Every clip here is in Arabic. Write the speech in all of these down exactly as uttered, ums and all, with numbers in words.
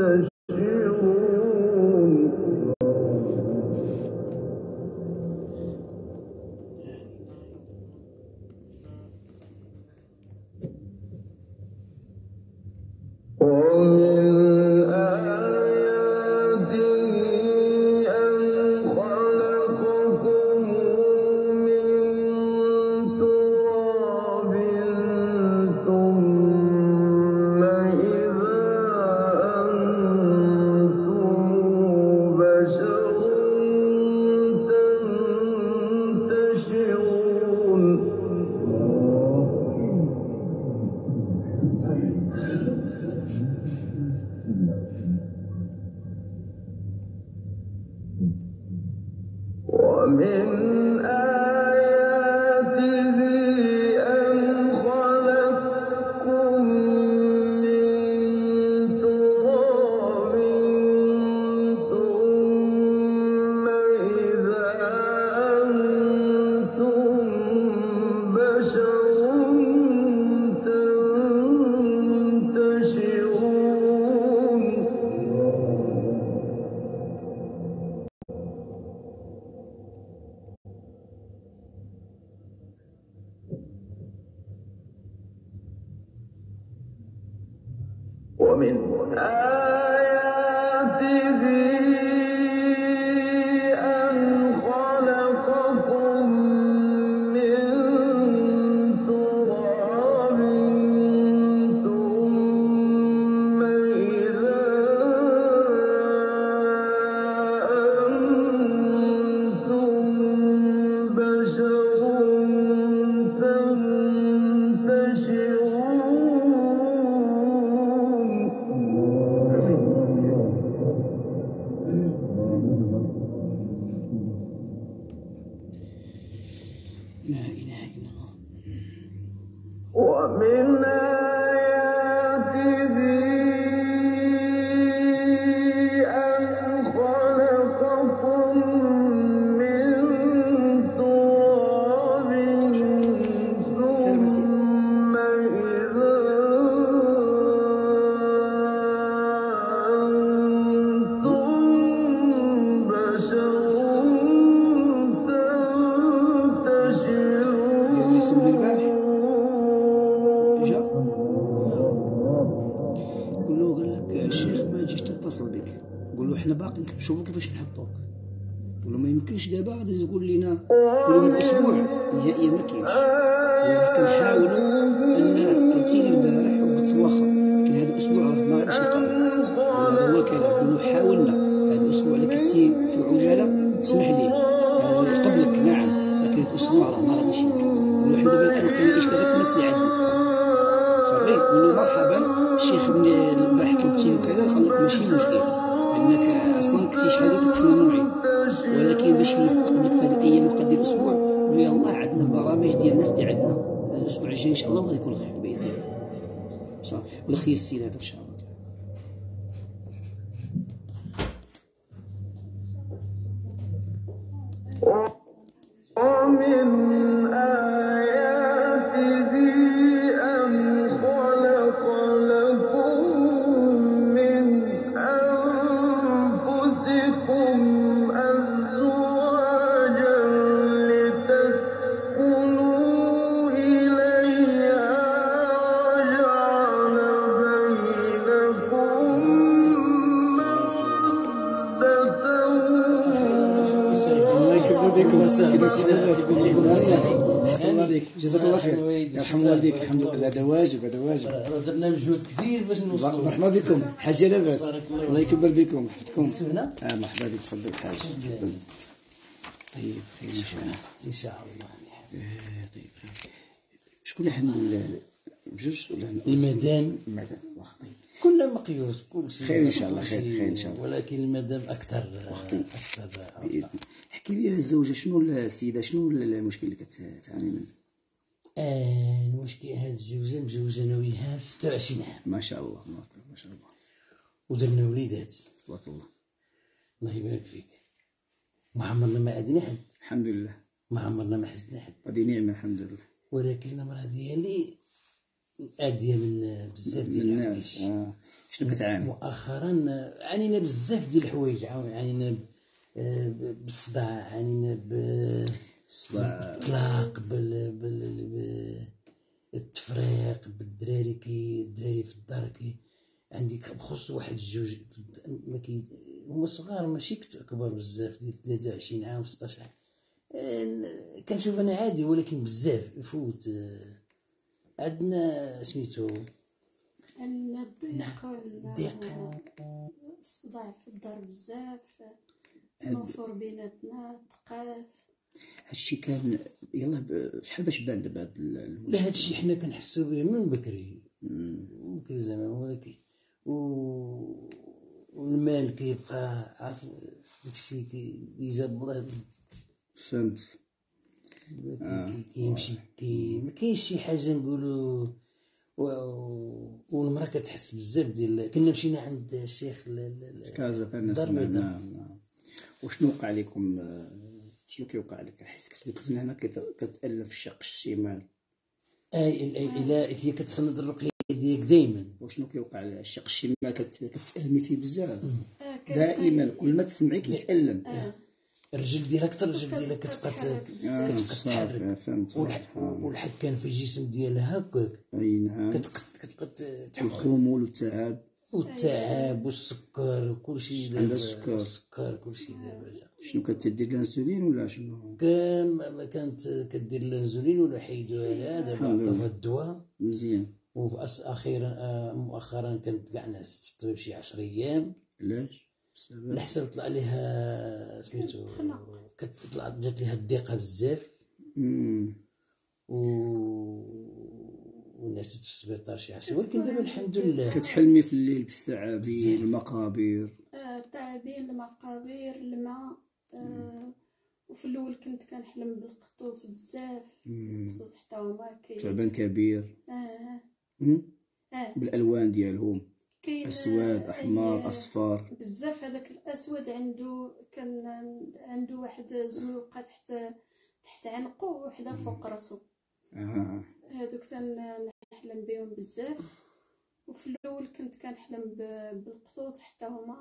ومن آياته أن خلقكم من تراب ثم إذا أنتم بشر لا إله إلا الله. ومن آياته أن خلقكم من تراب ثم إذا أنتم بشر يسمى البارح جا قول له قال لك الشيخ ما جيش تتصل بك، قول له احنا باقي نشوفوا كيفاش نحطوك، قول له ما يمكنش دابا غادي تقول لنا، قول له هذا الاسبوع نهائيا ما كاينش، كنحاولوا ان كنتيني البارح وكتواخر، لكن هذا الاسبوع راه ما غاديش نقدر، وهذا هو الكلام، قول له حاولنا هذا الاسبوع اللي كنتي في عجاله اسمح لي قبلك نعم، لكن الاسبوع راه ما غاديش يمكن، وحنا دابا كنلقيو الاشكال في الناس اللي عندنا صافي، نقولوا مرحبا الشيخ البارح كتبتيه وكذا خليك ماشي مشكل، لانك اصلا كنتي شحال كتسنى موعد، ولكن باش يستقبلك في هذه الايام وقد الاسبوع قول يلاه عندنا برامج ديال الناس اللي عندنا الاسبوع الجاي ان شاء الله وغادي يكون خير باذن الله صافي، ولا خير السيد هذا ان شاء الله. ومن آياته أن خلق لكم من أنفسكم أزواجا لتسكنوا إليها وجعل بينكم كذا سيدي الناس احسن الله عليك جزاك الله خير يرحم والديك الحمد لله هذا واجب هذا واجب درنا مجهود كثير باش نوصلوا. مرحبا بكم حاجه لاباس الله يكبر بكم حفظكم هنا اه مرحبا بك تفضل الحاج طيب خير ان شاء الله ان شاء الله. طيب خير شكون اللي حنقول بجوج ولا المدام كنا مقيوس كل شيء خير ان شاء الله خير خير ان شاء الله، ولكن المدام اكثر اكثر. احكي لي على الزوجه، شنو السيده شنو المشكل اللي كتعاني منه؟ آه المشكل هاد الزوجه مزوجه انا وياها ستة وعشرين عام ما شاء الله ما شاء الله، ودرنا وليدات تبارك الله الله يبارك فيك، ما عمرنا ما اذينا حد الحمد لله، ما عمرنا ما حسدنا حد، هذه نعمه الحمد لله، ولكن المراه ديالي اديه من بزاف ديال الناس. آه. شنو كتعاني؟ مؤخرا عانينا بزاف ديال الحوايج، عانينا ب- ب- بالصداع، عانينا الصداع. بالطلاق، بال بال بالتفريق، بالدراري كي الدراري في الدار كي عندي بخصوص واحد جوج في الد- ما كي هما صغار ماشي كت- كبار بزاف، ديال ثلاثة وعشرين عام ستة عشر عام. آه، كنشوف انا عادي، ولكن بزاف يفوت. آه، عندنا سميتو عندنا الضيق الضيق. وال- الصداع في الدار بزاف، نوفر بيناتنا تقاف. هادشي كان يلا ب- شحال باش بان دابا هاد ال- لا المشكل؟ هادشي حنا كنحسو به من بكري، من بكري زعما، ولكن و والمال كيبقى عارف داكشي كي يجاب الله فهمت. كي- كيمشي كي ما كاينش شي حاجه نقولوا. و- والمراه كتحس بزاف ديال كنا مشينا عند الشيخ ل- ل- ل- كازا كان الدار نسمع. البيضاء. نعم نعم. وشنو وقع لكم؟ آه، شنو كيوقع لك؟ حيت كتبت لنا هنا كت- كتألم في الشق الشمال. اي ال- اي لا هي كتسند الرقيه ديالك دائما. وشنو كيوقع على الشق الشمال؟ كت- كتألمي فيه بزاف آه، كان- دائما، كل ما تسمعي كيتألم. آه، الرجل ديالها اكثر، الرجل ديالها كتبقى ت- كتحرك آه، بزاف. كتبقى صافي تحرك. فهمت. والح- آه. والحكان في الجسم ديالها هكاك اي نعم. كتبقى كتبقى ت- تحرك. الخمول والتعب. والتعب والسكر وكل شيء. عندها السكر. السكر كل شيء دابا جا. شنو كتدير الانسولين ولا شنو؟ كان ما كانت كدير الانسولين ولا حيدوها لها، دابا الحمد لله. عطاوها الدواء. مزيان. واخيرا آه، مؤخرا كانت كاع نعست في الطبيب شي عشر ايام، علاش؟ بسبب الحساب طلع لها سميتو كتطلع جات لها الضيقه بزاف مم. و ونعست في السبيطار شي عشر، ولكن دابا الحمد لله. كتحلمي في الليل بالثعابين، بزاف. المقابر. آه، تعابين، المقابر، الماء. آه، وفي الاول كنت كنحلم بالقطوط بزاف، مم. القطوط حتى هما كي تعبان كبير. آه، مم. آه، بالالوان ديالهم، كاين اسود، احمر، أي- اصفر. بزاف. هذاك الاسود عنده كان عنده واحد الزنوقه تحت تحت عنقه وحده فوق راسو. آه. هادوك تنحلم بهم بزاف. وفي الاول كنت كنحلم ب- بالقطوط حتى هما.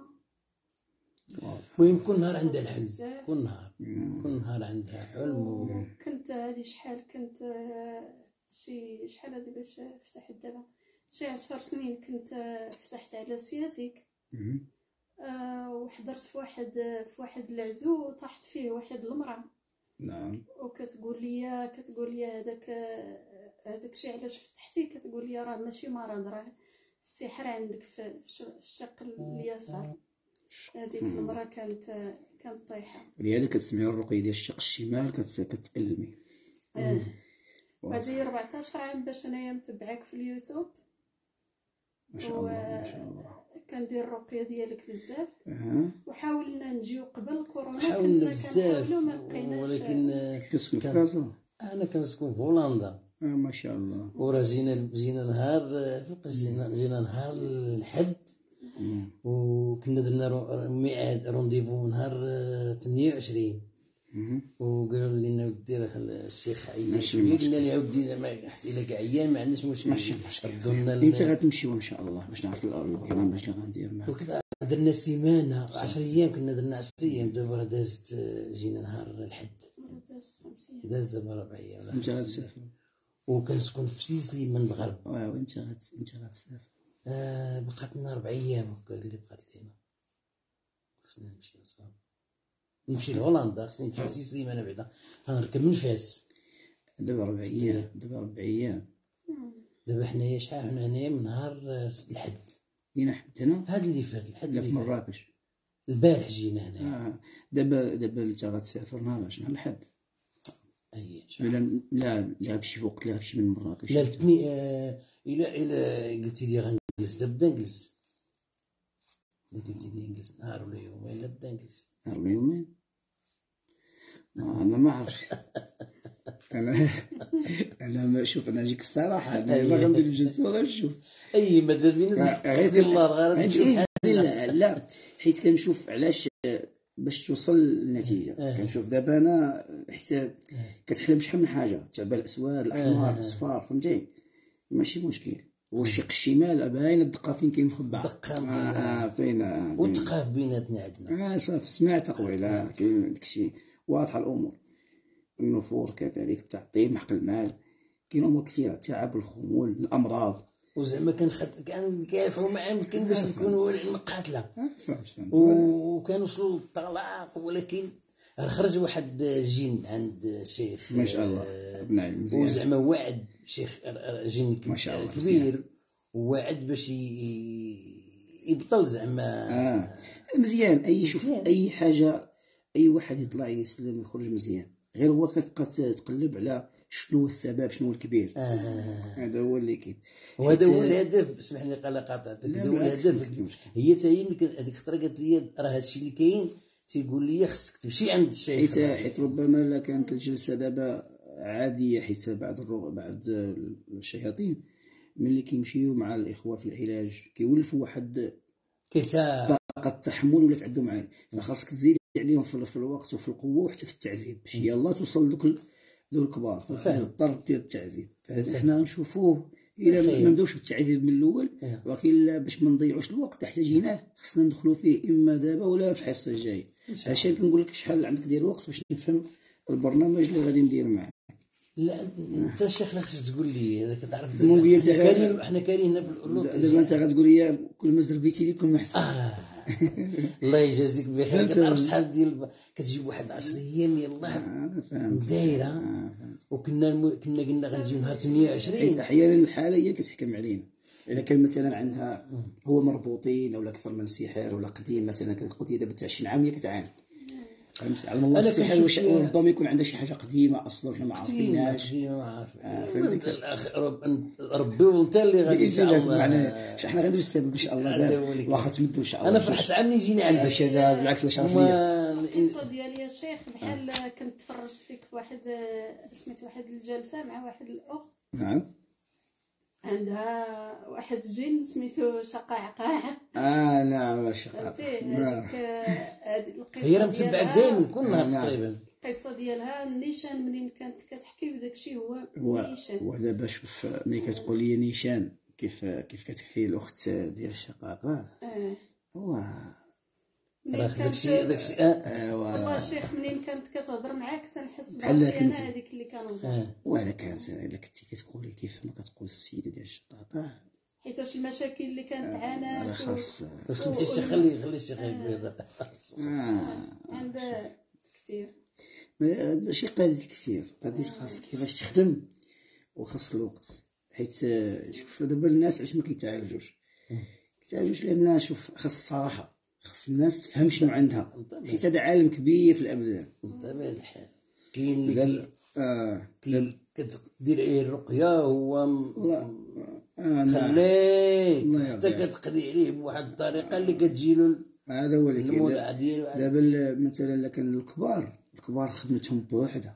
واضح. المهم كل نهار عندها الحلم، بزاف. كل نهار كل نهار عندها حلم. و... وكنت هادي شحال كنت آه، شي شحال هادي باش فتحت دابا شي عشر سنين كنت آه، فتحت على سياتيك. مم. آه، وحضرت في واحد في واحد العزو وطاحت فيه واحد المرأة، نعم. وكتقول لي كتقول لي هذاك هذاك الشيء علاش فتحتي، كتقول لي راه ماشي مرض، راه السحر عندك في في ش- في الشق اليسار. هذيك المرأة كانت كانت طايحة. لهذا كتسمعي الرقيه ديال الشق الشمال كت- كتألمي. آه. واضح. هذه أربعطاش عام باش انايا متبعاك في اليوتيوب، ما شاء الله ما شاء الله. كندير الرقية ديالك بزاف. أها. وحاولنا نجيو قبل كورونا، حاولنا كنا بزاف، كنحاولوا ما لقيناش. ولكن كتسكن في كان- كازا؟ انا كنسكن في هولندا. آه ما شاء الله. وراه جينا جينا نهار فوقاش جينا جينا نهار الحد، مم. وكنا درنا رو- ميعاد رونديفو نهار ثمانية وعشرين، مم. وقالوا لنا ودي راه الشيخ عيان ماشي شويه، مشكل. قلنا له عاودي ما الا كاع عيان ما عندناش مشكل، ماشي مشكل. ردوا لنا ال- امتى غتمشيو ان شاء الله باش نعرف البرنامج اللي غندير معاك؟ وكذا درنا سيمانه عشر ايام، كنا درنا عشر ايام. دابا راه دازت جينا نهار الحد، داز دابا ربع ايام ولا امتى خمس أيام. غتسافر؟ وكنسكن في سيسلي من الغرب. واه امتى غت امتى غتسافر؟ آه بقات لنا ربع ايام هكا اللي بقات لينا، خصنا نمشي صافي، نمشي لهولندا، خصني نمشي لسيسلي انا بعدا غنركب من فاس. دابا ربع ايام، دابا ربع ايام. دابا حنايا شحال حنا هنايا من نهار آه، الحد لينا حد هنا؟ هذا اللي فات، الحد لا في اللي فات مراكش. البارح جينا هنا. آه. دابا دابا انت غتسافر نهار عشرين نهار الحد. اي إن شاء الله. لا لا لا غتمشي فوق، لا غتمشي من مراكش. لا الاثنين آه الى الى قلتي لي غنجلس دابا نجلس، الا قلتي لي نجلس نهار ولا يومين لا بدا نجلس. نهار ولا يومين؟ آه انا ما عرفتش. انا انا ما شوف انا نجيك الصراحه، انا أيوة. ما غندير الجلسه وغنشوف. اي ماذا بينا غير ديال الله غير غير- نشوف إيه، لا لا حيت كنشوف علاش آه، باش توصل للنتيجه. آه. كنشوف دابا انا حتى كتحلم شحال من حاجه، التعبان الاسود، الاحمر، آه. الاصفر، فهمتي؟ ماشي مشكل. والشق الشمال باين الدقه فين كاين مخبع الدقة اه, آه فين آه فين. وتقاف بيناتنا عندنا. اه صافي سمعت اخويا. لا كاين داكشي واضحه الامور. النفور كذلك التعطيل محق المال، كاين امور كثيره، التعب، الخمول، الامراض. وزعما كنخد كنكافحوا مع يمكن باش نكونوا مقاتله. آه فهمت فهمت. وكانوا وصلوا للطلاق، ولكن خرج واحد جن عند الشيخ ما شاء الله. نعم مزيان. وزعما وعد شيخ جن ما شاء الله كبير، ووعد باش ي- يبطل زعما. اه مزيان. اي شوف اي حاجه اي واحد يطلع يسلم يخرج مزيان، غير هو كتبقى تقلب على شنو هو السبب، شنو هو الكبير. آه. هذا هو اللي كاين. وهذا هو الهدف. اسمح لي قال قاطعتك. لا هذا هو بالعكس، ما الهدف. كاين مشكل. هي حتى هي ملي هذيك الخطره قالت لي راه هادشي اللي كاين، تيقول لي خصك تمشي عند الشيخ. حيت حيت ربما لا كانت الجلسه دابا عاديه، حيت بعض الرو... بعض الشياطين ملي كيمشيو مع الاخوه في العلاج كيولفوا واحد كتاب. طاقه التحمل ولات عندهم عالي، فخاصك تزيد عليهم في في الوقت وفي القوه وحتى في التعذيب باش يلاه توصل دوك ال- دوك الكبار، فاضطر دير التعذيب. فاحنا نشوفوه الى ما نبداوش بالتعذيب من الاول، ولكن لا باش ما نضيعوش الوقت احتاجيناه خصنا ندخلوا فيه اما دابا ولا في الحصه الجايه. عشان كنقول لك شحال عندك ديال الوقت باش نفهم البرنامج اللي غادي ندير معاك. لا انت الشيخ خصك تقول لي اذا كتعرف. ممكن انت حنا كاينين حنا كاينين هنا في الأردن. دابا انت غتقول لي كل ما زربيتي لي كل ما احسن. آه. الله يجازيك بخير. كتعرف شحال ديال كتجيب واحد عشر ايام يلاه انا فهمت. دايره. وكنا الم... كنا قلنا غنجيو نهار ثمانية وعشرين. حيت احيانا الحاله هي كتحكم علينا. اذا كان مثلا عندها هو مربوطين ولا اكثر من سحر ولا قديم مثلا كتقول لي دابا عشرين عام هي كتعاني. فهمت على الله السحر، واش ربما يكون عندها شي حاجه قديمه اصلا حنا ما عارفينهاش. ما عارفين. ربي وانت اللي غادي ان شاء الله. معنا حنا غنديروا السبب ان شاء الله دابا واخا تمدوا ان شاء الله. انا فرحت عامني جيني عندك. هادشي هذا بالعكس شرف ليا. القصه ديالي يا شيخ بحال كنت تفرجت فيك في واحد سميت واحد الجلسه مع واحد الاخت نعم عندها واحد الجن سميتو شقاعقاع. اه نعم شقاق. فهمتي هذيك هذه القصه هي راه متبعك دائما كل نهار نعم. تقريبا. القصه ديالها النيشان منين كانت كتحكي وداك الشيء هو هو النيشان. ودابا شوف ملي كتقول لي نيشان كيف كيف كتحكي الاخت ديال الشقاقه. اه هو راه داكشي داكشي اه والله الشيخ منين كانت كتهضر معاك تنحس بحال براسي كنت- انا هذيك اللي كنهضر. اه ولا كانت الا كنتي كتقولي كيف ما كتقول السيده ديال الشقاقه حيتاش المشاكل اللي كانت هذا عانات و- خاص. سمحتي الشيخ خلي خلي الشيخ يقول. آه. عندها كثير. ما- ماشي قضية كثير، قضية خاص كيفاش تخدم وخاص الوقت. حيت آه، شوف دابا الناس علاش ما كيتعالجوش كيتعالجوش لان شوف خاص الصراحه، خاص الناس تفهم شنو عندها، حيت هذا عالم كبير في الابدان. بطبيعة الحال كاين اللي دابا كي- اه كاين كتدير عليه الرقيه هو م- الله آه نعم. خليه الله حتى يرضي عليك. كتقضي عليه بواحد الطريقه اللي كتجيلو هذا هو اللي كاين. المودع ديالو. دابا ال- مثلا الا كان الكبار الكبار خدمتهم بوحدها،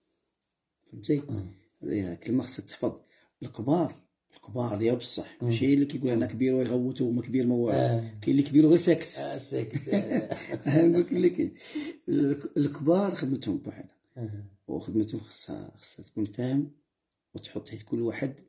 فهمتي؟ هذه كلمه خاصها تحفظ. الكبار الكبار ديال بصح ماشي اللي كيقول انا كبير ويغوتو وما كبير ما والو. آه. كاين اللي كبير وغير ساكت. اه ساكت. آه. نقول لك اللي كاين الك- الكبار خدمتهم بوحدها، آه. وخدمتهم خاصها خاصها تكون فاهم وتحط حيت كل واحد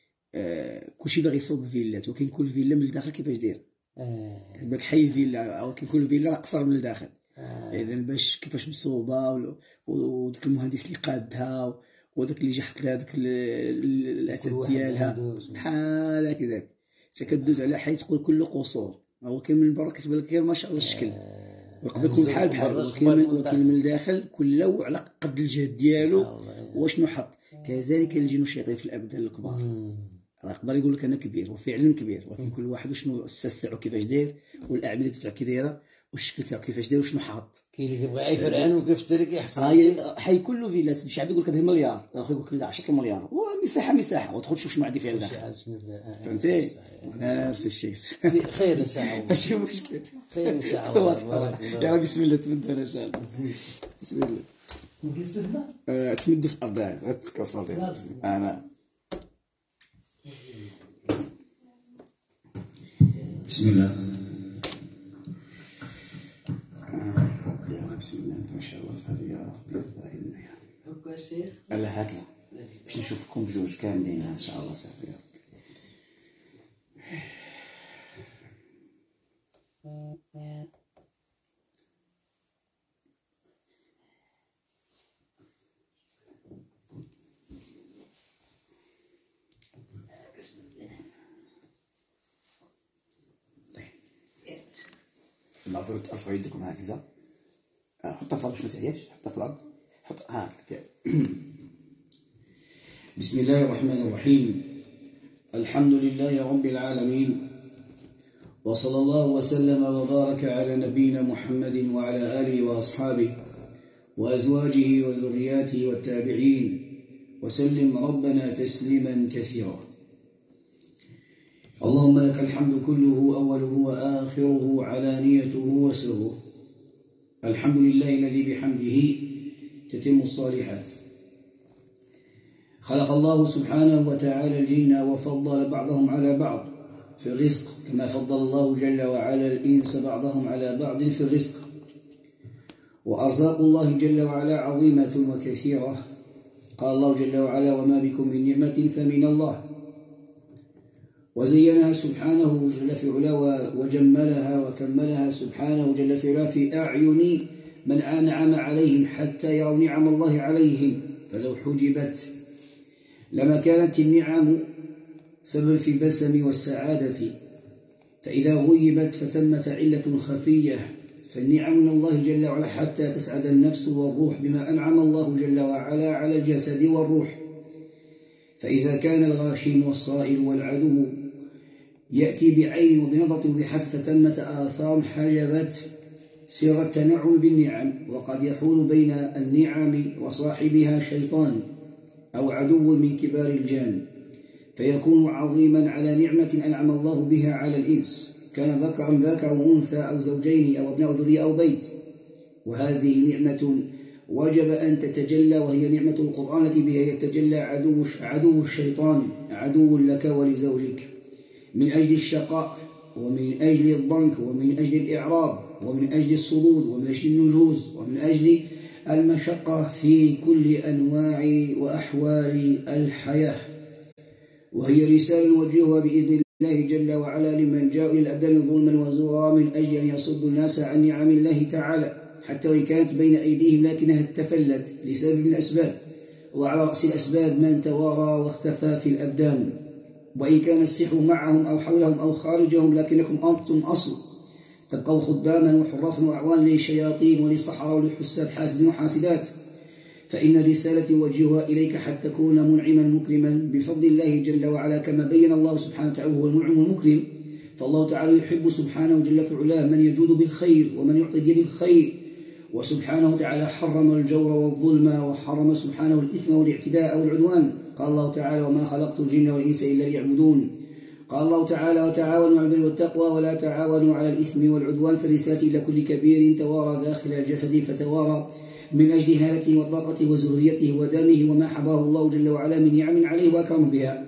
آه كلشي باغي يصوب فيلات، ولكن كل فيلا من الداخل كيفاش داير. آه. كتبان حي فيلا ولكن كل فيلا راه قصر من الداخل. اذا باش كيفاش مصوبه ول- وداك المهندس اللي قادها وداك اللي جا حط لها داك ال- ال- الاساس واحد ديالها عنده- بحال هكذاك. انت كدوز على حي تقول كله قصور، هو كاين من برا كتبان لك غير ما شاء الله الشكل ويقدر يكون بحال بحال، ولكن من ولكن من الداخل كله على قد الجهد ديالو وشنو حط. كذلك الجن والشياطين في الابدان الكبار راه يقدر يقول لك انا كبير وفعلا كبير، ولكن كل واحد وشنو الساس تاعو كيفاش داير والاعمده تاعو كي دايره والشكل تاعو كيفاش داير وشنو حاط. كاين اللي كيبغي يعيفر عنه وكيف حتى كيحصل. هاي حي كله فيلات مش عاد يقول لك هذا مليار، اخو يقول لك لا عشرة مليار ومساحه مساحه وتدخل تشوف شنو عندي فيها الداخل. فهمتي؟ نفس الشيء. خير ان شاء الله. ماشي مشكل. خير ان شاء الله. تبارك الله. يا رب بسم الله تمدوا ان شاء الله. بسم الله. آه، تمدوا في الارض غتسكر في الارض. بسم الله. انا بسم الله. آه، يا رب بسم الله ما شاء الله تعالى يا رب الله يعيننا يا رب. هكا الشيخ. الله هكذا باش نشوفكم بجوج كاملين ان شاء الله صافي يا رب. المغفرة ارفعوا يدكم هكذا، حطها في الأرض باش ما تعياش، حطها في الأرض، حط هكذا. بسم الله الرحمن الرحيم. الحمد لله رب العالمين، وصلى الله وسلم وبارك على نبينا محمد وعلى آله وأصحابه وأزواجه وذرياته والتابعين وسلم ربنا تسليما كثيرا. اللهم لك الحمد كله أوله وآخره علانيته وسره. الحمد لله الذي بحمده تتم الصالحات. خلق الله سبحانه وتعالى الجن وفضل بعضهم على بعض في الرزق، كما فضل الله جل وعلا الإنس بعضهم على بعض في الرزق. وأرزاق الله جل وعلا عظيمة وكثيرة. قال الله جل وعلا: وما بكم من نعمة فمن الله. وزينها سبحانه جل في علا وجملها وكملها سبحانه جل في علا في أعين من أنعم عليهم حتى يروا نعم الله عليهم، فلو حجبت لما كانت النعم سبب في البسم والسعادة، فإذا غيبت فتمت علة خفية. فالنعم من الله جل وعلا حتى تسعد النفس والروح بما أنعم الله جل وعلا على الجسد والروح. فإذا كان الغاشم والصائل والعدو يأتي بعين وبنظرة وبحث فتمت آثار حجبت سر التنعم بالنعم. وقد يحول بين النعم وصاحبها شيطان أو عدو من كبار الجان، فيكون عظيما على نعمة أنعم الله بها على الإنس، كان ذكرا ذاك أو أنثى أو زوجين أو ابناء ذرية أو بيت. وهذه نعمة وجب أن تتجلى، وهي نعمة القرآن التي بها يتجلى عدو عدو الشيطان، عدو لك ولزوجك، من أجل الشقاء ومن أجل الضنك ومن أجل الإعراض ومن أجل الصدود ومن أجل النجوز ومن أجل المشقة في كل أنواع وأحوال الحياة. وهي رسالة نوجهها بإذن الله جل وعلا لمن جاء إلى الأبدان ظلما وزورا من أجل أن يصدوا الناس عن نعم الله تعالى، حتى وإن كانت بين أيديهم لكنها تفلت لسبب من الأسباب. وعلى رأس الأسباب من توارى واختفى في الأبدان، وإن كان السحر معهم أو حولهم أو خارجهم، لكنكم أنتم أصل تبقوا خداما وحراسا وأعوان للشياطين وللسحرة وللحساد حاسدين وحاسدات. فإن الرسالة يوجهها إليك حتى تكون منعما مكرما بفضل الله جل وعلا، كما بين الله سبحانه وتعالى هو المنعم المكرم. فالله تعالى يحب سبحانه جل في علاه من يجود بالخير ومن يعطي بيد الخير. وسبحانه وتعالى حرم الجور والظلم، وحرم سبحانه الإثم والاعتداء والعدوان. قال الله تعالى: وما خلقت الجن والإنس إلا ليعبدون. قال الله تعالى: وتعاونوا على البر والتقوى ولا تعاونوا على الإثم والعدوان. فالرسالة إلى كل كبير توارى داخل الجسد فتوارى من أجل هالته وطاقته وزهريته ودمه وما حباه الله جل وعلا من نعم عليه وأكرم بها.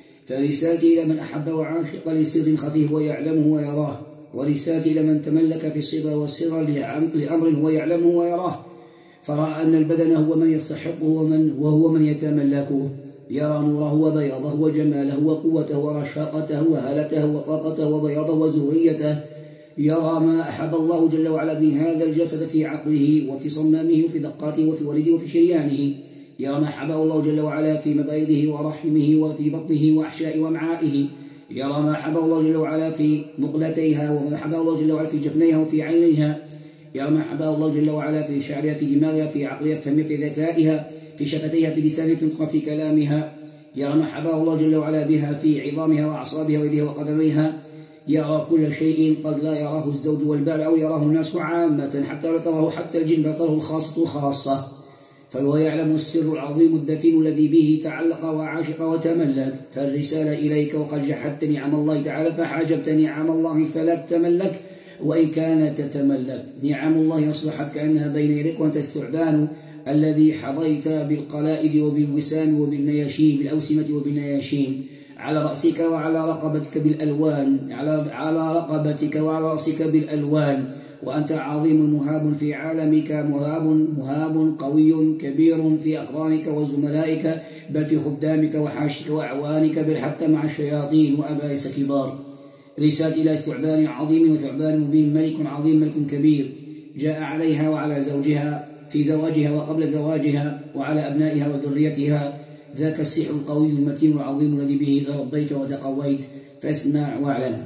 فرسالة إلى من أحب وعاشق لسر خفيه ويعلمه ويراه، ورسالة إلى من تملك في الصبا والسر لأمر هو يعلمه ويراه، فرأى أن البدن هو من يستحقه ومن وهو من يتملكه، يرى نوره وبياضه وجماله وقوته ورشاقته وهالته وطاقته وبياضه وزهريته، يرى ما أحب الله جل وعلا بهذا الجسد في عقله وفي صمامه وفي دقاته وفي ولده وفي شريانه، يرى ما أحبه الله جل وعلا في مبايضه ورحمه وفي بطنه وأحشاء ومعائه، يرى ما أحبه الله جل وعلا في مقلتيها وما أحبه الله جل وعلا في جفنيها وفي عينيها، يرى ما أحبه الله جل وعلا في شعرها في دماغها في عقلها في فمها في ذكائها في شفتيها في لسانها في نطقها في كلامها، يرى ما أحبه الله جل وعلا بها في عظامها وأعصابها ويديها وقدميها، يرى كل شيء قد لا يراه الزوج والبعل أو يراه الناس عامة، حتى لا تراه حتى الجن بل تراه الخاصة الخاصة. فهو يعلم السر العظيم الدفين الذي به تعلق وعاشق وتملك. فالرسالة إليك: وقد جحدت نعم الله تعالى فحاجبت نعم الله فلا تملك وإن كانت تتملك. نعم الله أصبحت كأنها بين يديك وأنت الثعبان الذي حظيت بالقلائد وبالوسام وبالنياشين بالأوسمة وبالنياشين على رأسك وعلى رقبتك بالألوان على على رقبتك وعلى رأسك بالألوان، وأنت عظيم مهاب في عالمك، مهاب مهاب قوي كبير في أقرانك وزملائك، بل في خدامك وحاشك وأعوانك، بل حتى مع الشياطين وأبائس كبار. رسالة إلى ثعبان عظيم وثعبان مبين، ملك عظيم ملك كبير، جاء عليها وعلى زوجها في زواجها وقبل زواجها وعلى أبنائها وذريتها، ذاك السحر القوي المتين العظيم الذي به تربيت وتقويت. فاسمع واعلم.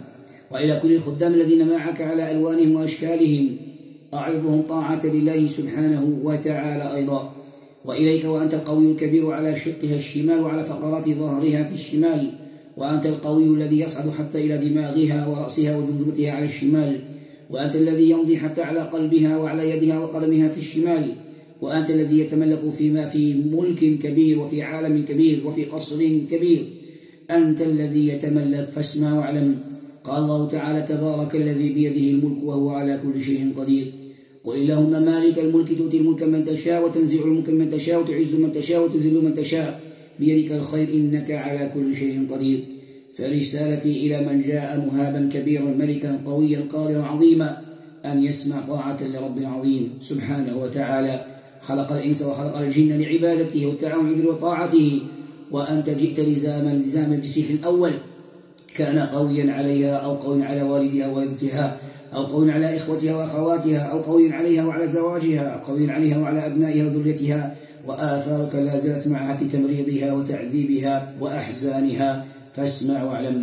وإلى كل الخدام الذين معك على ألوانهم وأشكالهم أعظهم طاعة لله سبحانه وتعالى أيضا. وإليك وأنت القوي الكبير على شقها الشمال وعلى فقرات ظهرها في الشمال، وأنت القوي الذي يصعد حتى إلى دماغها ورأسها وجمجمتها على الشمال، وأنت الذي يمضي حتى على قلبها وعلى يدها وقدمها في الشمال، وأنت الذي يتملك فيما في ملك كبير وفي عالم كبير وفي قصر كبير، أنت الذي يتملك فاسمع واعلم. قال الله تعالى: تبارك الذي بيده الملك وهو على كل شيء قدير. قل اللهم مالك الملك تؤتي الملك من تشاء وتنزع الملك من تشاء وتعز من تشاء وتذل من تشاء بيدك الخير إنك على كل شيء قدير. فرسالتي إلى من جاء مهابا كبيرا ملكا قويا قادرا عظيما أن يسمع طاعة لرب عظيم سبحانه وتعالى خلق الإنس وخلق الجن لعبادته والتعاون وطاعته، وأنت جئت لزاما لزاما بسيح الأول كان قويا عليها أو قوي على والدها ووالدتها أو قوي على إخوتها وأخواتها أو قوي عليها وعلى زواجها أو قوي عليها وعلى أبنائها وذريتها، وآثارك لا زالت معها في تمريضها وتعذيبها وأحزانها، فاسمع واعلم.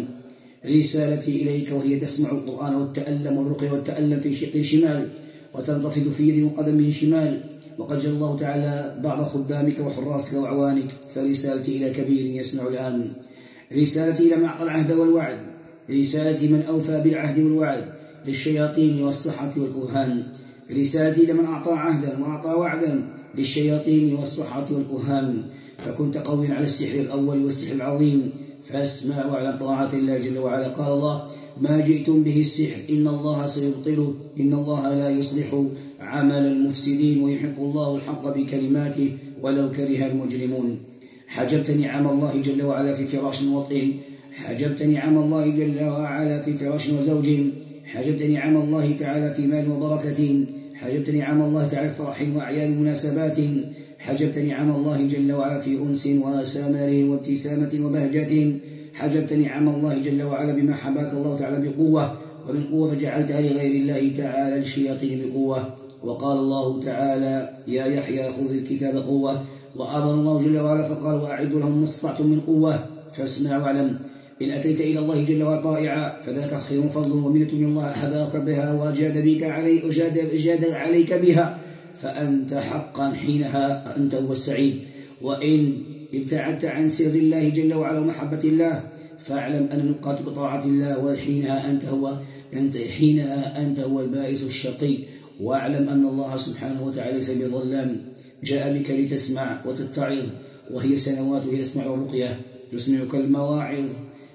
رسالتي إليك وهي تسمع القرآن والتألم والرقي والتألم في شق شمال وتنتفض في يد وقدم شمال، وقد جل الله تعالى بعض خدامك وحراسك وأعوانك، فرسالتي إلى كبير يسمع الآن. رسالتي إلى من أعطى العهد والوعد، رسالتي من أوفى بالعهد والوعد للشياطين والصحة والكهان، رسالتي إلى من أعطى عهدا وأعطى وعدا للشياطين والصحة والكهان، فكنت قويا على السحر الأول والسحر العظيم، فاسمع وعلى طاعة الله جل وعلا. قال الله: ما جئتم به السحر إن الله سيبطله إن الله لا يصلح عمل المفسدين ويحق الله الحق بكلماته ولو كره المجرمون. حجبت نعم الله جل وعلا في فراش وطئ، حجبت نعم الله جل وعلا في فراش وزوج، حجبت نعم الله تعالى في مال وبركة، حجبت نعم الله تعالى في فرح وأعياد مناسبات، حجبت نعم الله جل وعلا في أنس وسمر وابتسامة وبهجة، حجبت نعم الله جل وعلا بما حباك الله تعالى بقوة، ومن قوة فجعلتها لغير الله تعالى للشياطين بقوة. وقال الله تعالى: يا يحيى خذ الكتاب قوة، وأمر الله جل وعلا فقال: وأعدوا لهم ما استطعتم من قوة، فاسمع واعلم. إن أتيت إلى الله جل وعلا طائعا فذاك خير فضل ومنة من الله أحباك بها وجاد بك علي وجاد جاد عليك بها، فأنت حقا حينها أنت هو السعيد. وإن ابتعدت عن سر الله جل وعلا ومحبة الله فاعلم أن نقاط بطاعة الله، وحينها أنت هو أنت حينها أنت هو البائس الشقي. واعلم أن الله سبحانه وتعالى ليس بظلام، جاء بك لتسمع وتتعظ، وهي سنوات وهي تسمع الرقية، تسمعك المواعظ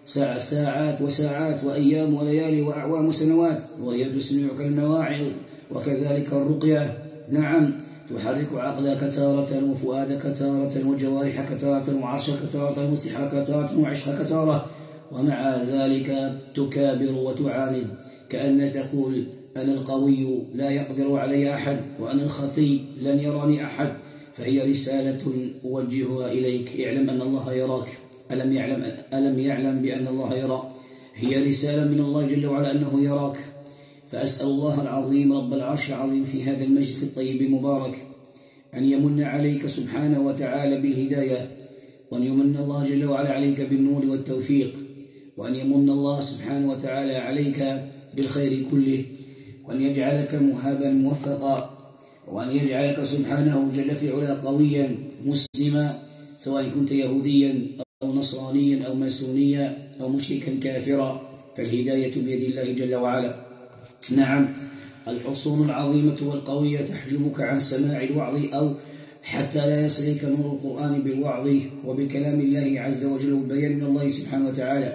ساعات وساعات وأيام وليالي وأعوام وسنوات، وهي تسمعك المواعظ وكذلك الرقية. نعم، تحرك عقلك تارة وفؤادك تارة وجوارحك تارة وعرشك تارة وسحرك تارة وعشقك تارة، ومع ذلك تكابر وتعاند كأنك تقول: أنا القوي لا يقدر علي أحد، وأنا الخفي لن يراني أحد. فهي رسالة أوجهها إليك، اعلم أن الله يراك. ألم يعلم, ألم يعلم بأن الله يرى؟ هي رسالة من الله جل وعلا أنه يراك. فأسأل الله العظيم رب العرش العظيم في هذا المجلس الطيب المبارك أن يمن عليك سبحانه وتعالى بالهداية، وأن يمن الله جل وعلا عليك بالنور والتوفيق، وأن يمن الله سبحانه وتعالى عليك بالخير كله، وأن يجعلك مهابا موفقا، وأن يجعلك سبحانه جل في علا قويا مسلما، سواء كنت يهوديا أو نصرانيا أو ماسونيا أو مشركا كافرا، فالهداية بيد الله جل وعلا. نعم، الحصون العظيمة والقوية تحجبك عن سماع الوعظ أو حتى لا يصلك نور القرآن بالوعظ وبكلام الله عز وجل والبيان من الله سبحانه وتعالى،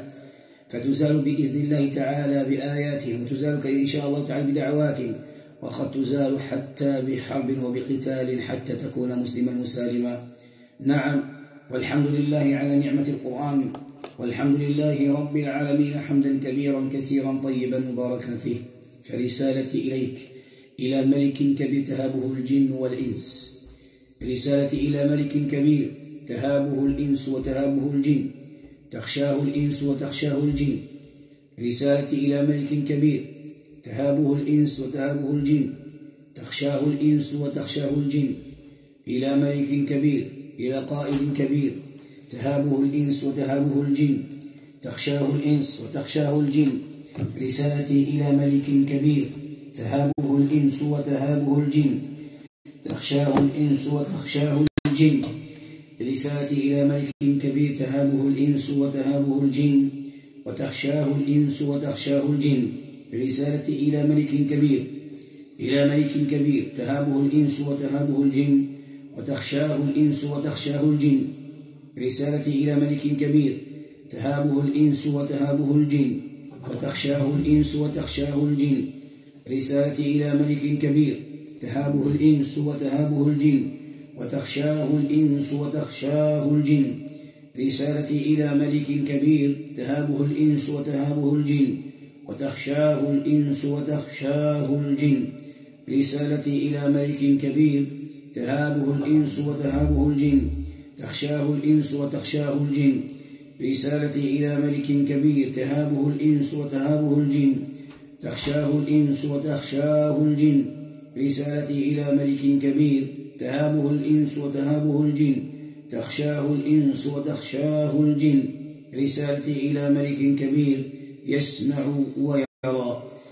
فتزال بإذن الله تعالى بآياته، وتزالك إن شاء الله تعالى بدعواته، وقد تزال حتى بحرب وبقتال حتى تكون مسلما مسالما. نعم، والحمد لله على نعمة القرآن، والحمد لله رب العالمين حمدا كبيرا كثيرا طيبا مباركا فيه. فرسالتي إليك إلى ملك كبير تهابه الجن والإنس، رسالتي إلى ملك كبير تهابه الإنس وتهابه الجن، تخشاه الإنس وتخشاه الجن، رسالتي إلى ملك كبير تهابه الإنس وتهابه الجن، تخشاه الإنس وتخشاه الجن، إلى ملك كبير، إلى قائد كبير تهابه الإنس وتهابه الجن، تخشاه الإنس وتخشاه الجن، رسالتي إلى ملك كبير تهابه الإنس وتهابه الجن تخشاه الإنس وتخشاه الجن رسالتي إلى ملك كبير تهابه الإنس وتهابه الجن وتخشاه الإنس وتخشاه الجن رسالتي إلى ملك كبير إلى ملك كبير تهابه الإنس وتهابه الجن وتخشاه الإنس وتخشاه الجن رسالتي إلى ملك كبير تهابه الإنس وتهابه الجن وتخشاه الإنس وتخشاه الجن رسالتي إلى ملك كبير تهابه الإنس وتهابه الجن وتخشاه الإنس وتخشاه الجن رسالتي إلى ملك كبير تهابه الإنس وتهابه الجن وتخشاه الإنس وتخشاه الجن رسالتي إلى ملك كبير تهابه الإنس وتهابه الجن تخشاه الإنس وتخشاه الجن رسالتي إلى ملك كبير تهابه الإنس وتهابه الجن تخشاه الإنس وتخشاه الجن رسالتي إلى ملك كبير تهابه الإنس وتهابه الجن تخشاه الإنس وتخشاه الجن رسالتي إلى ملك كبير يسمع ويرى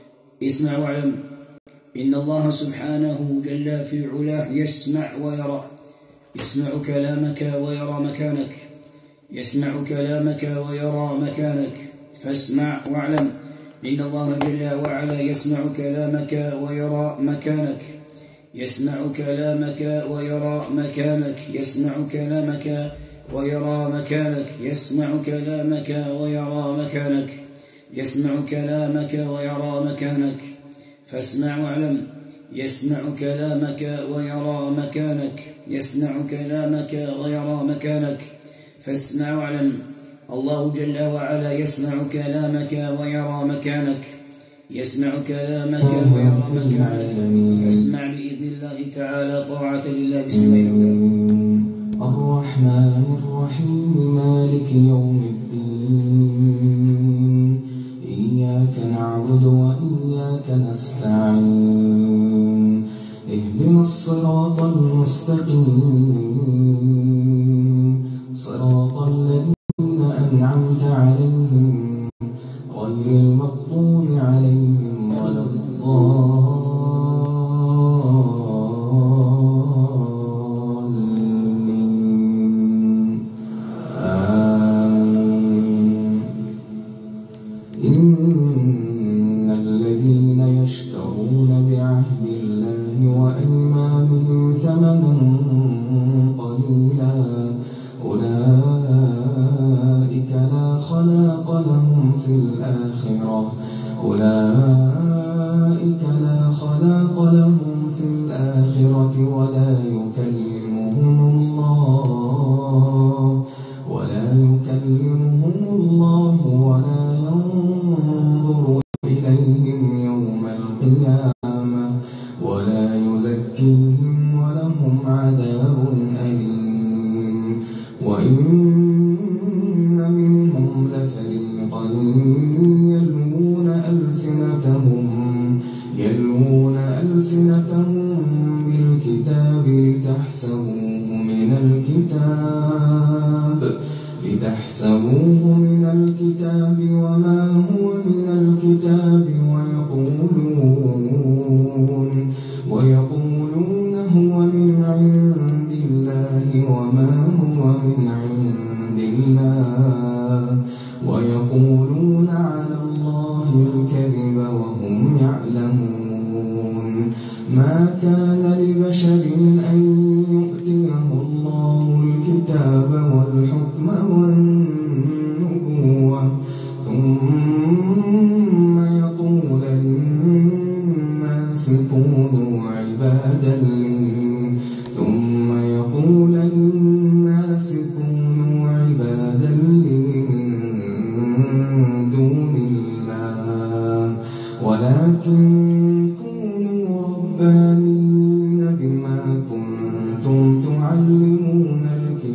اسمع واعلم إن الله سبحانه جل في علاه يسمع ويرى يسمع كلامك ويرى مكانك يسمع كلامك ويرى مكانك فاسمع واعلم إن الله جل وعلا يسمع كلامك ويرى مكانك يسمع كلامك ويرى مكانك يسمع كلامك ويرى مكانك يسمع كلامك ويرى مكانك يسمع كلامك ويرى مكانك فاسمع واعلم يسمع كلامك ويرى مكانك يسمع كلامك ويرى مكانك فاسمع واعلم الله جل وعلا يسمع كلامك ويرى مكانك يسمع كلامك ويرى مكانك فاسمع بإذن الله تعالى طاعة لله بسم الله الرحمن الرحيم مالك يوم الدين إياك نعبد وإياك نستعين اهدنا الصراط المستقيم صراط الذين أنعمت عليهم غير المغضوب عليهم ولا الضالين آمين إن الذين يشترون بعهد الله وأيمانهم ثمنا قليلا أولئك لا خلاق لهم في الآخرة أولئك لا خلاق لهم في الآخرة ولا يكلمهم الله ولا يكلمهم الله ولا ينظر إليهم يوم القيامة ولا يزكيهم ولهم عذاب أليم وإن منهم لفريقا يلوون ألسنتهم يلوون ألسنتهم بالكتاب لتحسبوه من الكتاب لتحسبوه من الكتاب وما هو من الكتاب ويقولون ويقولون هو من عند الله وما هو من عند الله ويقولون على الله الكذب وهم يعلمون ما كان لبشر أن يؤتيه الله الكتاب والحكم والنبوة ثم يقول للناس كونوا عبادا لي ثم يقول للناس كونوا عبادا لي من دون الله ولكن كونوا ربانين بما كنتم تعلمون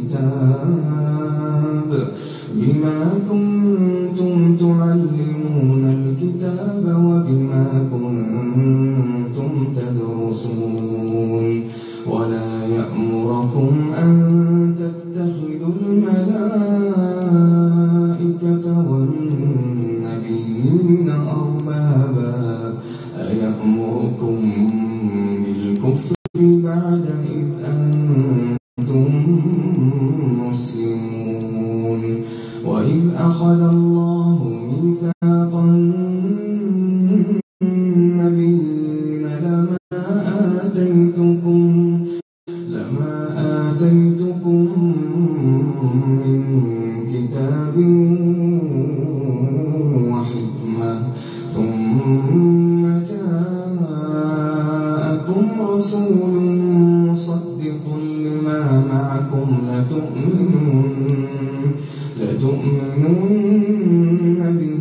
الكتاب بما كنتم تعلمون الكتاب وبما كنتم تدرسون ولا يأمركم أن تتخذوا الملائكة والنبيين أربابا كتابا أيأمركم بالكفر بعد إذ أنتم مسلمون وإذ أخذ الله ميثاق النبيين لما آتيتكم لما آتيتكم من كتاب وحكمة ثم جاءكم رسول مصدق لما معكم لتؤمنن لتؤمنن به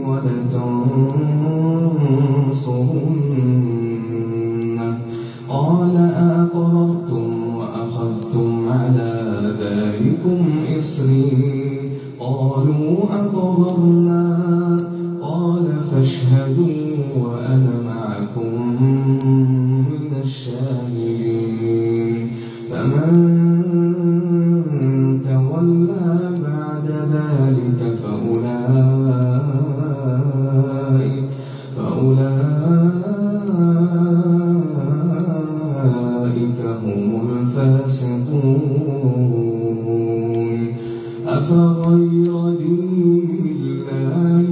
ولتنصرنه قال أأقررتم وأخذتم على ذلكم إصري قالوا أقررنا قال فاشهدوا وأنا معكم من الشاهدين فمن تولى بعد ذلك فأولئك فأولئك هم الفاسقون أفغير دين الله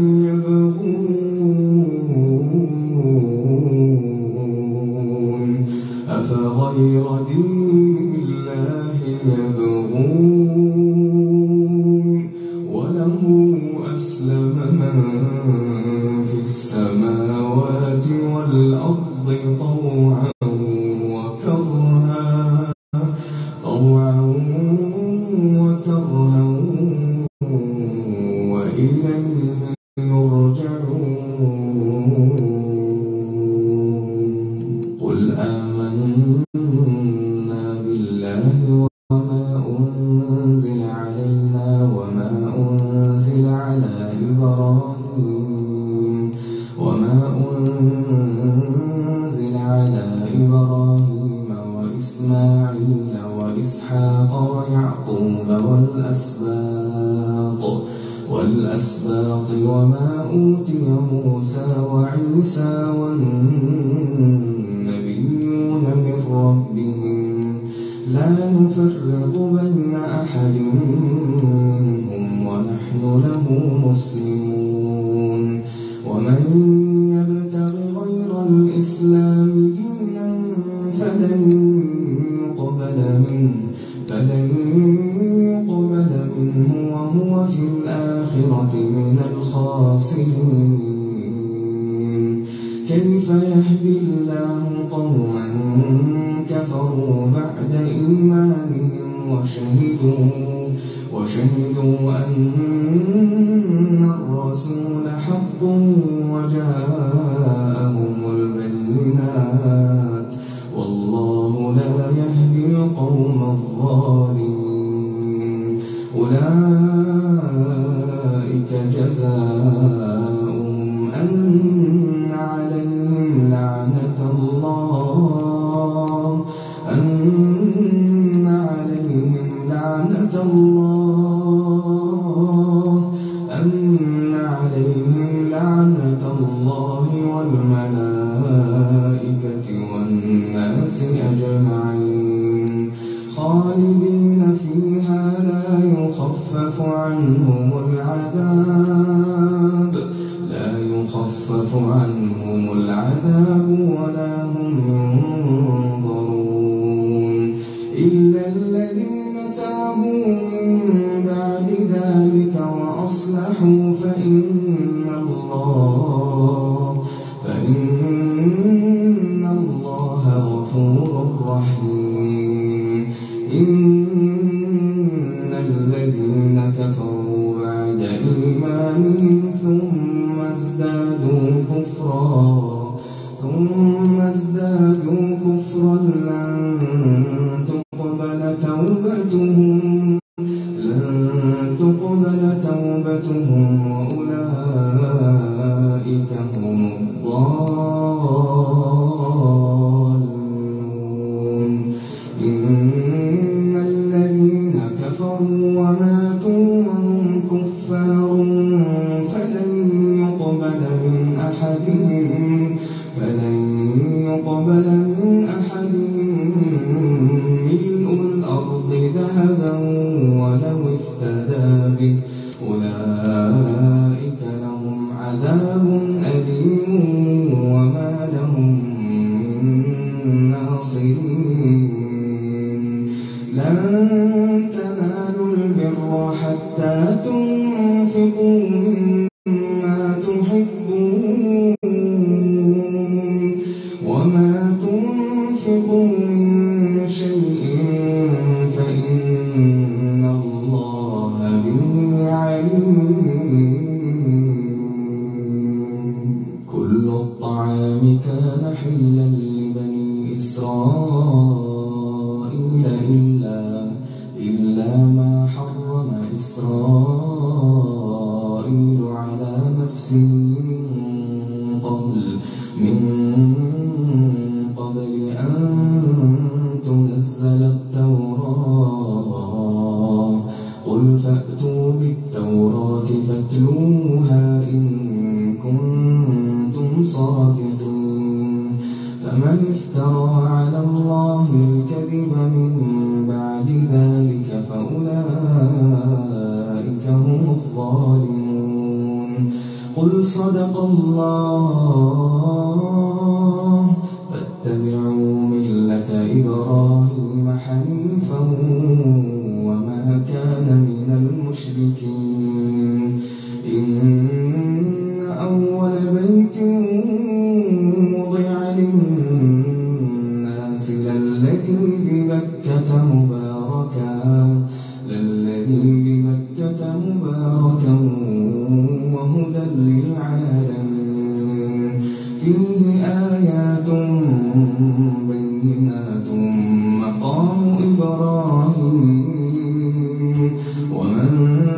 يبغون أفغير دين الله يبغون وله أسلم من في السماوات والأرض طوعا وكرها طوعا وكرها وإليه يرجعون قل آمنا بالله وما أنزل علينا وما أنزل على إبراهيم وما أنزل على إبراهيم وإسماعيل وإسحاق ويعقوب والأسباط والأسباط وما أوتي موسى وعيسى والنبيون من ربهم لا نفرق بين أحد منهم ونحن له مسلمون ومن يبتغ غير الإسلام دينا فلن يقبل منه فلن يقبل منه وهو في الآخرة من الخاسرين كيف يهدي الله قوما كفروا بعد إيمانهم وشهدوا وشهدوا أن الرسول حق وجاءهم البينات والله لا يهدي القوم الظالمين أولئك جزاؤهم أن عليهم لعنة الله أن عليهم لعنة الله أن عليهم لعنة الله والملائكة والناس أجمعين خالدين فيها لا يخفف عنهم العذاب لا يخفف عنهم العذاب ولا هم ينظرون إلا الذين تابوا من بعد ذلك وأصلحوا فإن الله فإن الله غفور رحيم إن الذين كفروا بعد إيمانهم ثم ازدادوا كفرا ثم ازدادوا كفرا لن تقبل توبتهم لن تقبل توبتهم وأولئك هم الضالون إن الذين كفروا وماتوا وهم كفار فلن يقبل من أحدهم الأنعام كان حلا لبني إسرائيل إلا إلا ما حرم إسرائيل على نفسه من قبل من قبل أن تنزل التوراة قل فأتوا بالتوراة فاتلوها إن كنتم صادقين فمن افترى على الله الكذب من بعد ذلك فأولئك هم الظالمون قل صدق الله فاتبعوا ملة إبراهيم حنيفا وما كان من المشركين إن أول بيت وضع للناس للذي ببكة مباركا للذي ببكة مباركا وهدى للعالمين فيه آيات بينات مقام إبراهيم ومن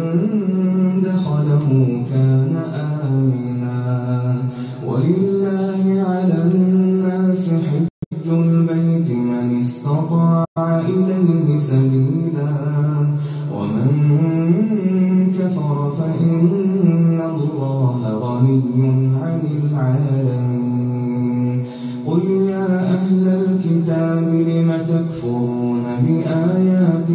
دخله كان آمنا ولله على الناس حج البيت من استطاع إليه سبيلا ومن كفر فإن الله غني عن العالمين قل يا أهل الكتاب لم تكفرون بآيات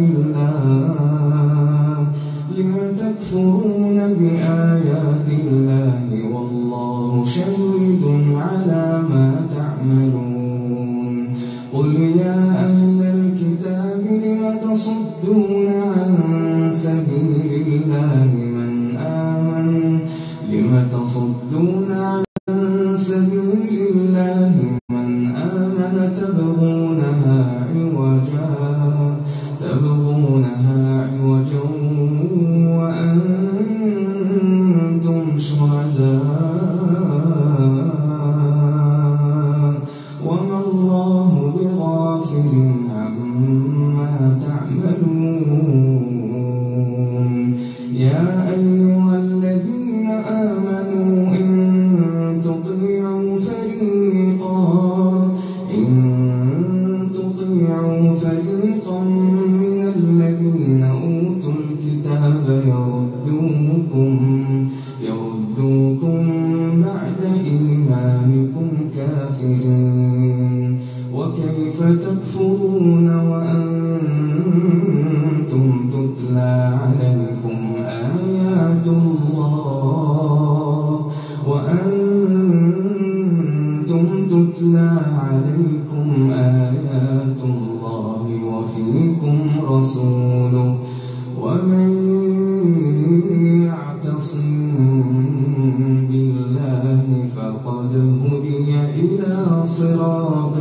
الله لم تكفرون بآيات الله والله شهيد على ما تعملون قل يا أهل الكتاب لم تصدون عن سبيل الله من آمن لم تصدون عن سبيل الله من آمن تبغونها عوجا تبغونها عوجا وأنتم شهداء وما الله بغافل عما تعملون يا أيها الذين آمنوا إن تطيعوا فريقا إن تطيعوا فريقا من الذين أوتوا الكتاب يردوكم يردوكم بعد إيمانكم كافرين وكيف تكفرون وأنتم تتلى عليكم آيات الله وأنتم تتلى عليكم آيات الله وفيكم رسوله ومن يعتصم بالله فقد هدي إلى صراط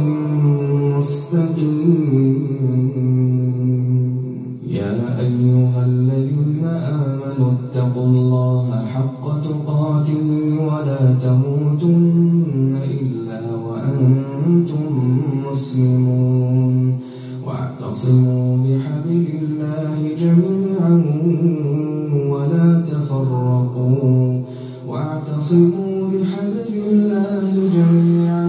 مستقيم يا أيها الذين آمنوا اتقوا الله حق تقاته ولا تموتن إلا وأنتم مسلمون واعتصموا بحبل الله جميعا ولا تفرقوا واعتصموا بحبل الله جميعا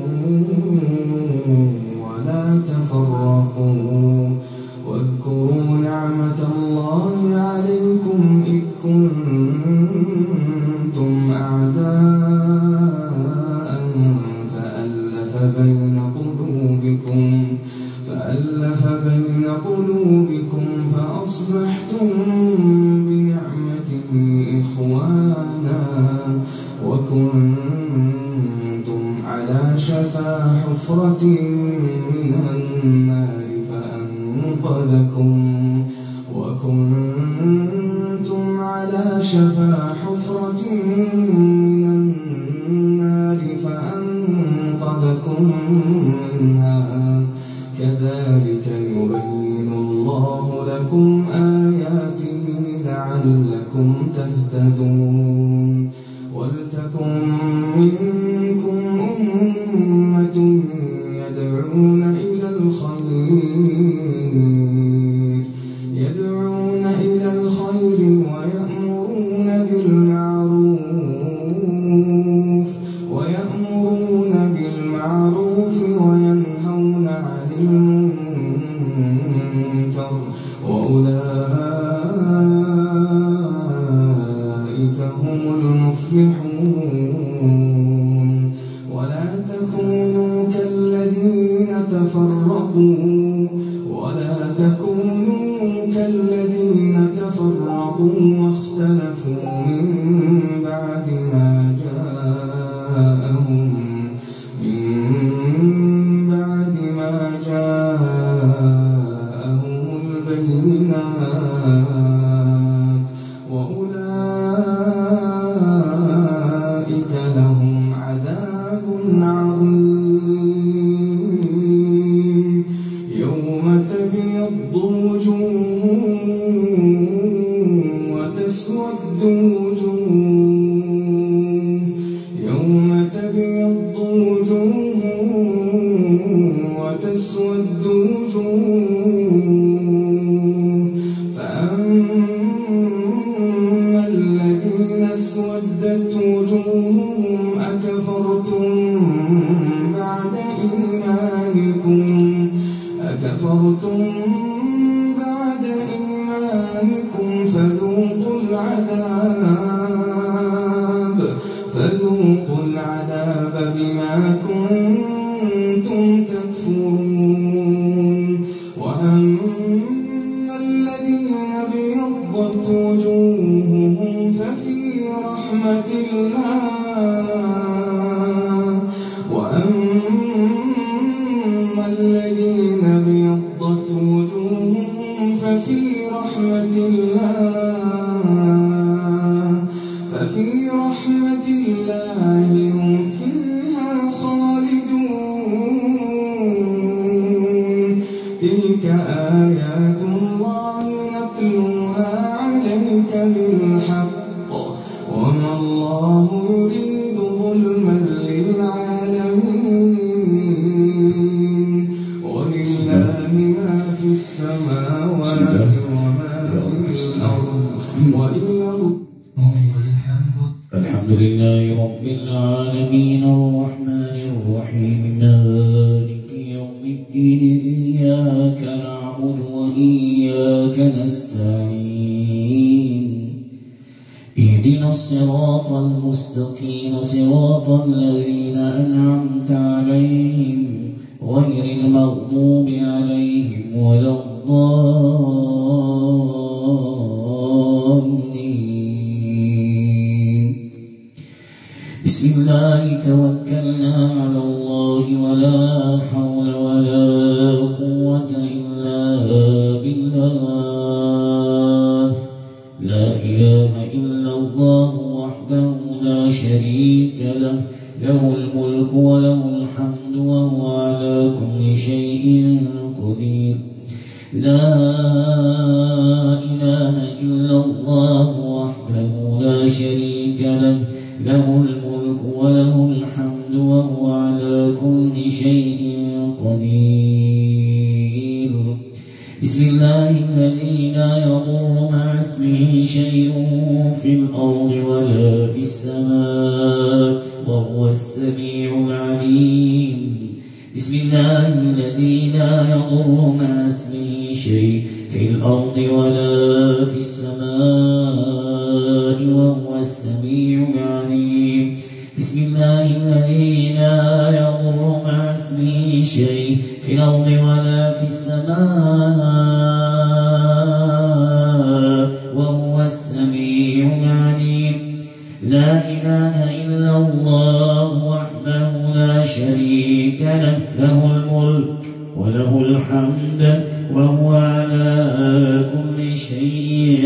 ولا تفرقوا واذكروا نعمة الله عليكم إذ كنتم أعداء فألف بين قلوبكم فألف بين قلوبكم فأصبحتم بنعمته إخوانا وكنتم على شفا حفرة من النار فأنقذكم وكنتم على شفا حفرة من النار فأنقذكم منها كذلك يبين الله لكم آياته لعلكم تهتدون ولتكن منكم أمة تكونوا كالذين تفرقوا ولا تكونوا كالذين تفرقوا واختلفوا من بعد ما جاءهم من بعد ما جاءهم البينات وأولئك لهم عذاب عظيم يوم تبيض وجوه وتسود وجوه يوم تبيض وجوه وتسود وجوه فأما الذين اسودت وجوههم أكفرتم بعد إيمانكم أكفرتم بعد إيمانكم فذوقوا العذاب فذوقوا العذاب بما كنتم تكفرون وأما الذين ابيضت وجوههم ففي رحمة الله وأما الذين ابيضت وجوههم ففي رحمة الله ففي رحمة الله هم فيها خالدون تلك آيات الله نتلوها عليك بالحق وما الله يريد ظلما للعالمين ولله ما في السماوات وما في الأرض وإلى الحمد لله رب العالمين الرحمن الرحيم مالك يوم الدين إياك نعبد وإياك نستعين اهدنا الصراط المستقيم صراط الذين أنعمت عليهم غير المغضوب عليهم ولا الضالين بسم الله توكلنا على الله ولا حول ولا قوة إلا بالله لا إله إلا الله وحده لا شريك له له الملك وله الحمد وهو على كل شيء قدير لا إله إلا الله وحده لا شريك له له الملك وله الحمد وهو على كل شيء قدير بسم الله الذي لا يضر مع اسمه شيء في الأرض ولا في السماء وهو السميع العليم بسم الله الذي لا يضر مع اسمه شيء في الأرض ولا في السماء وهو السميع العليم بسم الله الذي لا يضر مع اسمه شيء في الأرض ولا في السماء وهو السميع العليم لا إله إلا الله وحده لا شريك له له الملك وله الحمد وهو على كل شيء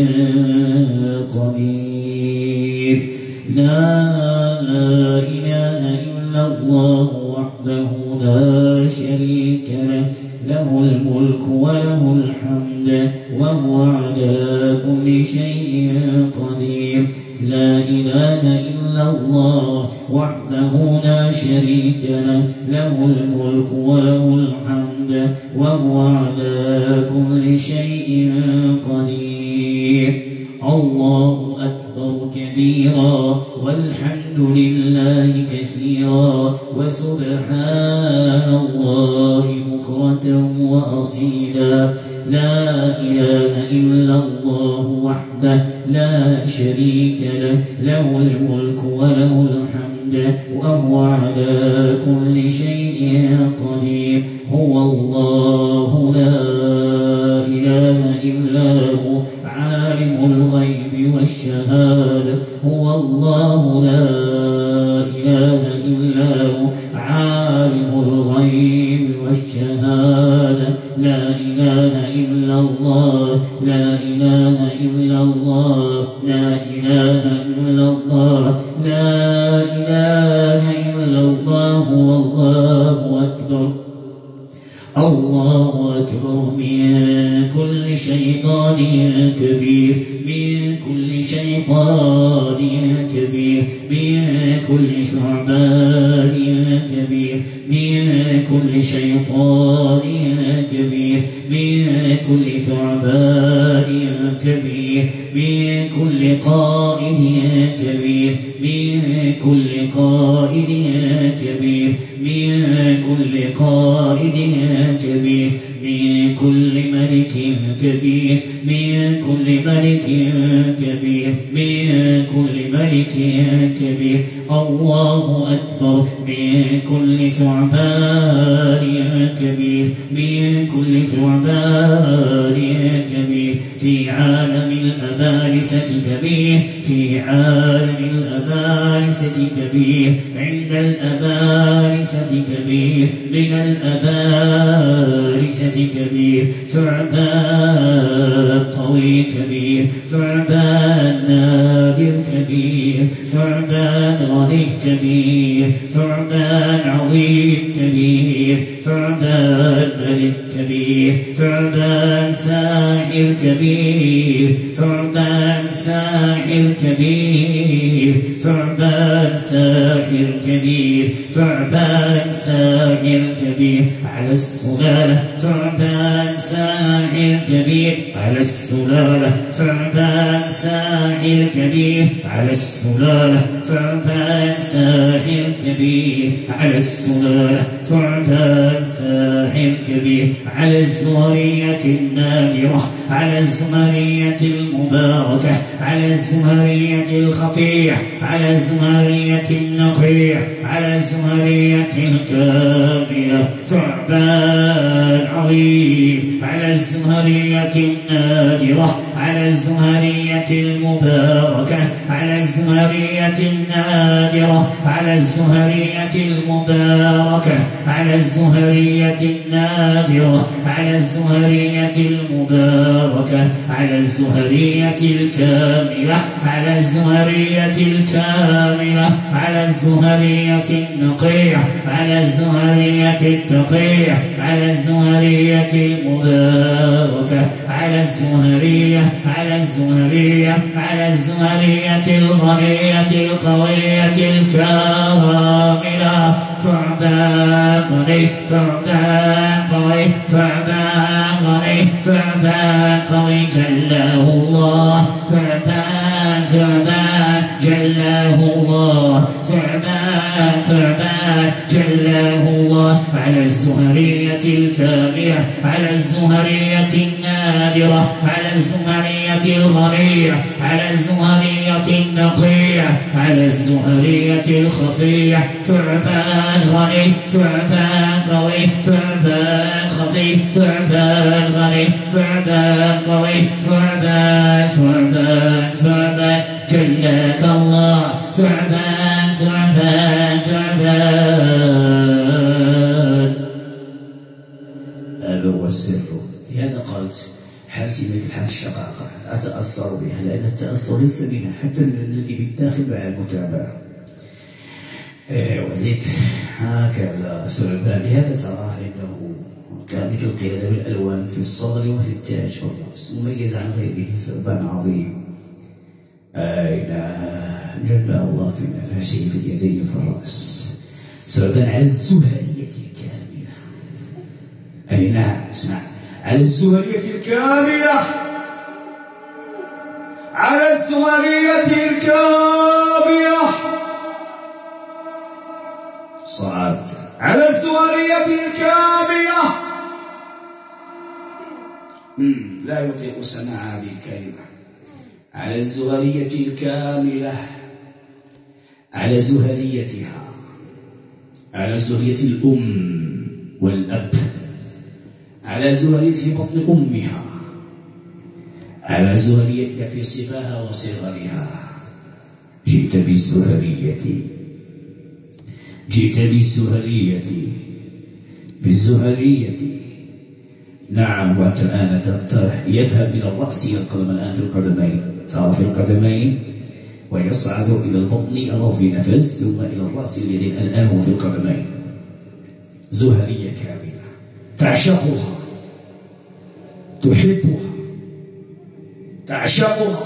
قدير لا إله إلا الله وحده لا شريك له له الملك وله الحمد وهو على كل شيء قدير لا إله إلا الله وحده لا شريك له له الملك وله الحمد وهو على كل شيء قدير الله أكبر كبيرا والحمد لله كثيرا وسبحان الله بكرة وأصيلا لا إله إلا الله وحده لا شريك له له الملك وله الحمد وهو على كل الله أكبر الله أكبر. من كل شيطان كبير من كل شيطان كبير من كل ثعبان كبير من كل شيطان كبير من كل ثعبان كبير من كل قائد كبير من كل قائد كبير من كل قائد كبير من كل ملك كبير من كل ملك كبير من كل ملك كبير. الله أكبر. من كل ثعبان كبير من كل ثعبان كبير. في عالم الأبالسة كبير في عالم الأبالسة كبير عند الأبالسة كبير من الأبالسة كبير. ثعبان طويل كبير ثعبان نادر كبير ثعبان غني كبير ثعبان عظيم كبير ثعبان ملك كبير ثعبان ساحر كبير ثعبان ساحر كبير ثعبان ساحر كبير ثعبان ساحر كبير. على السلالة ثعبان ساحر كبير على السلالة ثعبان ساحر كبير على السلالة ثعبان ساحر كبير على السلالة ثعبان ساحر كبير. على الزهرية النادرة على الزهرية المباركة على الزهرية الخفية على الزهرية النقية على الزهرية الكاملة. ثعبان عظيم على الزهرية النادرة على الزهرية المباركة على الزهرية النادرة على الزهرية المباركة على الزهرية النادرة على الزهرية المباركة على الزهرية الكاملة على الزهرية الكاملة على الزهرية النقية على الزهرية التقية على الزهرية المباركة على الزهرية على الزهرية على الزهرية الغنية القوية الكاملة. ثعبان غني ثعبان قوي ثعبان غني ثعبان قوي جله الله ثعبان ثعبان جله الله ثعبان ثعبان جله الله. على الزهرية الكاملة على الزهرية النادرة على الزهرية الغنية على الزهرية النقية على الزهرية الخفية. ثعبان غني ثعبان قوي ثعبان خفي ثعبان غني ثعبان قوي ثعبان ثعبان ثعبان جلك الله ثعبان ثعبان ثعبان. هذا هو السر. لهذا قالت حالتي مثل حال الشقاقة أتأثر بها لأن التأثر ليس بها حتى الذي بالداخل مع المتابعة. وزيد هكذا ثعبان. لهذا تراه عنده كامل القردة والألوان في الصدر وفي التاج في الرأس مميز عن غيره. ثعبان عظيم أي نعم جله الله في نفسه في اليدين في الرأس. ثعبان على الزهرية الكاملة. أي نعم اسمع على الزهرية الكاملة على الزهرية الكاملة صعد على الزهرية الكاملة. لا يطيق سماع هذه الكلمة. على الزهرية الكاملة على زهريتها على زهرية الأم والأب على زهرية بطن أمها على زهريتها في صباها وصغرها. جئت بالزهرية جئت بالزهرية بالزهرية. نعم. وأنت الآن يذهب إلى الرأس إلى القدم الآن في القدمين ترى في القدمين ويصعد إلى البطن أو في نفس ثم إلى الرأس الذي الآن هو في القدمين. زهرية كاملة تعشقها تحبها تعشقها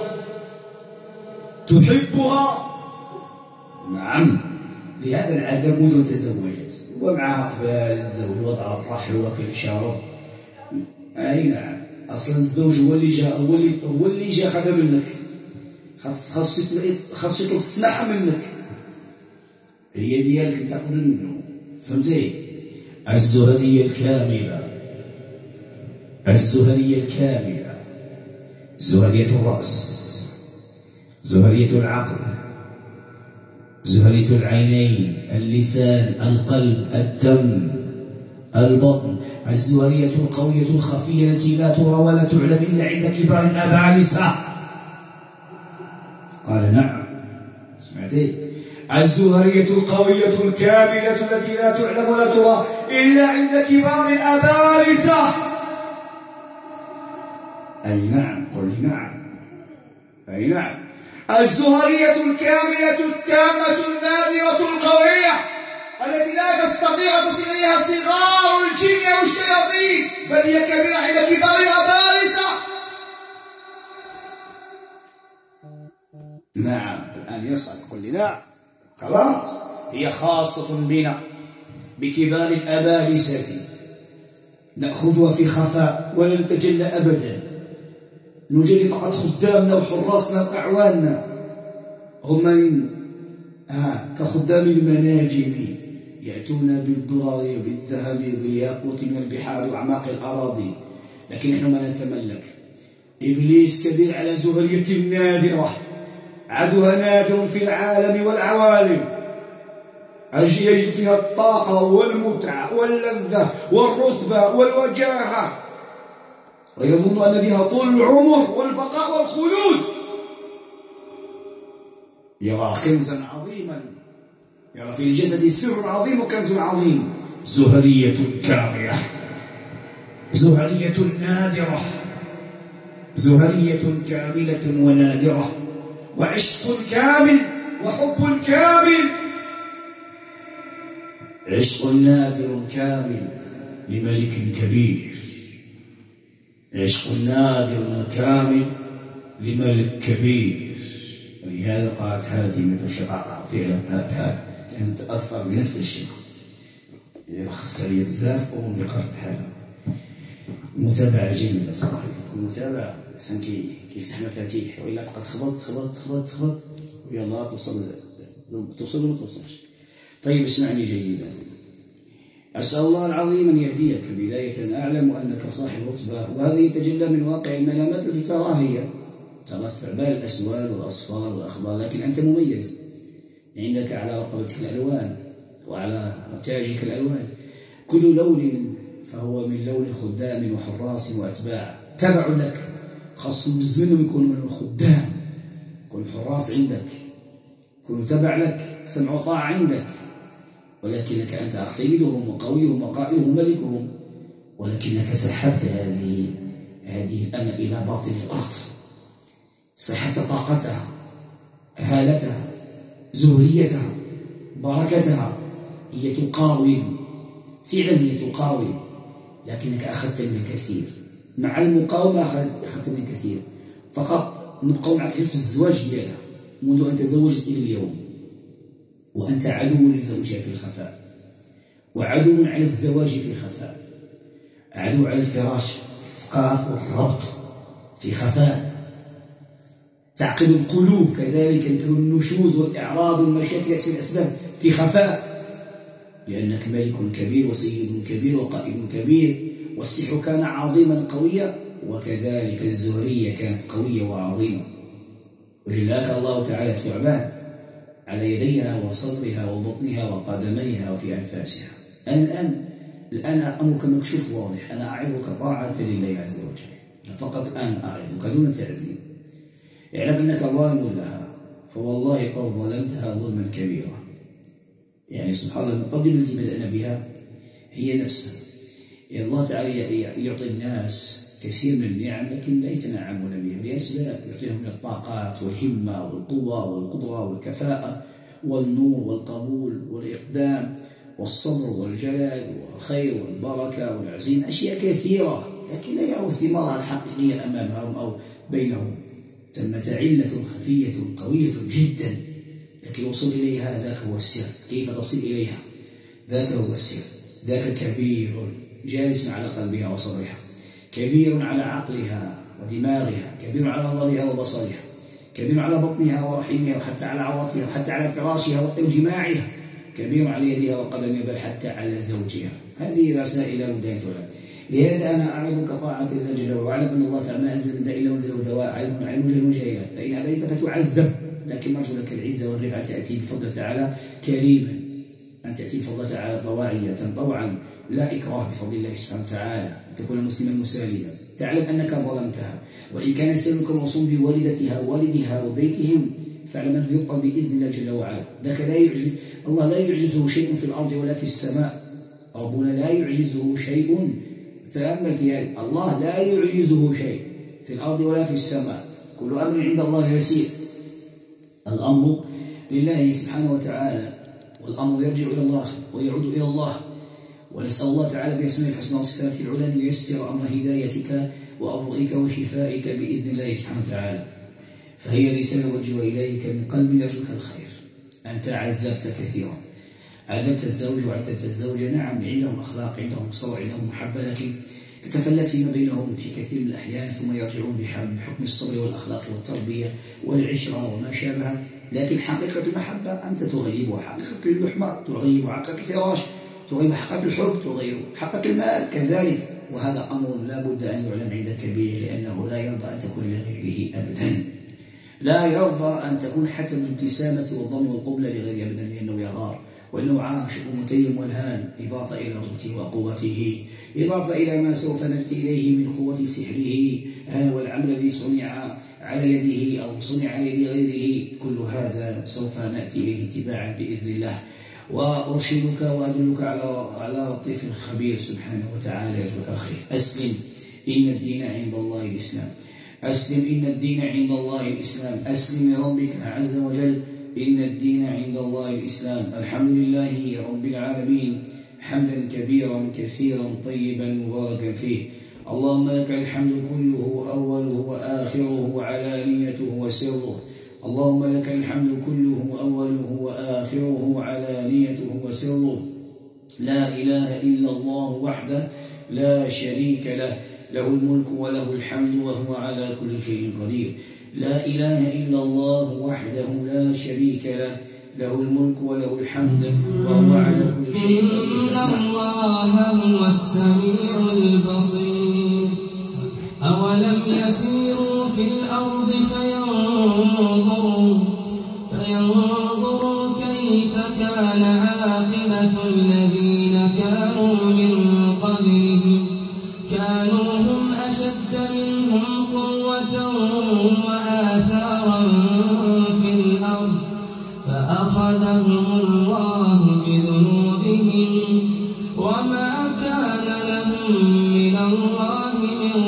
تحبها. نعم، لهذا العذاب منذ تزوجت ومعها قبل الزوج وضع الرحل وكل شرب. اي نعم، اصلا الزوج هو اللي جا هو اللي هو اللي جا خذا منك، خاص خاصو خاصو يطلب السماحه منك، هي ديالك انت قبل منه. فهمتي؟ الزهرية الكاملة الزهرية الكاملة زهرية الرأس، زهرية العقل، زهرية العينين، اللسان، القلب، الدم، البطن، الزهرية القوية الخفية التي لا ترى ولا تعلم إلا عند كبار الأبالسة. قال نعم، سمعتي؟ الزهرية القوية الكاملة التي لا تعلم ولا ترى إلا عند كبار الأبالسة. أي نعم، قل لي نعم. أي نعم، الزهرية الكاملة التامة النادرة القوية التي لا تستطيع تصل إليها صغار الجن أو الشياطين، بل هي كبيرة عند كبار الأبالسة. نعم، الآن يصعد، قل لي نعم. خلاص، هي خاصة بنا بكبار الأبالسة، نأخذها في خفاء ولا نتجلى أبدا، نجلي فقط خدامنا وحراسنا وأعواننا، هم من آه كخدام المناجم يأتون بالضرر وبالذهب وبالياقوت من البحار وأعماق الأراضي، لكن نحن ما نتملك. إبليس كبير على زهرية نادرة، عدوها نادر في العالم والعوالم، يجد فيها الطاقة والمتعة واللذة والرتبة والوجاهة، ويظن أن بها طول العمر والبقاء والخلود. يرى كنزا عظيما، يرى في الجسد سر عظيم وكنز عظيم. زهرية كاملة، زهرية نادرة، زهرية كاملة ونادرة، وعشق كامل وحب كامل، عشق نادر كامل لملك كبير، عشق نادر كامل لملك كبير. ولهذا قالت هذه مثل شقاقة فعلا هذا لأن تأثر بنفس الشيء، يرخص عليه بزاف وهم يقرب بحالها. متابعة جيدة صراحة، المتابعة أحسن كي كيفتح مفاتيح، وإلا تبقى تخبط تخبط تخبط تخبط ويلا توصل توصل وما توصلش. طيب اسمعني جيدا، أسأل الله العظيم أن يهديك. بداية أعلم أنك صاحب رتبة، وهذه تجلى من واقع الملامات التي تراها، هي ترى الثعبان الأسواد والأصفار والأخضر، لكن أنت مميز، عندك على رقبتك الألوان وعلى تاجك الألوان، كل لون فهو من لون خدام وحراس وأتباع تبع لك، خاص منهم يكونوا من الخدام، يكون الحراس عندك، يكونوا تبع لك، سمع وطاعة عندك، ولكنك أنت سيدهم وقويهم وقائدهم وملكهم، ولكنك سحبت هذه هذه الأمة إلى باطن الأرض، سحبت طاقتها، هالتها، زهريتها، بركتها. هي تقاوم، فعلا هي تقاوم، لكنك أخذت من الكثير. مع المقاومة أخذت من الكثير، فقط نبقى معك في الزواج ديالها منذ أن تزوجت إلى اليوم، وأنت عدو لزوجها في الخفاء، وعدو على الزواج في الخفاء، عدو على الفراش، الثقاف والربط في خفاء، تعقد القلوب كذلك، يكون النشوز والإعراض والمشاكل في الأسباب في خفاء، لأنك ملك كبير وسيد كبير وقائد كبير، والسحر كان عظيما قويا، وكذلك الزهرية كانت قوية وعظيمة، وجلاك الله تعالى الثعبان على يديها وصدرها وبطنها وقدميها وفي أنفاسها. أنا الآن الآن أمرك مكشوف واضح، أنا أعظك طاعة لله عز وجل، فقط الآن أعظك دون تعذيب. اعلم أنك ظالم لها، فوالله قد ظلمتها ظلما كبيرا. يعني سبحان الله، المقدمة التي بدأنا بها هي نفسها. الله تعالى يعطي الناس كثير من النعم لكن لا يتنعمون بها لأسباب، يعطيهم من الطاقات والهمة والقوة والقدرة والكفاءة والنور والقبول والإقدام والصبر والجلال والخير والبركة والعزيم، أشياء كثيرة، لكن لا يروا ثمارها الحقيقية أمامهم أو بينهم. ثمة علة خفية قوية جدا، لكن الوصول إليها ذاك هو السر. كيف تصل إليها؟ ذاك هو السر. ذاك كبير جالس على قلبها وصدرها، كبير على عقلها ودماغها، كبير على نظرها وبصرها، كبير على بطنها ورحمها وحتى على عورتها وحتى على فراشها وجماعها، كبير على يدها وقدمها، بل حتى على زوجها. هذه رسائل لا بد أن تعلم. لهذا أنا أعظك طاعة الله جل وعلا، واعلم أن الله تعالى ما أنزل من داء إلا وأنزله دواء، علم علم جل وجيلات، فإن أبيت فتعذب، لكن نرجو لك العزة والرفعة تأتي بفضل تعالى كريما، أن تأتي بفضل تعالى طواعية طوعا لا إكراه بفضل الله سبحانه وتعالى، أن تكون مسلما مسالما، تعلم أنك ظلمتها، وإن كان سلمك الوصول بوالدتها ووالدها وبيتهم فاعلم أنه يبقى بإذن الله جل وعلا. ذاك لا يعجز الله، لا يعجزه شيء في الأرض ولا في السماء. ربنا لا يعجزه شيء، تأمل في هذا، الله لا يعجزه شيء في الأرض ولا في السماء، كل أمر عند الله يسير. الأمر لله سبحانه وتعالى، والأمر يرجع إلى الله ويعود إلى الله، ونسأل الله تعالى بأسماء الحسنى وصفاته العلى أن ييسر أمر هدايتك وأمرك وشفائك بإذن الله سبحانه وتعالى. فهي رسالة وجه إليك من قلب يرجوك الخير. أنت عذبت كثيرا، عذبت الزوج وعذبت الزوجة، نعم عندهم أخلاق، عندهم صبر، عندهم محبة، لكن تتفلت فيما بينهم في كثير من الأحيان، ثم يرجعون بحكم الصبر والأخلاق والتربية والعشرة وما شابه. لكن حقيقة المحبة أنت تغيبها، حقيقة اللحمة تغيبها، حقك الفراش تغيب، حقك الحب تغيب، حقك المال كذلك. وهذا أمر لا بد أن يعلم عند كبير، لأنه لا يرضى أن تكون لغيره أبدا، لا يرضى أن تكون حتى الابتسامة والضم والقبلة لغيره أبدا، لأنه يغار، وإنه عاشق متيم والهان، إضافة إلى رغبته وقوته، إضافة إلى ما سوف نأتي إليه من قوة سحره والعمل الذي صنع على يده أو صنع على يد غيره، كل هذا سوف نأتي إليه اتباعا بإذن الله. وأرشدك وأدلك على على لطيف خبير سبحانه وتعالى يرجوك الخير. أسلم، إن الدين عند الله الإسلام. أسلم، إن الدين عند الله الإسلام. أسلم لربك عز وجل، إن الدين عند الله الإسلام. الحمد لله رب العالمين حمدا كبيرا كثيرا طيبا مباركا فيه. اللهم لك الحمد كله، أوله وآخره وعلانيته وسره. اللهم لك الحمد كله، أوله وآخره وعلانيته وسره. لا إله إلا الله وحده لا شريك له، له الملك وله الحمد وهو على كل شيء قدير. لا إله إلا الله وحده لا شريك له، له الملك وله الحمد وهو على كل شيء قدير. إن الله هو السميع البصير. أولم يسيروا في الأرض فينظروا فينظروا كيف كان عاقبة الذين كانوا من قبلهم، كانوا هم أشد منهم قوة وآثارا في الأرض، فأخذهم الله بذنوبهم، وما كان لهم من الله من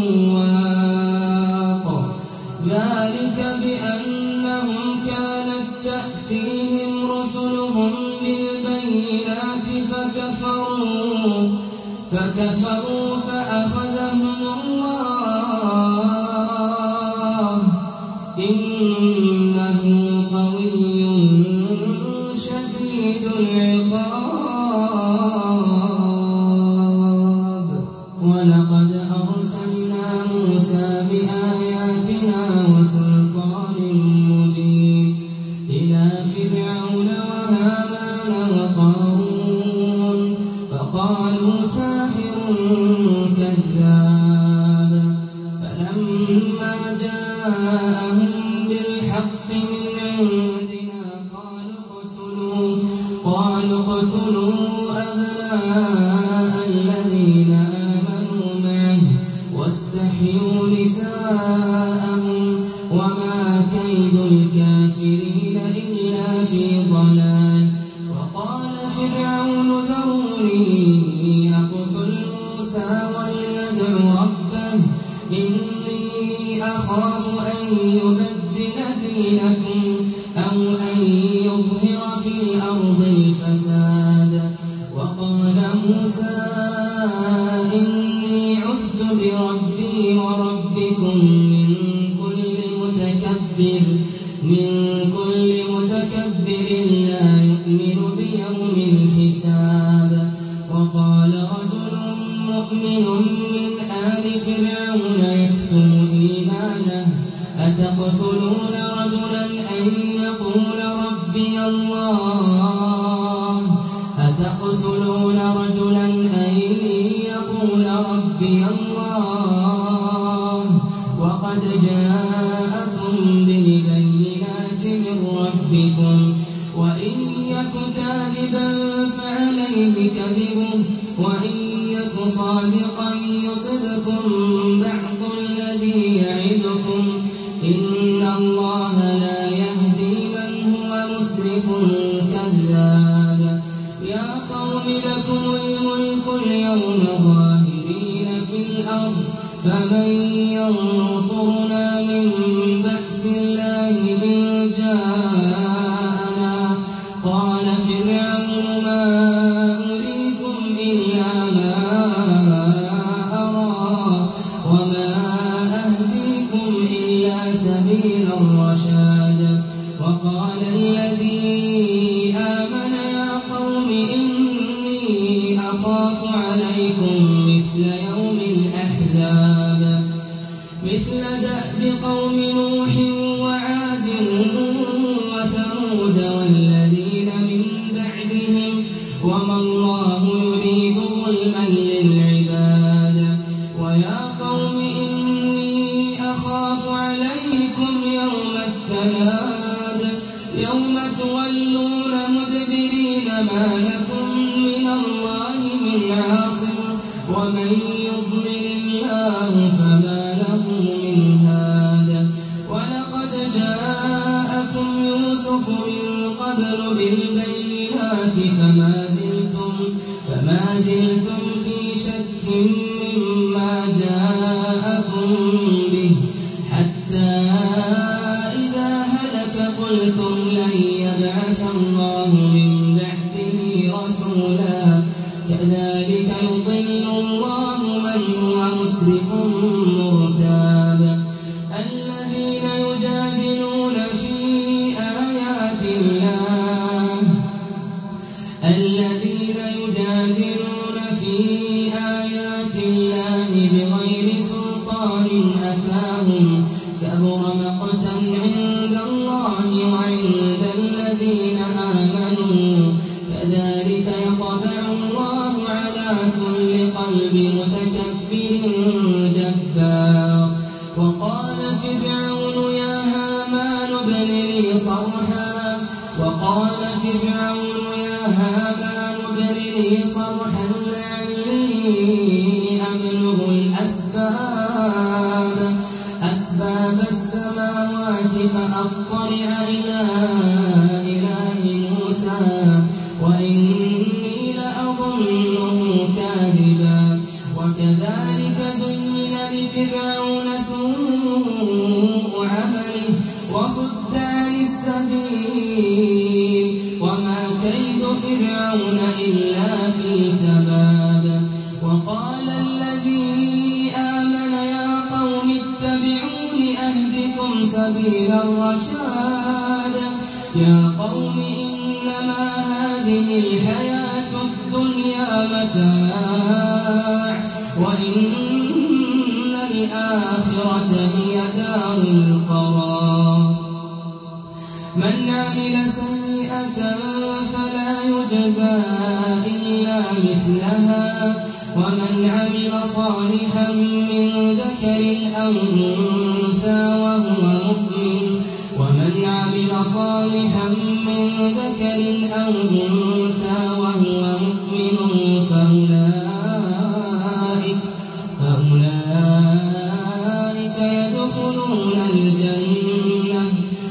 واق. ذلك بأنهم كانت تأتيهم رسلهم بالبينات فكفروا فكفروا فأخذهم الله، إنه قوي شديد العقاب. ولقد أرسلنا موسى بآياتنا وسلطان مبين إلى فرعون وهامان وقارون، فقالوا ساحر كذاب. فلما جاءهم بالحق من عندنا قالوا اقتلوا قالوا اقتلوا أبناء الذين آمنوا معه موسى إني عذت بربي وربكم من كل متكبر من كل متكبر لا يؤمن بيوم الحساب. وقال رجل مؤمن من آل فرعون يكتم إيمانه أتقتلون رجلا أن يقول ربي الله أتقتلون رجلا أن يقول ربي الله وقد جاءكم بالبينات من ربكم وإن يك كاذبا فعليه كذبه وإن يك صادقا يصبكم بعض الذي يعدكم إن الله لا يهدي من هو مسرف كذاب. يا قوم لكم الملك اليوم ظاهرين في الأرض فمن ينصرنا من بأس الله إن جاءنا. قال فرعون ما أريكم إلا ما أرى وما أهديكم إلا سبيل الرشاد. وقال الذي آمن يا قوم إني أخاف عليكم مثل يوم الأحزاب مثل دأب قوم نوح وعاد وثمود والذين من بعدهم وما الله يريد ظلما للعباد. ويا قوم إني أخاف عليكم يوم التناد يوم تولون مدبرين ما لكم من الله من عاصم ومن يضلل الله فما له من هاد. ولقد جاءكم يوسف من قبل بالبينات فما زلتم فما زلتم في شك مما جاءكم به حتى إذا هلك قلتم لن يبعث الله من بعده رسولا كذلك يضل الله من هو مسرف مرتاب. الذين يجادلون في آيات الله الذين يجادلون في آيات الله بغير سلطان أتاهم كبر مقتا عند الله وعند الذين آمنوا كذلك يطبع الله على كل قلب متكبر جبار. وقال فرعون يا هامان ابن لي صرحا وقال فرعون يا هامان ابن لي صرحا لعلي أبلغ الأسباب أسباب السماوات فأطلع إلى إله موسى وإني لأظنه كاذبا. وكذلك زين لفرعون سوء عمله وصد عن السبيل وما كيد فرعون إلا في تباب. وقال الذي آمن يا قوم اتبعون أهدكم سبيل الرشاد. يا قوم إنما هذه الحياة الدنيا متاع وإن الآخرة هي دار القرار. من عمل سيئة فلا يجزى إلا مثلها ومن عمل صالحا من ذكر أو أنثى وهو مؤمن ومن عمل صالحا من ذكر أو أنثى وهو مؤمن فأولئك فأولئك يدخلون الجنة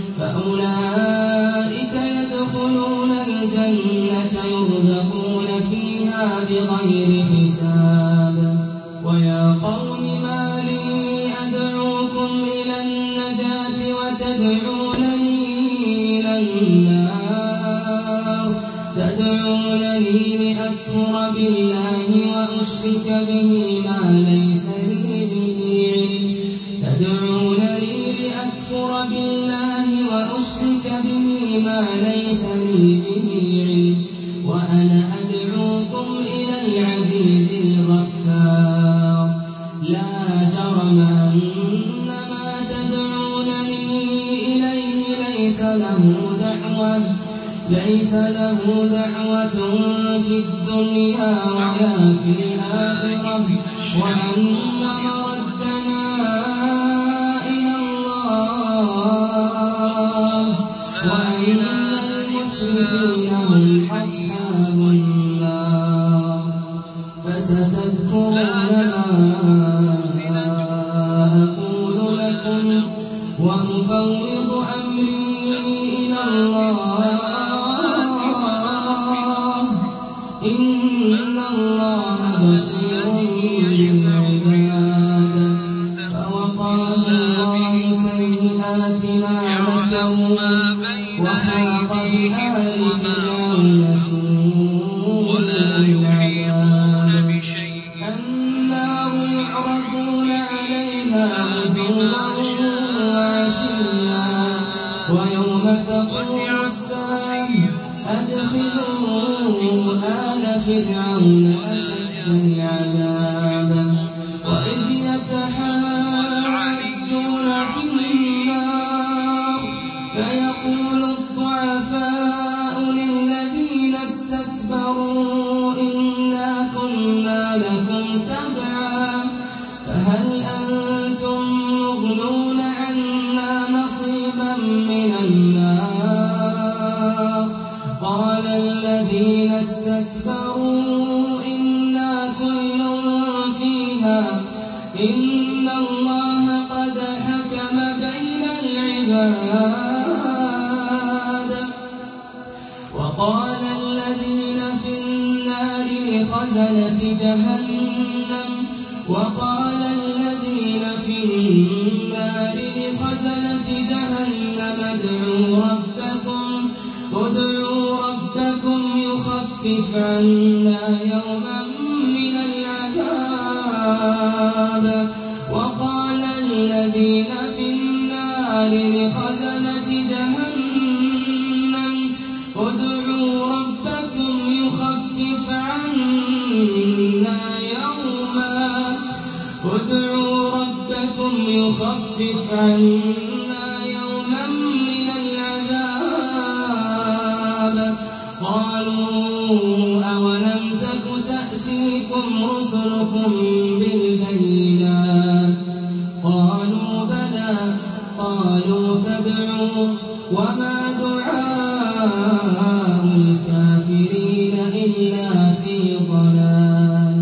فأولئك يدخلون الجنة يرزقون فيها بغير حساب. ويا قوم ما لي أدعوكم إلى النجاة وتدعونني إلى النار تدعونني لأكفر بالله وأشرك به ما ليس لي به علم تدعونني لأكفر بالله وأشرك به ما ليس لي به علم وأنا أدعوكم إلى العزيز الغفار لا جرم أن ما تدعونني إليه ليس له دعوة ليس له دعوة في الدنيا ولا في الآخرة وأن مردنا إلى الله وأن المسلمين هم أصحاب النار فستذكرون ما أقول لكم وأفوض أمري إلى الله إن الله بصير بالعباد فوقاه الله سيئات ما مكروا وحاق بآل فرعون سوء العذاب النار يعرضون عليها غدوا وعشيا ويوم تقوم الساعة أدخلوا آل فرعون أشد العذاب وإذ يتحاجون في النار فيقول الضعفاء للذين استكبروا إنا كنا لكم تبعا فهل أنتم مغنون عنا نصيبا من النار قال الذين استكبروا إنا كل فيها إن الله قد حكم بين العباد وقال الذين في النار لخزنة جهنم وقال الذين في النار لخزنة جهنم ادعوا ربكم ادعوا ربكم يخفف عنا يوما من العذاب وقال الذين في النار لخزنة جهنم ادعوا ربكم يخفف عنا يوما ادعوا ربكم يخفف عنا يوما من العذاب قالوا أولم تك تأتيكم رسلكم بالبينات قالوا بلى قالوا فادعوا وما دعاء الكافرين إلا في ضلال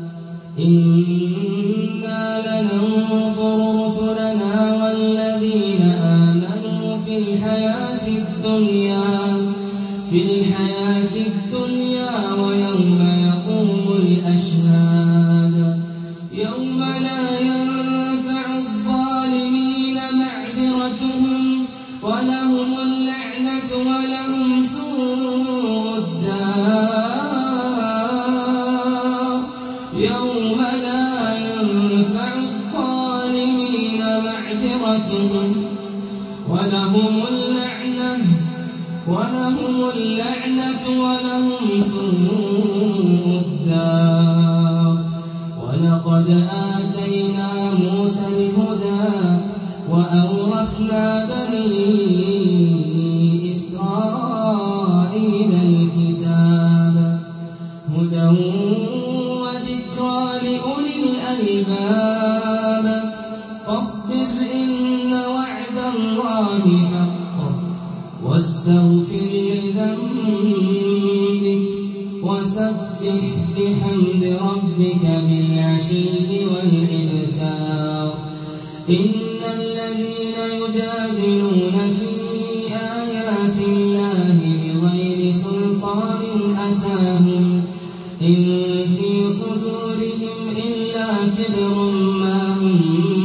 إنا لننصر رسلنا والذين آمنوا في الحياة الدنيا في الحياة الدنيا ويوم يقوم الأشهاد يوم لا ينفع الظالمين معذرتهم ولهم اللعنة ولهم سوء الدار يوم لا ينفع الظالمين معذرتهم ولهم اللعنة ولهم اللعنة ولهم سوء الدار ولقد آتينا موسى الهدى وأورثنا بني إسرائيل الكتاب هدى وذكرى لأولي الألباب فاصبر إن وعد الله حق واستغفر لذنبك وسبح بحمد ربك بالعشي والإبكار إن الذين يجادلون في آيات الله بغير سلطان أتاهم إن في صدورهم إلا كبر ما هم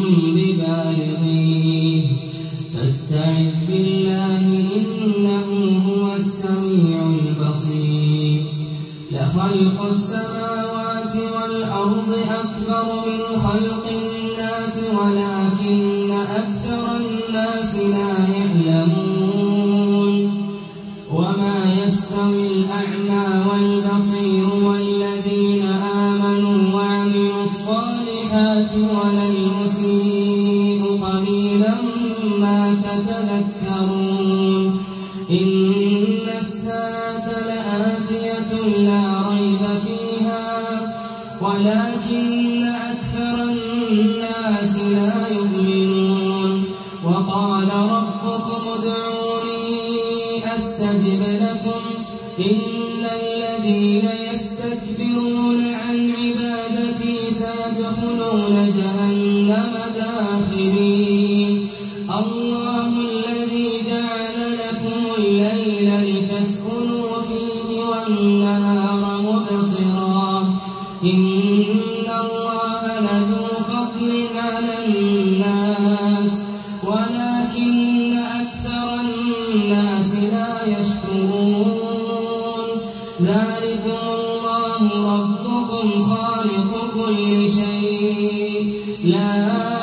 ببالغيه فاستعذ بالله إنه هو السميع البصير لخلق السماوات والأرض الأرض أكبر من خلق الناس ولكن أكثر الناس لا يعلمون وما يستوي الأعمى والبصير والذين آمنوا وعملوا الصالحات ولا المسيء قليلا ما تتذكرون إن الساعة لآتية لا ريب فيها ولكن أكثر الناس لا يؤمنون وقال ربكم ادعوني أستجب لكم إن الذين يستكبرون عن عبادتي سيدخلون جهنم داخرين الله الذي جعل لكم الليل لتسكنوا فيه والنهار مبصرا إن الله لذو فضل على الناس ولكن أكثر الناس لا يشكرون ذلكم الله ربكم خالق كل شيء لا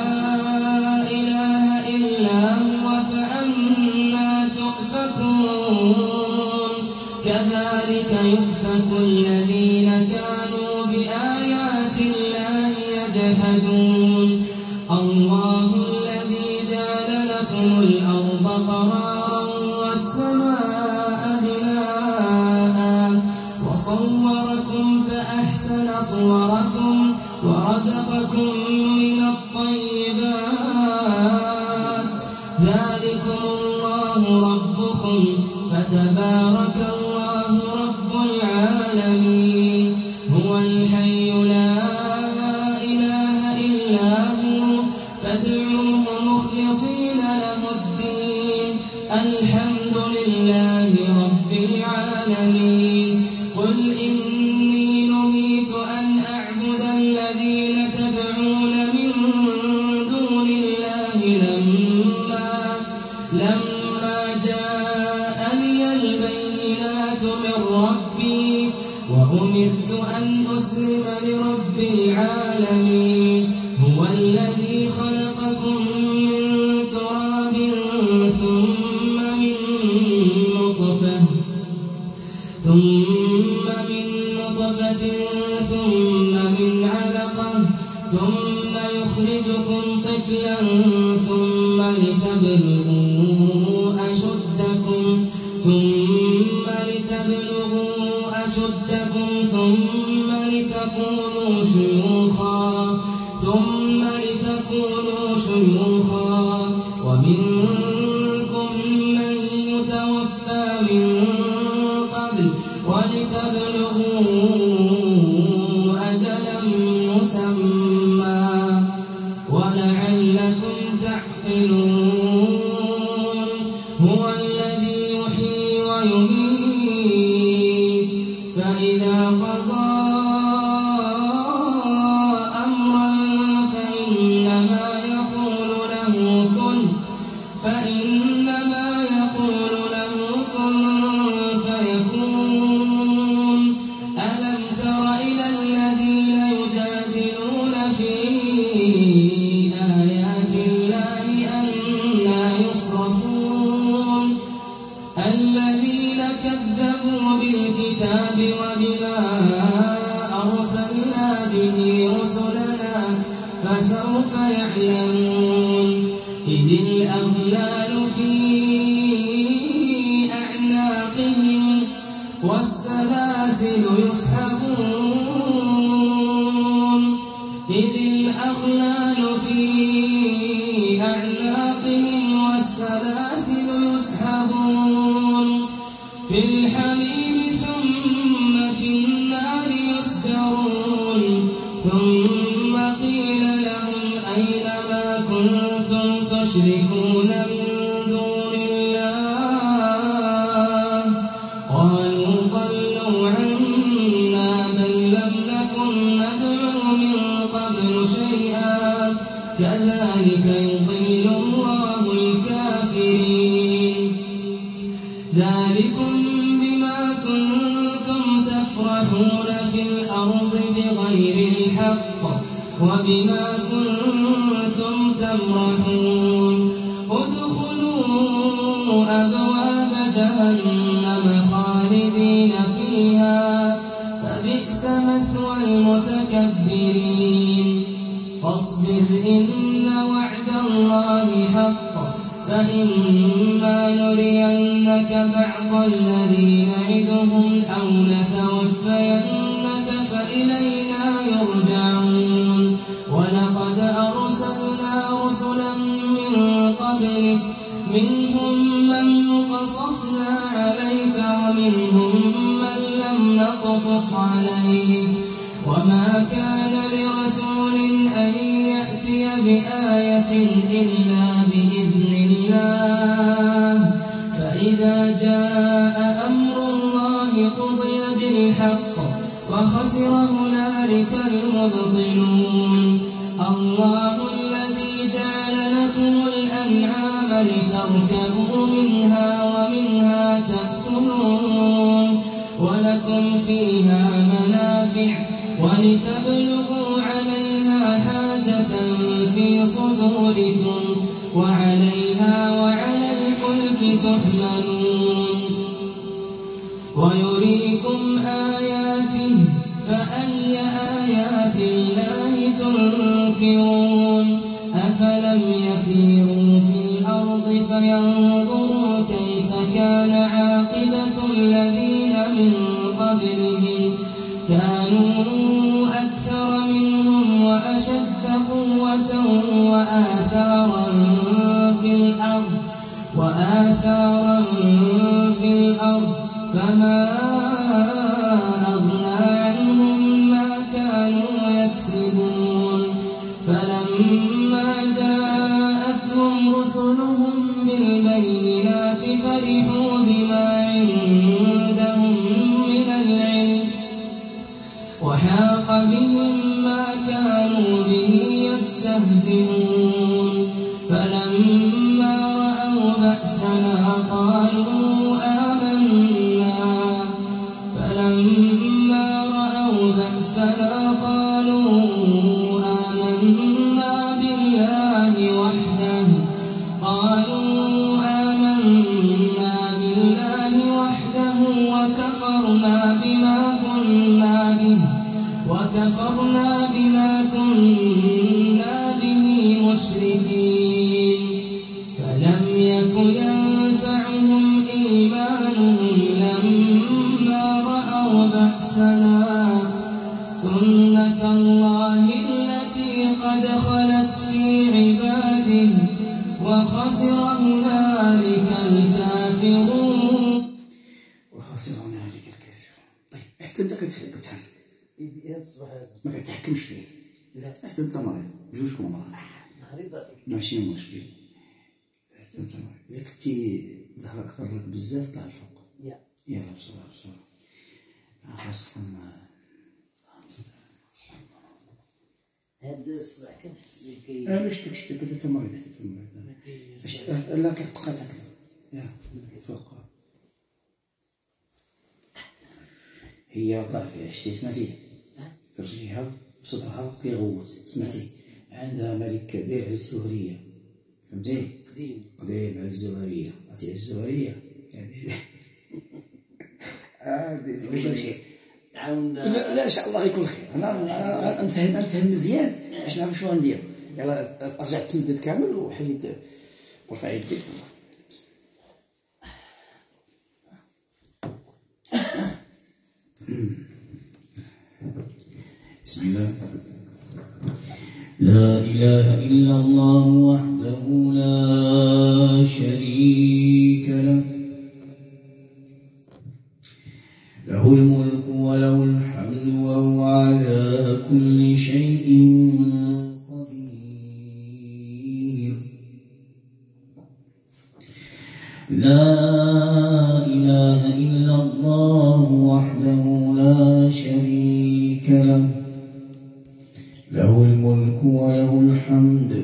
إله إلا هو فأنى تؤفكون كذلك يؤفك الذين كانوا بآيات الله يجحدون الله الذي جعل لكم الأرض قرارا والسماء بناء وصوركم فأحسن صوركم ورزقكم من الطيبات ذلكم الله ربكم فتبارك الله رب العالمين هو الحي لا إله إلا هو فادعوه مخلصين له الدين الحمد لله رب العالمين قل إني نهيت أن أعبد الذين تدعون من دون الله لما لما جاءني البينات من ربي وأمرت أن أسلم لرب العالمين هو الذي خلقكم من تراب ثم من نطفة ثم من نطفة ثم من علقة ثم يخرجكم طفلا ثم لتبلغوا أشدكم ثم لتبلغوا أشدكم ثم لتكونوا شيوخا ثم لتكونوا شيوخا ومنكم من يتوفى من قبل ولتبلغوا أجلا مسمى ولعلكم تعقلون هو الذي يحيي ويميت فإذا قضى أمرا فإنما يقول له كن فإنما يقول له كن فيكون ألم تر إلى الذين يجادلون في آيات الله أنى يصرفون الذين كذبوا بالكتاب وبما أرسلنا به رسلنا فسوف يعلمون إذ الأغلال في أعناقهم والسلاسل يسحبون إذ الأغلال في أعناقهم والسلاسل يسحبون في الحميم ثم في النار يسجرون ثم قيل لهم أين ما كنتم تشركون من دون الله قالوا ضلوا عنا بل لم نكن ندعو من قبل شيئا كذلك يضل الله الكافرين ذلكم بما كنتم تفرحون في الأرض بغير الحق وبما كنتم تمرحون ادخلوا أبواب جهنم خالدين فيها فبئس مثوى المتكبرين فاصبر إن وعد الله حق فإما نرينك بعض الذي نعدهم أو نتوفينك فإلينا يرجعون ولقد أرسلنا رسلا من قبلك منهم من قصصنا عليك ومنهم من لم نقصص عليك وما كان لرسول أن يأتي بآية إلا بإذن الله فإذا جاء أمر الله قضي بالحق وخسر هنالك المبطلون الله الذي جعل لكم الأنعام لتركبوا منها ومنها تأكلون ولكم فيها منافع ولتبلغوا عليها حاجة في صدوركم وعليها وعلى الفلك تحملون ويريكم آياته فأي آيات الله تنكرون أفلم يسيروا في الأرض فينظروا كيف كان عاقبة الذين من قبلهم كانوا أكثر منهم وأشد قوة وآثارا في الأرض وآثارا في الأرض فما أغنى عنهم ما كانوا يكسبون فلما جاءتهم رسلهم بالبينات فرحوا بما عندهم من العلم وحاق بهم ما كانوا به يستهزئون فلما رأوا بأسنا قالوا آمنا فلما رأوا بأسنا قالوا آمنا بالله وحده قالوا آمنا بالله وحده وكفرنا بما كنا به وكفرنا بما كنا به مشركين فلم يك ينفعهم إيمانهم لما رأوا بأسنا سنة الله التي قد خلت في عباده وخسر هنالك الكافرون وخسر هنالك الكافرون. طيب حتى انت كتحكم ما كتحكمش فيه لا حتى انت مريض بجوجكم مرض مريض ماشي مشكل حتى انت مريض الا كنتي ظهرك ضرك بزاف طلع الفوق يا يلا بسرعه بسرعه خاصكم هذا الصباح كنحس بيه كي علاش تكشتك انت مريض حتى انت مريض لا كتقعد اكثر يلا فوق هي وقع فيها شتي سمعتي في رجليها صدرها كيغوت سمعتي عندها ملك كبير على الزهرية فهمتي قديم قديم على الزهرية عرفتي الزهرية هادي باش نمشي عاون لا لا ان شاء الله يكون خير انا نفهم نفهم مزيان باش نعرف شنو غندير يلا رجع تمدد كامل وحيد ورفع يديك بسم الله لا إله إلا الله وحده لا شريك له له الملك وله الحمد وهو على كل شيء قدير لا إله إلا الله وحده لا شريك له له الملك وله الحمد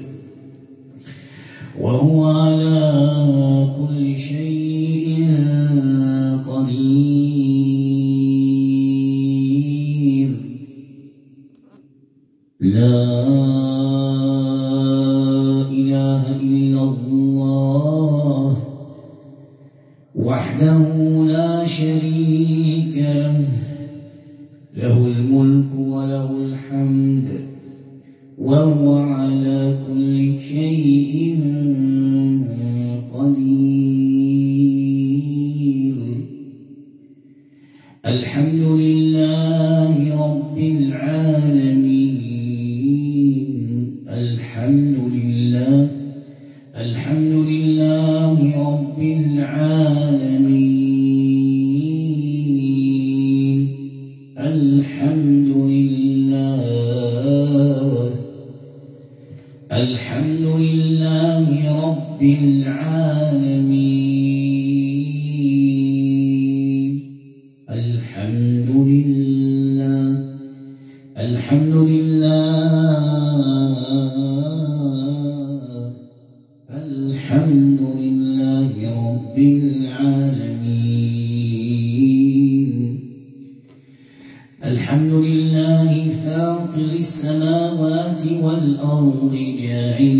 وهو على كل شيء قدير لا إله إلا الله وحده لا شريك له له الملك وله الحمد وهو على كل شيء قدير. الحمد لله رب العالمين. الحمد لله الحمد لله رب العالمين. الحمد لله الحمد لله رب العالمين. الحمد لله الحمد لله الحمد لله رب العالمين. الحمد لله فاطر السماوات والأرض جاعل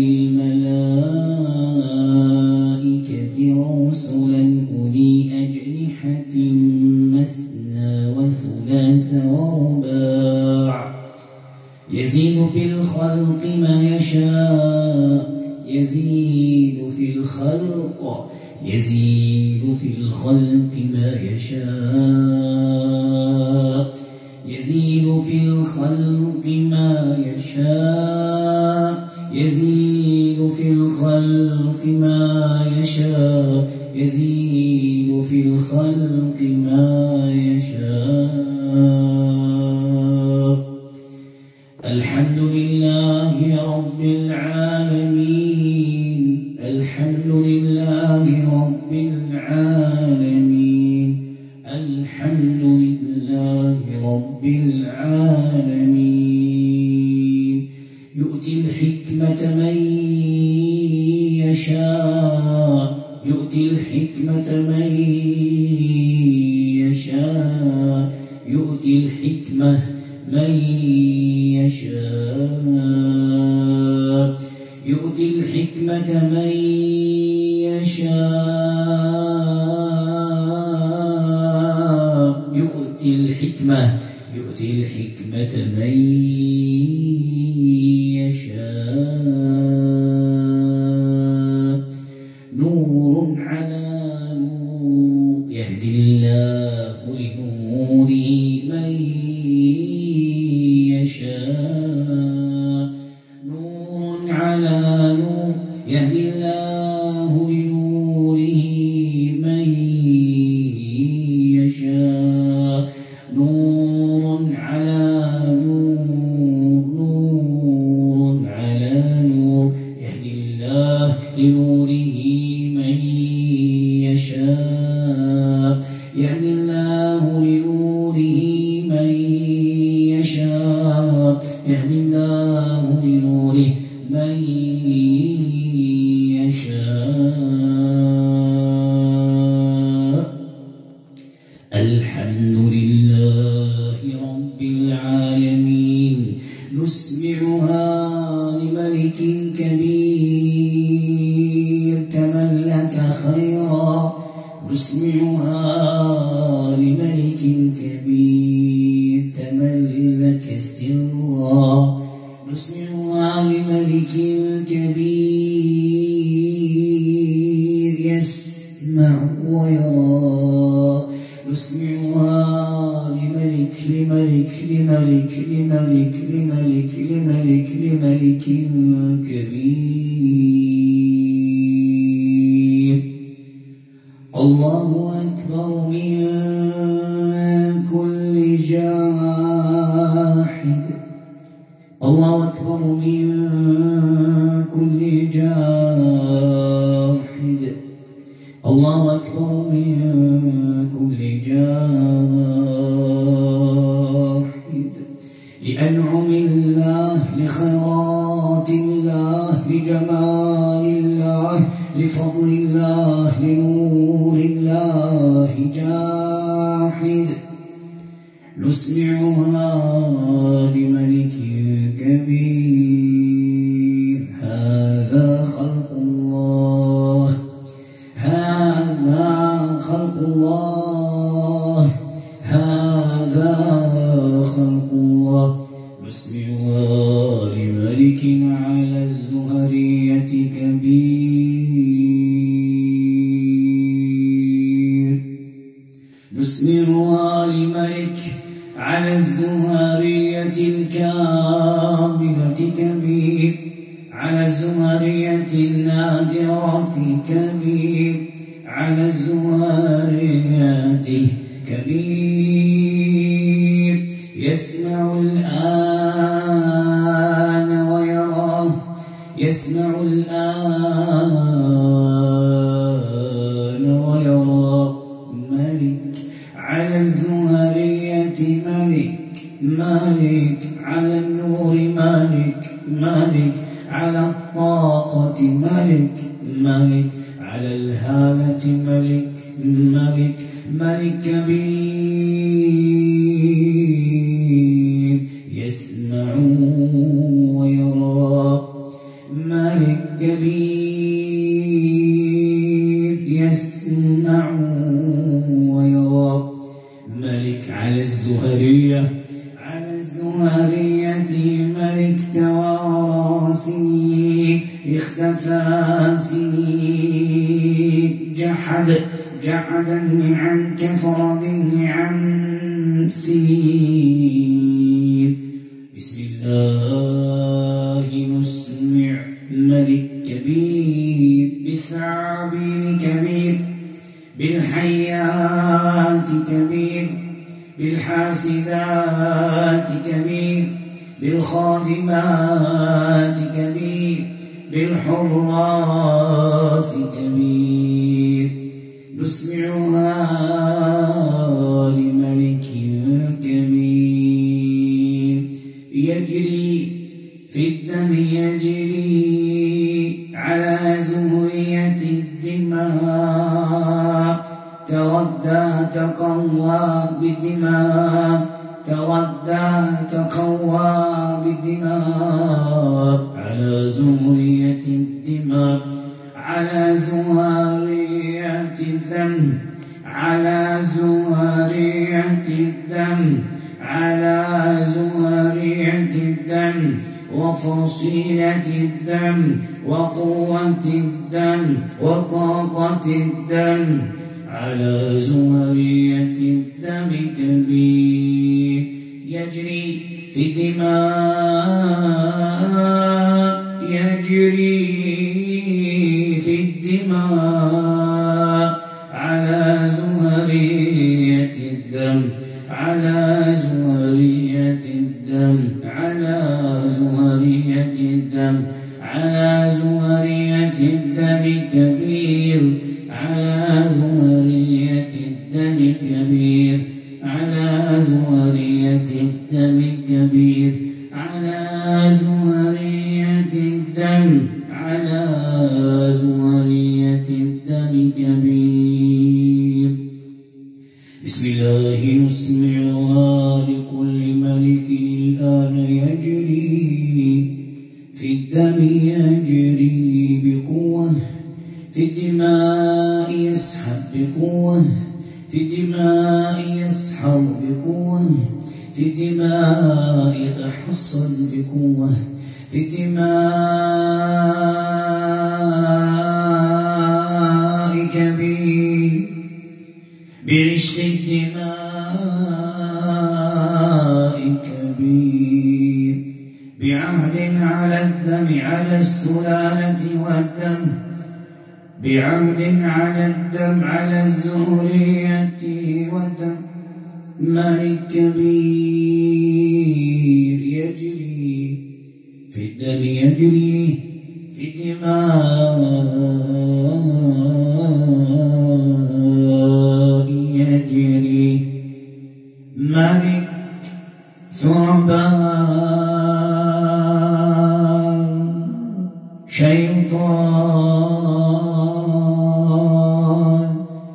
الملائكة رسلا أولي أجنحة مثنى وثلاث ورباع يزيد في الخلق ما يشاء يزيد في الخلق يزيد في الخلق ما يشاء يزيد في الخلق ما يشاء يزيد في الخلق ما يشاء يزيد في الخلق ما يشاء. الحمد لله رب العالمين. الحمد لله رب العالمين. الحمد لله رب العالمين. يؤتي الحكمة من يشاء يؤتي الحكمة من يشاء يؤتي الحكمة من يشاء يؤتي الحكمة من يشاء يؤتي الحكمة يؤتي الحكمة من يشاء. نور على نور يهدي الله لنوره من يشاء. نور على نور يهدي الله لنوره من يشاء. نور على نور نور على نور يهدي الله لنوره من يشاء. يهدي الله لنوره من يشاء. يهدي الله لنوره من يشاء. الحمد لله رب العالمين. نسمعها لملك كبير تملك خيرا. نسمعها لملك كبير تملك سرا. نسمعها لملك كبير يسمع ويرى. نسمعها لملك لملك لملك لملك لملك لملك لملك كبير. الله أكبر من كل جاحد. الله أكبر من كل جاحد. الله أكبر من كل جاحد. لأنعم الله لخيرات الله لجمال الله لفضل الله لنور الله جاحد. نسمعها لملك كبير. هذا خلق الله، هذا خلق الله، هذا خلق الله. نسمعها لملك على الزهرية كبير. نسمعها لملك على الزهرية الكاملة كبير، على الزهرية النادرة كبير، على الزهرية كبير. يسمع الآن ويراه، يسمع الآن ويراه. ملك على الزهرية، ملك ملك على النور، ملك ملك على الطاقة، ملك ملك على الهالة، ملك ملك ملك كبير. يسمع ويرى، ملك كبير. يسمع ويرى. ملك على الزهرية، على الزهرية ملك توارى سنين، اختفى سنين، جحد جحد النعم، كفر بالنعم سنين. بسم الله نسمع ملك كبير، بالثعابين كبير، بالحيات كبير، بالحاسدات كبير، بالخادمات كبير، بالحراس كبير. نسمعها لملك كبير. يجري في الدم، يجري على زهرية الدماء، تردى تقوى بالدماء، تردى تقوى بالدماء. على زهرية الدماء، على زهرية الدم، على زهرية الدم، على زهرية الدم، وفصيلة الدم، وقوة الدم، وطاقة الدم. على زهرية الدم كبير. يجري في الدماء، يجري في الدماء. على زهرية الدم، على زهرية الدم، على زهرية الدم، على زهرية الدم كبير. على زهرية الدم كبير، على زهرية الدم كبير، على زهرية الدم، على زهرية الدم كبير. بسم الله نسمعها لكل ملك الآن. يجري في الدم، يجري بقوة، في الدماء يسحب بقوة، في الدماء يسحب بقوة، في الدماء يتحصن بقوة، في الدماء كبير. بعشق الدماء كبير. بعهد على الدم، على السلالة والدم، بعهد على الدم، على الزهرية والدم. ملك كبير. يجري في الدم، يجري في الدماء، يجري. ملك ثعبان، شيطان،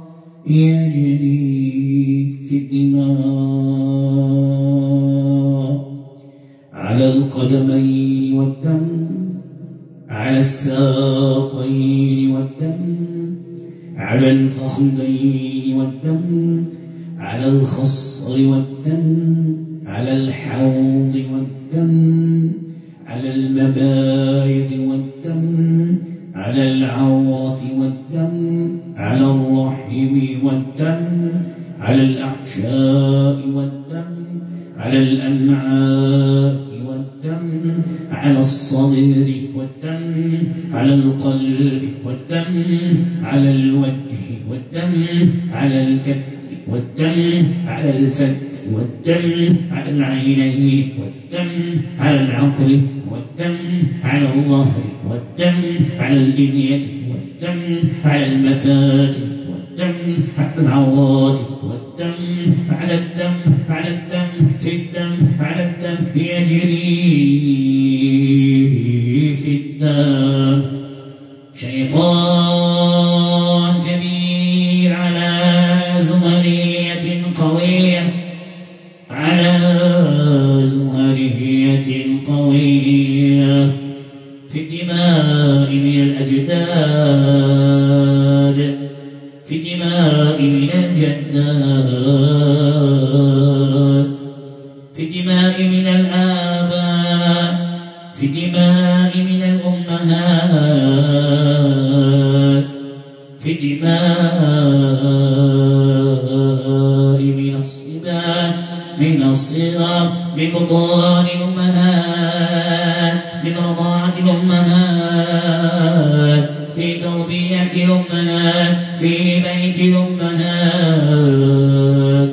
يجري في الدماء. على القلب القدمين والدم على الساقين والدم على الفخذين والدم على الخصر والدم على الحوض والدم على المبايض والدم على العورة والدم على الرحم والدم على الأحشاء والدم على الأمعاء والدم على الصدر والدم على القلب والدم على الوجه والدم على الكف والدم على الفك والدم على العينين والدم على العقل والدم على الظهر والدم على الإبية والدم على المفاتن والدم على العورات والدم على الدم على الدم في الدم على الدم يجري في الدم. شيطان جميل على زهرية قوية على زهرية قوية في الدماء من الأجداد في الدماء من الجدات في الدماء من الآباء في الدماء من الأمهات في الدماء من الصبا من الصغار من بطون الأمهات من رضاعة الأمهات في تربية الأمهات في بيت الأمهات.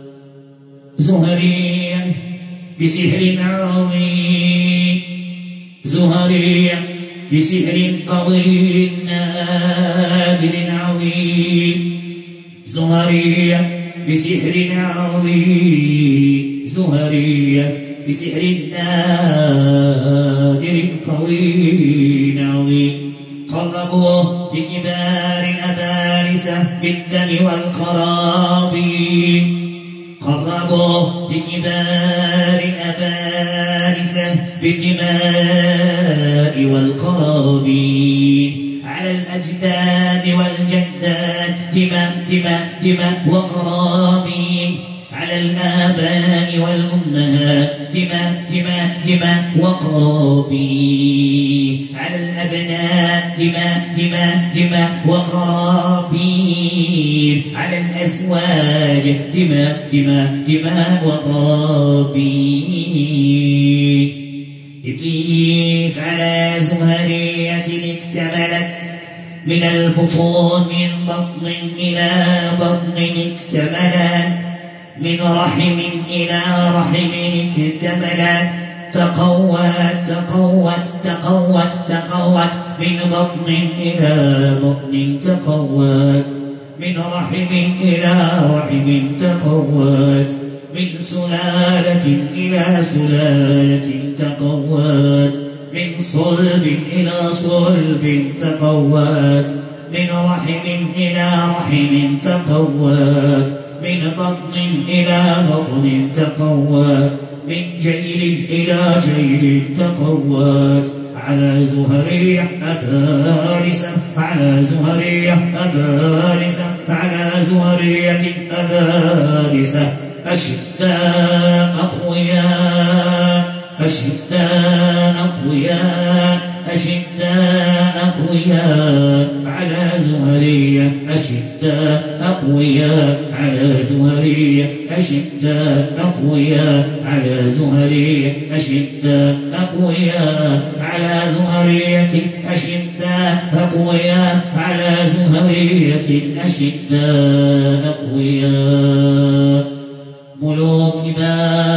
زهرية بسحر عظيم زهرية بسحر قوي نادر عظيم زهرية بسحر عظيم زهرية بسحر نادر قوي عظيم. قربوه بكبار الأبارسة بالدم والقرابين قربوه بكبار الأبارسة بالدماء والقرابين على الأجداد والجدات دماء دماء دماء وقرابين على الآباء والأمهات دماء دماء دماء وقرابين على الأبناء دماء دماء دماء وقرابين على الأزواج دماء دماء دماء وقرابين. إبليس على زهرية اكتملت من البطون من بطن إلى بطن اكتملت من رحم إلى رحم اكتملت تقوت تقوت تقوت تقوت من بطن إلى بطن تقوت من رحم إلى رحم تقوت من سلالة إلى سلالة تقوت من صلب إلى صلب تقوت من رحم إلى رحم تقوت من بطن إلى بطن تقوت من جيل إلى جيل تقوت على زهرية أبارسة على زهرية أبارسة على زهرية أبارسة أشداء أقوياء أشداء أقوياء أشداء أقوياء على زهرية أشداء أقوياء على زهرية أشداء أقوياء على زهرية أشداء أقوياء على زهرية أشداء أقوياء على زهرية أشداء أقوياء. ملوك ما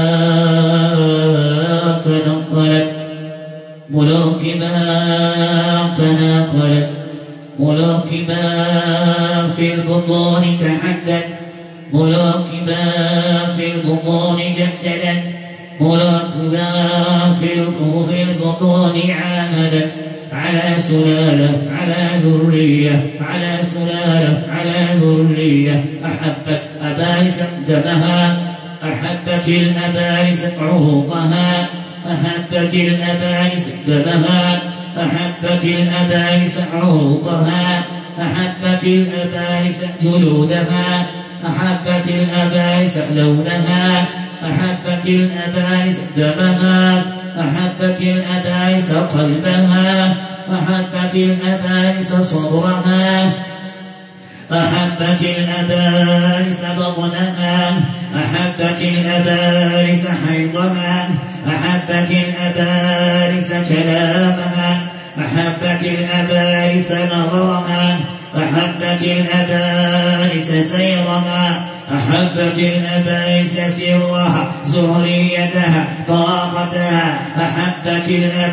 تنقلت ملوك ما تناقلت ملوك ما في البطون تحدت ملوك ما في البطون جددت ملوك ما في البطون عاهدت على سلالة على ذرية على سلالة على ذرية أحبت أبارس دمها أحبت الأبارس عروقها أحبت الأبانس دمها أحبت الأبانس عروقها أحبت الأبانس جلودها أحبت الأبانس لونها أحبت الأبانس دمها أحبت الأبانس قلبها أحبت الأبانس صبرها أحبت الأبانس بطنها أحبت الأبانس حيضها أحبت الأبانس كلامها أحبت الأبانس نظرها أحبت الأبانس سيرها أحبت الأبانس سرها زهريتها طاقتها أحبت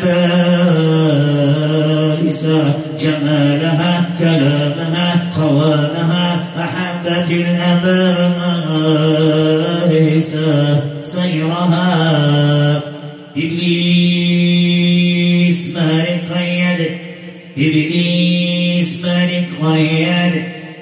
الأبانس جمالها كلامها قوامها أحبت الأبانس سيرها إبليس مالك قيد إبليس مالك قيد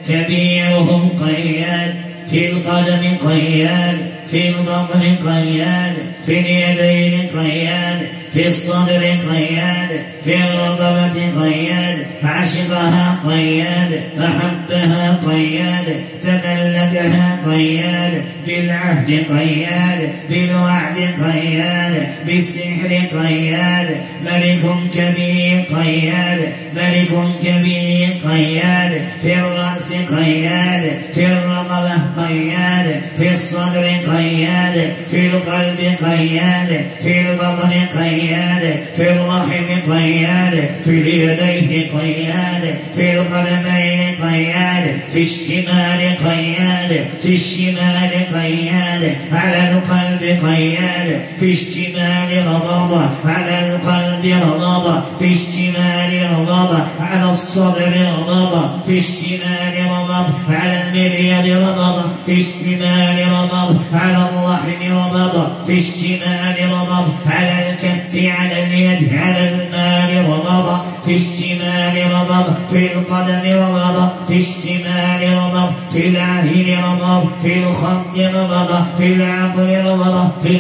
كبيرهم قيد في القدم قياد في البطن قياد في اليدين قياد في الصدر قياد في الرقبة قياد عشقها قياد أحبها قياد تملكها قياد بالعهد قياد بالوعد قياد بالسحر قياد ملك كبير قياد ملك كبير قياد في الرأس قياد في الرقبة قياد في الصدر قياد في القلب قياد في البطن قياد في الرحم قياد في اليدين قياد في القدمين قياد في الشمال قياد في الشمال قياد على القلب قياد في الشمال رضاضة على القلب رضاضة في الشمال رضاضة على الصدر رضاضة في الشمال رضاضة على المريض رضاضة في الشمال رضاضة على الرحم رضاضة في الشمال رضاضة على الكف على اليد على المال رضاضة في الشمال رضاضة في القدم رضاضة في الشمال رضاضة في العين رضاضة في الخط رضاضة في العقل رضاضة في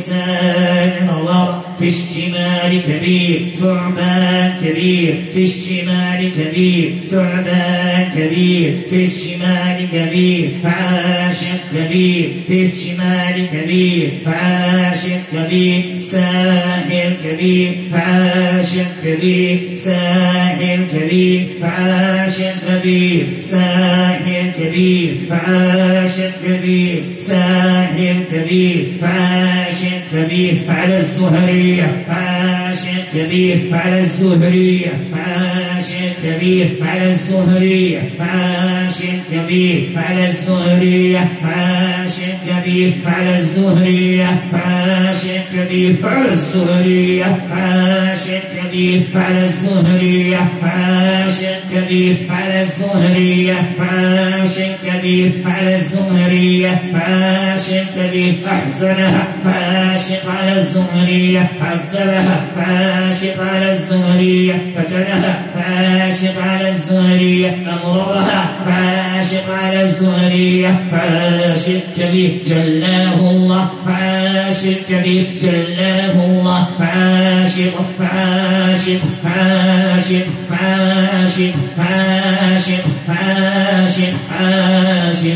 اللسان رضاضة في الشمال كبير ثعبان كبير في الشمال كبير ثعبان كبير في الشمال كبير عاشق كبير في الشمال كبير عاشق كبير ساحر كبير عاشق كبير ساحر كبير عاشق كبير ساحر كبير عاشق كبير ساحر كبير عاشق كبير على الزهرية عاشق كبير على الزهرية عاشق كبير على الزهرية عاشق كبير على الزهرية عاشق كبير على الزهرية عاشق كبير على الزهرية عاشق كبير على الزهرية عاشق كبير على الزهرية عاشق كبير على الزهرية عاشق كبير أحسنها عاشق على الزهرية عبدلها عاشق على الزهرية فتنها عاشق على الزهرية أمرها عاشق على الزهرية عاشق كبير جلاه الله عاشق كبير جلاه الله عاشق عاشق عاشق عاشق عاشق عاشق عاشق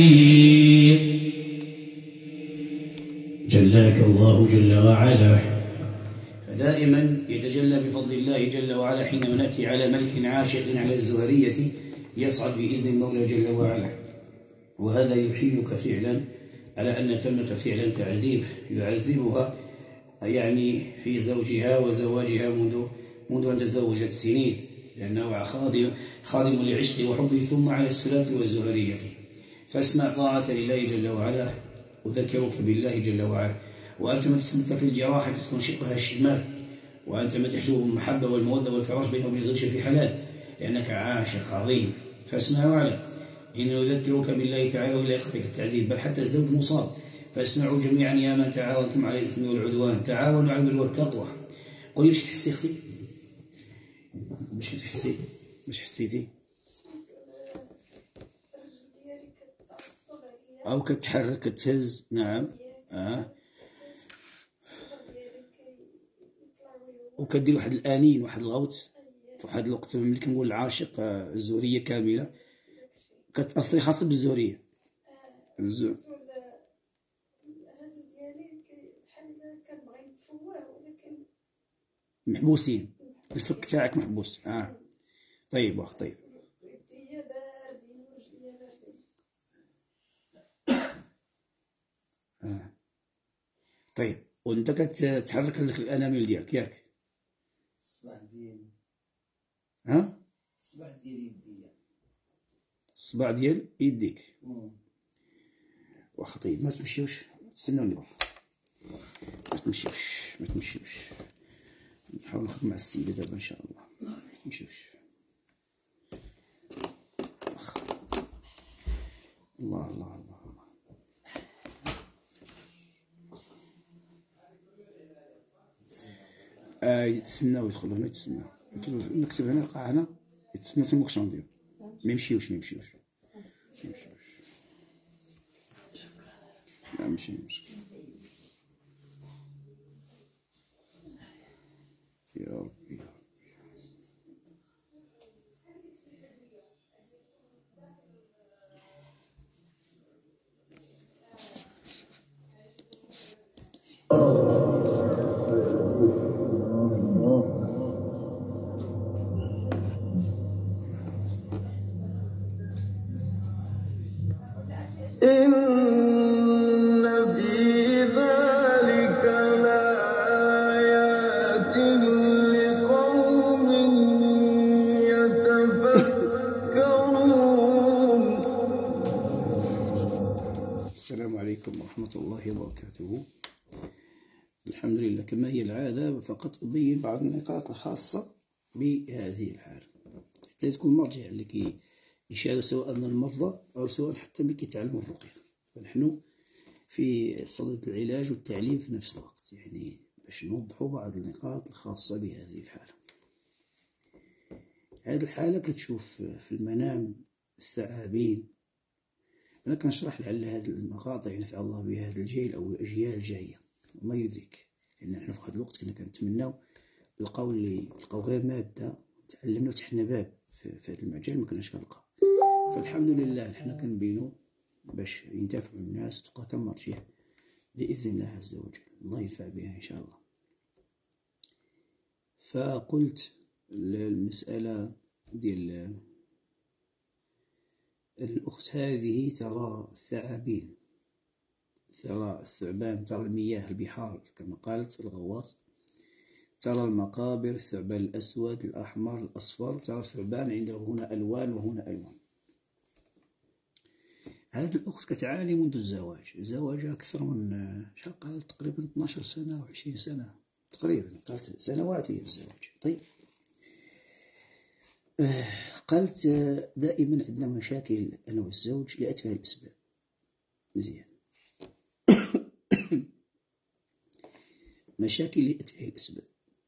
كبير جلاك الله جل وعلا. فدائما يتجلى بفضل الله جل وعلا حينما نأتي على ملك عاشق على الزهرية يصعد بإذن المولى جل وعلا، وهذا يحيلك فعلا على أن ثمة فعلا تعذيب يعذبها يعني في زوجها وزواجها منذ منذ أن تزوجت سنين، لأنه خادم خادم لعشق وحبه، ثم على السلاة والزهرية. فاسمع طاعة لله جل وعلا، أذكرك بالله جل وعلا، وأنت ما تسمت في الجراحة تستنشقها الشمال، وأنت ما تحجب المحبة والمودة والفراش بينه وبين زوجك في حلال، لأنك عاشق عظيم. فاسمع واعلم إن نذكرك بالله تعالى ولا يقبل التعذيب، بل حتى الزوج مصاب. فاسمعوا جميعا يا من تعاونتم على الإثم والعدوان، تعاونوا على البر والتقوى. قولي مش تحسي اختي؟ مش تحسي؟ مش حسيتي؟ أو كتحرك كتهز؟ نعم. آه. وكدير واحد الانين واحد الغوت في واحد الوقت ملي كنقول العاشق الزوريه كامله كتاثري خاصه بالزوريه الزو... هادو ديالي بحال كنبغي نتفوه ولكن محبوسين الفك تاعك محبوس. اه طيب واخ طيب يديا باردين ورجليا باردين. آه. طيب وانت كتحرك لك الانامل ديالك ياك؟ الصباح ديال ها الصباح ديال يديا الصباع ديال يديك. مم. واخا طيب ما تمشيوش تسناوني برا ما تمشيوش ما تمشيوش نحاول نخدم مع السيدة دابا ان شاء الله. ما تمشيوش واخا. الله الله الله الله آه يتسناو يدخلوا هنا يتسناو المكتب هنا القاعة هنا يتسناو تما واش نديرو. ما يمشيوش ما يمشيوش ما يمشيوش لا ماشي مشكل يا ربي يا ربي. إن في ذلك لآيات لقوم يتفكرون. السلام عليكم ورحمة الله وبركاته. الحمد لله كما هي العادة فقط أبين بعض النقاط الخاصة بهذه الحالة حتى تكون مرجع لكي يشاهدوا سواء المرضى أو سواء حتى ملي كيتعلموا الرقية. فنحن في صدد العلاج والتعليم في نفس الوقت يعني باش نوضحوا بعض النقاط الخاصة بهذه الحالة. هذه الحالة كتشوف في المنام الثعابين. أنا كنشرح لعل هذه المقاطع ينفع الله بها هذا الجيل أو الأجيال الجاية وما يدرك لأن نحن في هذا الوقت كنا كنتمناو نلقاو اللي نلقاو غير مادة تعلمنا وتحنا باب في هذا المجال ما كناش كنلقاو. فالحمد لله نحن كنبينو باش ينتفعوا الناس تبقى تم مرجع بإذن الله عز وجل الله ينفع بها إن شاء الله. فقلت المسألة ديال الأخت هذه ترى الثعابين ترى الثعبان ترى المياه البحار كما قالت الغواص ترى المقابر الثعبان الأسود الأحمر الأصفر ترى الثعبان عنده هنا ألوان وهنا ألوان. هذه الأخت كتعاني منذ الزواج زواجها أكثر من شحال قالت تقريبا اثناش سنة أو عشرين سنة تقريبا قالت سنوات هي في الزواج. طيب آه قالت دائما عندنا مشاكل أنا والزوج لأتفه الأسباب. مزيان مشاكل لأتفه الأسباب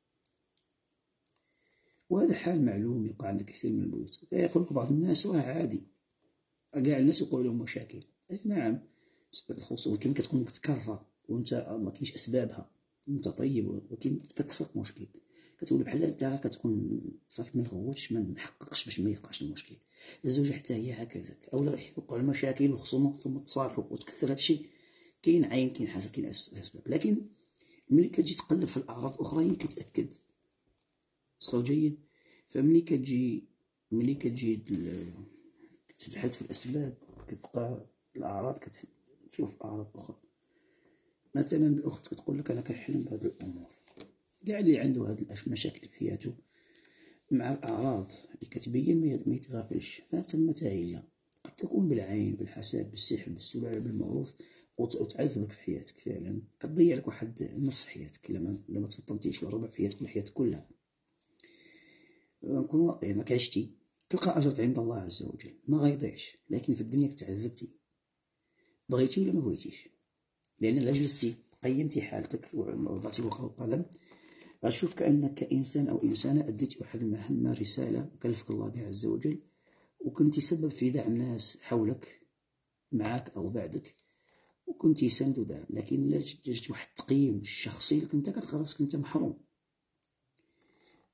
وهذا حال معلوم يقع عند كثير من البيوت. يقول لك بعض الناس راه عادي كاع الناس يقول لهم مشاكل. أي نعم الخصوص ولكن كتكون متكررة وانت ما كاينش أسبابها انت طيب ولكن كتخلق مشكل كتقول بحال انت كتكون صافي ما نغوتش ما نحققش باش ما يقعش المشكل. الزوجة حتى هي هكذاك اولا يوقعوا المشاكل والخصومات ثم تصالحوا وتكثر هادشي كاين عين كاين حسد كاين اسباب. لكن ملي كتجي تقلب في الاعراض الاخرى كتاكد الصوت جيد. فملي كتجي ملي كتجي تبحث في الاسباب كتلقى الاعراض كتشوف اعراض اخرى. مثلا الاخت كتقول لك انا كنحلم بهذه الامور كاع اللي عنده هاد المشاكل في حياته مع الاعراض اللي كتبين ما يتغافلش فتمت عله قد تكون بالعين بالحسد بالسحر بالسلاله بالموروث وتعذبك في حياتك فعلا كتضيع لك واحد نصف حياتك لما لما تفطنتيش في ربع حياتك ولا حياتك كلها. نكون واقعيين راك عشتي تلقى اجرك عند الله عز وجل ما غيضيعش لكن في الدنيا تعذبتي بغيتي ولا ما بغيتيش لان لا جلستي قيمتي حالتك ووضعتي ورقه وقلم غتشوف كانك كانسان او انسانه اديتي واحد المهمه رساله كلفك الله بها عز وجل وكنتي سبب في دعم ناس حولك معك او بعدك وكنتي سند ودعم. لكن لا جات واحد التقييم الشخصي لك انت كتخلصك انت محروم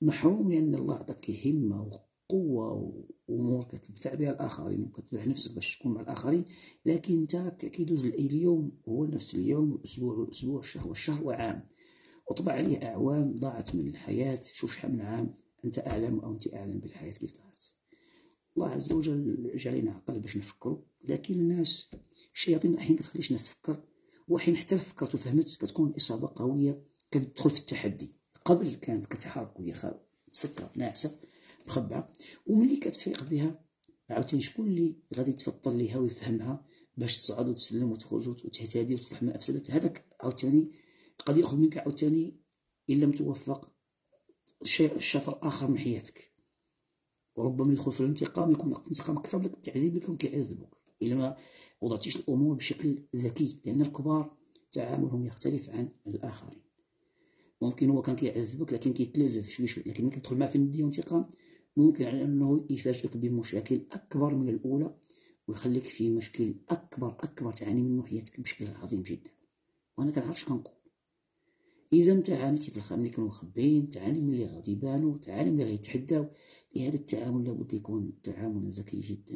محروم لأن الله عطاك همة وقوة وأمور كتدفع بها الآخرين وكتبع نفسك باش تكون مع الآخرين، لكن أنت كيدوز اليوم هو نفس اليوم والأسبوع والأسبوع والشهر والشهر وعام، وطبع عليه أعوام ضاعت من الحياة. شوف شحال من عام أنت أعلم أو أنت أعلم بالحياة كيف ضاعت. الله عز وجل جعلنا عقل باش نفكروا، لكن الناس الشياطين أحيانا كتخليش الناس تفكر، وحين حتى فكرت وفهمت كتكون إصابة قوية كتدخل في التحدي. قبل كانت كتحارك وهي سترة ناعسة مخبعة، وملي كتفيق بها عاوتاني شكون اللي غادي تفطر ليها ويفهمها باش تصعد وتسلم وتخرج وتهتدي وتصلح ما أفسدت. هذاك عاوتاني قد يأخذ منك عاوتاني إن لم توفق شيء الشطر آخر من حياتك، وربما يدخل في الانتقام، يكون الانتقام أكثر لك التعذيب لك وكيعذبك إلا ما وضعتيش الأمور بشكل ذكي، لأن الكبار تعاملهم يختلف عن الآخرين. ممكن هو كان كيعذبك لكن كيتلذذ شوي شوي، لكن ملي كتدخل معاه في الندية وانتقام ممكن على أنه يفاجئك بمشاكل أكبر من الأولى ويخليك في مشكل أكبر أكبر تعاني منه حياتك بشكل عظيم جدا. وأنا كنعرفش كنقول إذا أنت عانيتي في الخ ملي كانوا مخبيين، تعاني ملي غادي يبانوا، تعاني ملي غيتحداو، لهذا التعامل لابد يكون تعامل ذكي جدا.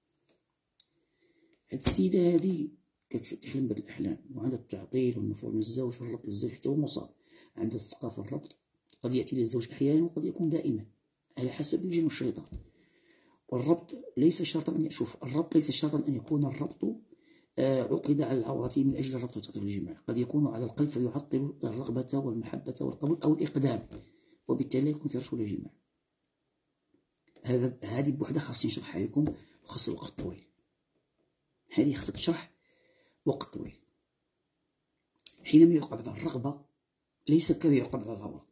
هاد السيدة هادي كتحلم بهاد الأحلام وعندها التعطيل والنفور من الزوج والربط الزوج حتى هو مصاب، عنده الثقة في الربط، قد يأتي للزوج أحيانا وقد يكون دائما على حسب الجن والشيطان. والربط ليس شرطا أن يشوف الربط ليس شرطا أن يكون الربط عقد على العورة من أجل الربط والتعاطف الجماعي، قد يكون على القلب فيعطل الرغبة والمحبة والقبول أو الإقدام، وبالتالي يكون في رسول الجماع. هذا هذه بوحدها خاصني نشرحها لكم وخاص وقت طويل. هذه خاصك تشرح وقت طويل. حينما يعقد على الرغبة ليس كما يعقد على العورة،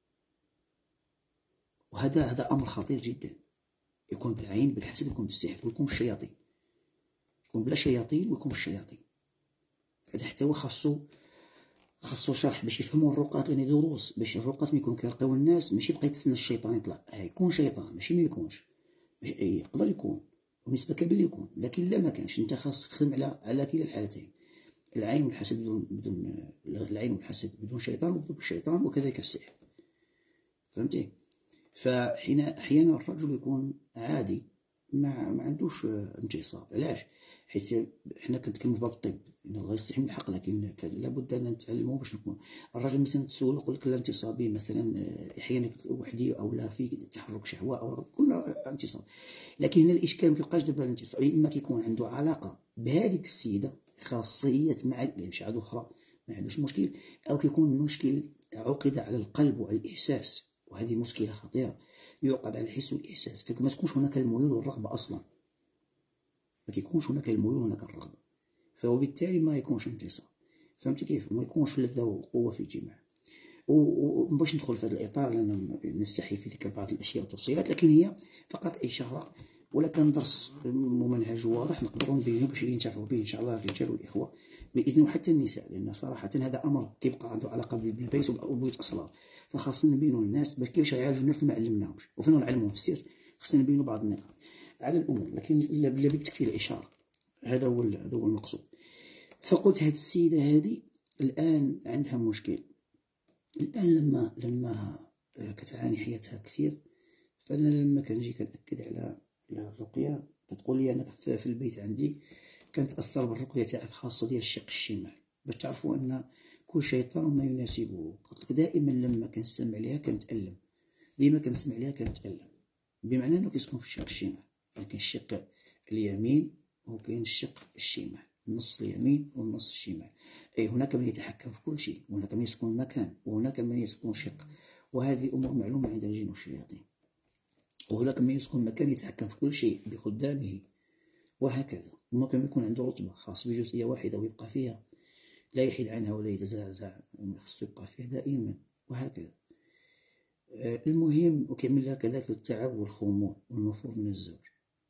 وهذا هذا أمر خطير جدا. يكون بالعين بالحسد، يكون بالسحر، ويكون بالشياطين، يكون بلا شياطين ويكون بالشياطين. هذا حتى هو خاصو خاصو شرح باش يفهموا الرقاة، يعني دروس باش الرقاة ملي يكونوا كيرقيو الناس ماشي بقى يتسنى الشيطان يطلع، يكون شيطان ماشي ما يكونش، يقدر يكون ونسبة كبيرة يكون، لكن لا ما كانش. انت خاصك تخدم على على كلا الحالتين، العين والحسد بدون بدون العين والحسد بدون شيطان وبدون الشيطان، وكذلك السحر. فهمتي؟ فحين احيانا الرجل يكون عادي ما ما عندوش انتصاب. علاش؟ حيت حنا كنتكلموا في باب الطب ان الله يستحي من الحق، لكن لابد ان نتعلموا باش نكون. الراجل مثلا تسولو يقول لك لا انتصابي مثلا احيانا وحدي او لا في تحرك شهوه او كلنا انتصاب، لكن هنا الاشكال ما كيبقاش دابا الانتصاب، اما كيكون عنده علاقه بهذيك السيده خاصيات مع مش عاد اخرى ما عندوش مشكل، او كيكون المشكل عقد على القلب وعلى الاحساس، وهذه مشكله خطيره. يعقد على الحس والاحساس، فما تكونش هناك الميول والرغبه اصلا، ما كيكونش هناك الميول وهناك الرغبه، فوبالتالي ما يكونش انتصاب. فهمتي كيف؟ ما يكونش لذة وقوه في الجماع. وباش ندخل في هذا الاطار لان نستحي في ذكر بعض الاشياء والتفصيلات، لكن هي فقط اشاره، ولا كان درس ممنهج واضح نقدروا نبينوا باش ينتفعوا به ان شاء الله الرجال والاخوه باذن، وحتى النساء، لان صراحه هذا امر كيبقى عنده علاقه بالبيت وبيوت اسرار، فخاصنا نبينوا للناس باش كيفاش يعالجوا الناس اللي ما علمناهمش، وفين نعلموهم في السر خاصنا نبينوا بعض النقاط على الامور، لكن الا بلا بتكفي الاشاره. هذا هو هذا هو المقصود. فقلت هذه السيده هذه الان عندها مشكل. الان لما لما كتعاني حياتها كثير، فانا لما كنجي كنأكد على الرقيه كتقول لي انا في البيت عندي كنتاثر بالرقيه تاعك خاصه ديال الشق الشمال، باش تعرفوا ان كل شيطان وما يناسبه. قلت لك دائما لما كنسمع ليها كنتألم، ديما كنسمع ليها كنتألم، بمعنى انه كيسكن في الشق الشمال، لكن الشق اليمين وكاين الشق الشمال، النص اليمين والنص الشمال. اي هناك من يتحكم في كل شيء، وهناك من يسكن مكان، وهناك من يسكن شق، وهذه امور معلومه عند الجن والشياطين. وهناك من يسكن مكان يتحكم في كل شيء بخدامه، وهكذا. وممكن يكون عنده رتبه خاص بجزئيه واحده ويبقى فيها، لا يحيد عنها ولا يتزعزع، خصو يبقى فيها دائما، وهكذا. المهم وكيعمل لها كذلك التعب والخمول والنفور من الزوج.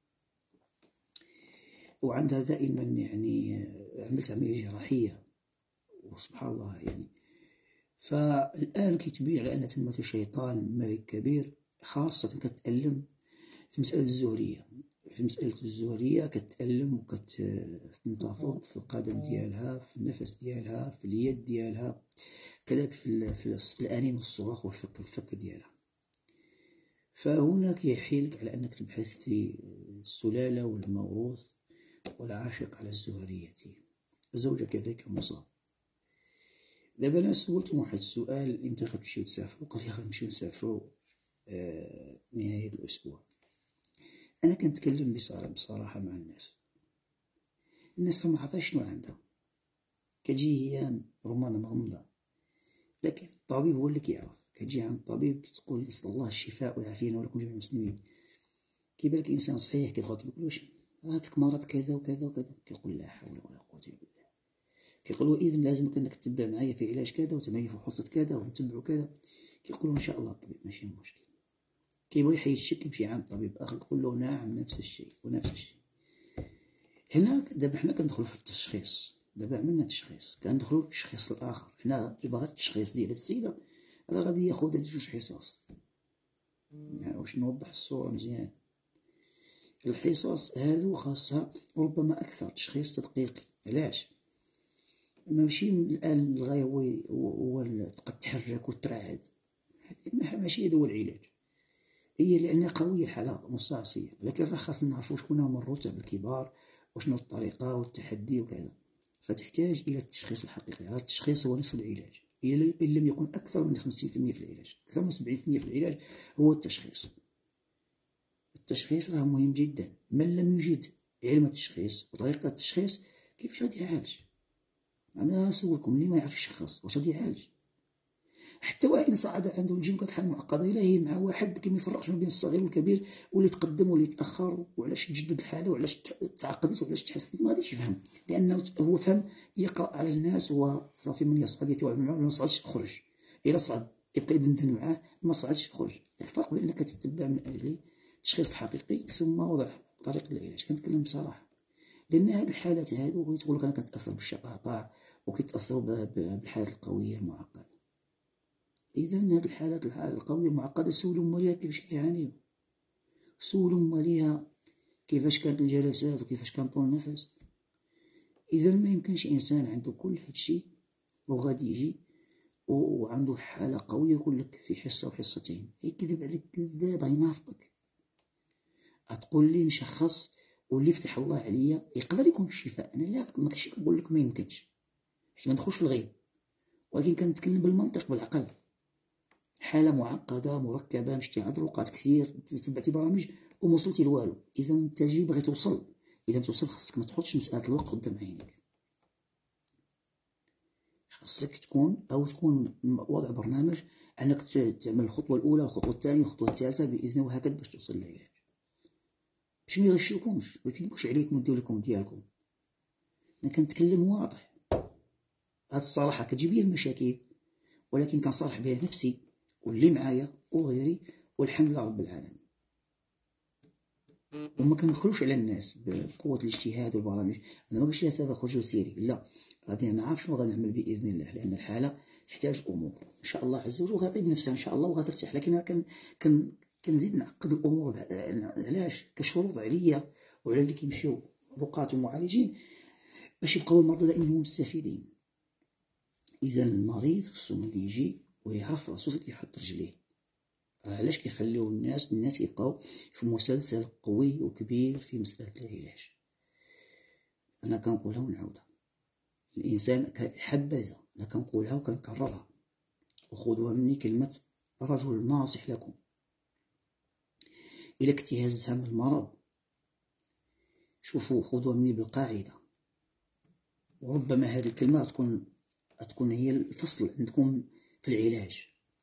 وعندها دائما يعني عملت عمليه جراحيه وسبحان الله يعني. فالان كيتبين على ان تمت شيطان ملك كبير، خاصه كتألم في مساله الزهريه. في مساله الزهريه كتألم وكتنتفض في القدم ديالها، في النفس ديالها، في اليد ديالها، كذلك في في الانين والصراخ والفك الفك ديالها. فهنا كيحيلك على أنك تبحث في السلالة والموروث والعاشق على الزهرية، الزوجة كذلك مصاب. دابا أنا سولتهم واحد السؤال: إمتى غتمشيو تسافروا؟ قال لي غنمشيو نسافروا آه نهاية الأسبوع. أنا كنتكلم بصراحة مع الناس، الناس ما عرفاش شنو عندها، كتجي هي رمانة مغمضة، لكن الطبيب هو اللي كيعرف. كتجي عند الطبيب تقول نسأل الله الشفاء والعافية ولكم جميع المسلمين، كيبان لك إنسان صحيح كيخاطبك يقول واش عندك مرض كذا وكذا وكذا، كيقول لا حول ولا قوة إلا بالله. كيقولوا إذن لازمك أنك تتبع معايا في علاج كذا وتمارين في حصة كذا ونتبعوا كذا. كيقولوا إن شاء الله الطبيب ماشي مشكل. كيبغي يحيد الشك يمشي عند الطبيب آخر يقول له نعم نفس الشيء ونفس الشيء. هنا دابا حنا كندخلوا في التشخيص، دابا عملنا التشخيص كندخلوا للتشخيص الآخر. حنا باغا التشخيص ديال السيدة راه غادي ياخذ هاد جوج حصص، يعني واش نوضح الصورة مزيان. الحصص هادو خاصها ربما أكثر تشخيص تدقيقي. علاش؟ ماشي الآن الغاية هو هو تبقى تحرك وترعد، ماشي هذا هو العلاج. هي لأنها قوية الحالة مستعصية، لكن راه خاصنا نعرفوا شكون هما الرتب الكبار وشنو الطريقة والتحدي وكذا. فتحتاج إلى التشخيص الحقيقي. هذا التشخيص هو نصف العلاج، إن لم يكن أكثر من خمسين بالمئة في العلاج. أكثر من سبعين بالمئة في العلاج هو التشخيص. التشخيص راه مهم جدا. من لم يجد علم التشخيص وطريقة التشخيص كيفاش غادي يعالج؟ أنا نسولكم، اللي ما يعرف يشخص واش غادي يعالج؟ حتى واحد صعد عنده الجن كانت حاله معقده، الا هي مع واحد كي ما يفرقش ما بين الصغير والكبير، واللي تقدم واللي تاخر، وعلاش تجدد الحاله وعلاش تعقدت وعلاش تحسنت، ما غاديش يفهم، لانه هو فهم يقرا على الناس وصافي. من يصعد يتوعد معاه، ما صعدش خرج. الا صعد يبقى يدندن معاه، ما صعدش خرج. الفرق بين انك تتبع من اجل التشخيص الحقيقي ثم وضع طريقه العلاج. كنتكلم بصراحه، لان هذه الحالات هذو تقول لك انا كنتاثر بالشقاقه وكيتاثروا بالحاله القويه المعقده. إذا هاد الحالات القوية المعقدة سولوا ماليها كيفاش كيعانيو، سولوا ماليها كيفاش كانت الجلسات وكيفاش كان طول النفس. إذا ما يمكنش إنسان عنده كل هادشي وغادي يجي وعنده حالة قوية يقول لك في حصة وحصتين. يكذب عليك كذاب، ينافقك. أتقول لي نشخص واللي يفتح الله عليا يقدر يكون الشفاء. أنا لا ماشي كنقول لك ما يمكنش، حيت ما ندخلش في الغيب، ولكن كنتكلم بالمنطق بالعقل. حالة معقدة مركبة، مشتي عند رقات كثير، تبعتي برامج وما وصلتي لوالو. إذا أنت جي باغي توصل، إذا توصل خاصك ما تحطش مسألة الوقت قدام عينيك. خاصك تكون أو تكون وضع برنامج أنك تعمل الخطوة الأولى والخطوة الثانية والخطوة الثالثة بإذن وهكذا باش توصل للعلاج، باش ما يغشوكمش ويكذبوش عليكم ويديو لكم ديالكم. أنا كنتكلم واضح، هاد الصراحة كتجيب لي المشاكل، ولكن كنصالح بها نفسي واللي معايا وغيري، والحمد لله رب العالمين. وما كندخلوش على الناس بقوة الاجتهاد والبرامج. أنا ما قلتش لها سابا خرجوا سيري، لا، غادي نعرف شنو غنعمل بإذن الله، لأن الحالة تحتاج أمور إن شاء الله عز وجل، وغطيب نفسها إن شاء الله وغترتاح. لكن أنا كن كن كنزيد نعقد الأمور. علاش؟ كشروط عليا وعلى اللي كيمشيو رقاة ومعالجين باش يبقاو المرضى دائما هم مستفيدين. إذا المريض خصو ملي يجي ويعرف راسو فين كيحط رجليه. علاش كيخليو الناس الناس يبقاو في مسلسل قوي وكبير في مسألة العلاج؟ أنا كنقولها ونعاودها، الإنسان حبذا، أنا كنقولها وكنكررها، وخذوها مني كلمة رجل ناصح لكم. إلا كنتي هاز هم المرض، شوفوا خذوها مني بالقاعدة، وربما هذه الكلمة تكون تكون هي الفصل عندكم في العلاج.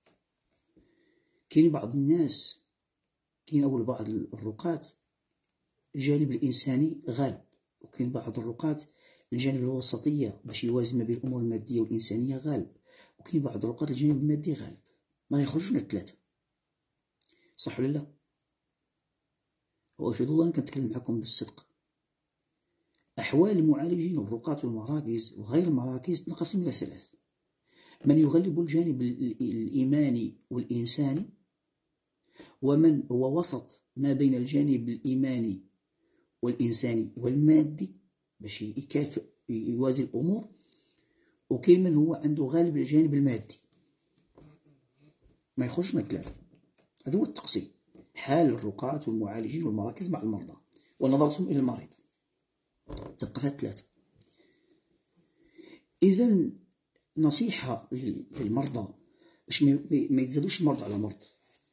كاين بعض الناس، كاين أول بعض الرقات الجانب الإنساني غالب، وكاين بعض الرقات الجانب الوسطية باش يوازن ما بين الأمور المادية والإنسانية غالب، وكاين بعض الرقات الجانب المادي غالب. ما يخرجوش من الثلاثة، صح ولا لا؟ وأشهد الله كنتكلم معكم بالصدق. أحوال المعالجين والرقات والمراكز وغير المراكز تنقسم إلى ثلاث: من يغلب الجانب الإيماني والإنساني، ومن هو وسط ما بين الجانب الإيماني والإنساني والمادي باش يكافئ يوازي الأمور، وكاين من هو عنده غالب الجانب المادي. ما يخرجش من الثلاثة. هذا هو التقسيم. حال الرقاة والمعالجين والمراكز مع المرضى ونظرتهم إلى المريض. تبقى فيها ثلاثة. إذا نصيحة للمرضى باش ما يتزادوش المرضى على مرض.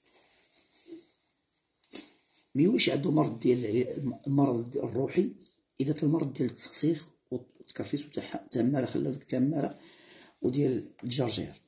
ما يوليش عنده مرض ديال المرض الروحي إذا في المرض ديال التسخسيخ والتكرفيس والتمارة، خلى ديك التمارة وديال الجرجير.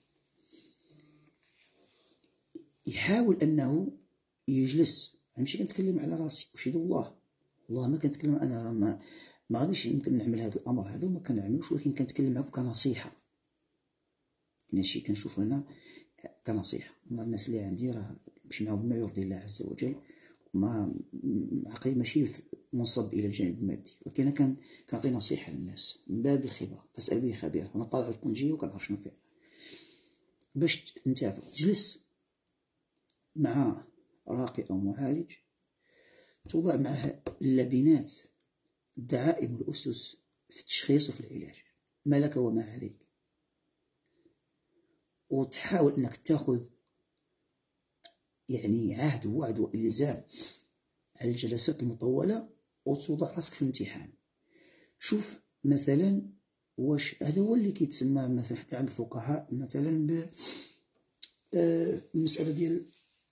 يحاول أنه يجلس. ماشي كنتكلم على راسي وشهد الله، والله ما كنتكلم أنا، ما ما غاديش يمكن نعمل هذا الأمر هذا وما كنعملوش، ولكن كنتكلم معكم كنصيحة. يعني شي كنشوف أنا كنصيحة. الناس اللي عندي راه نمشي معاهم بما يرضي الله عز وجل، وما عقلي ماشي منصب إلى الجانب المادي، ولكن أنا كنعطي نصيحة للناس من باب الخبرة. فاسأل به خبير. أنا طالع الطنجية وكنعرف شنو فيها باش تنتافع. تجلس مع راقي أو معالج، توضع معه اللبنات، الدعائم والأسس في التشخيص وفي العلاج، ما لك وما عليك، وتحاول أنك تأخذ يعني عهد ووعد وإلزام على الجلسات المطولة، وتوضع راسك في الامتحان. شوف مثلا واش هذا هو اللي كيتسمى مثلا حتى عند الفقهاء مثلا ب المسألة ديال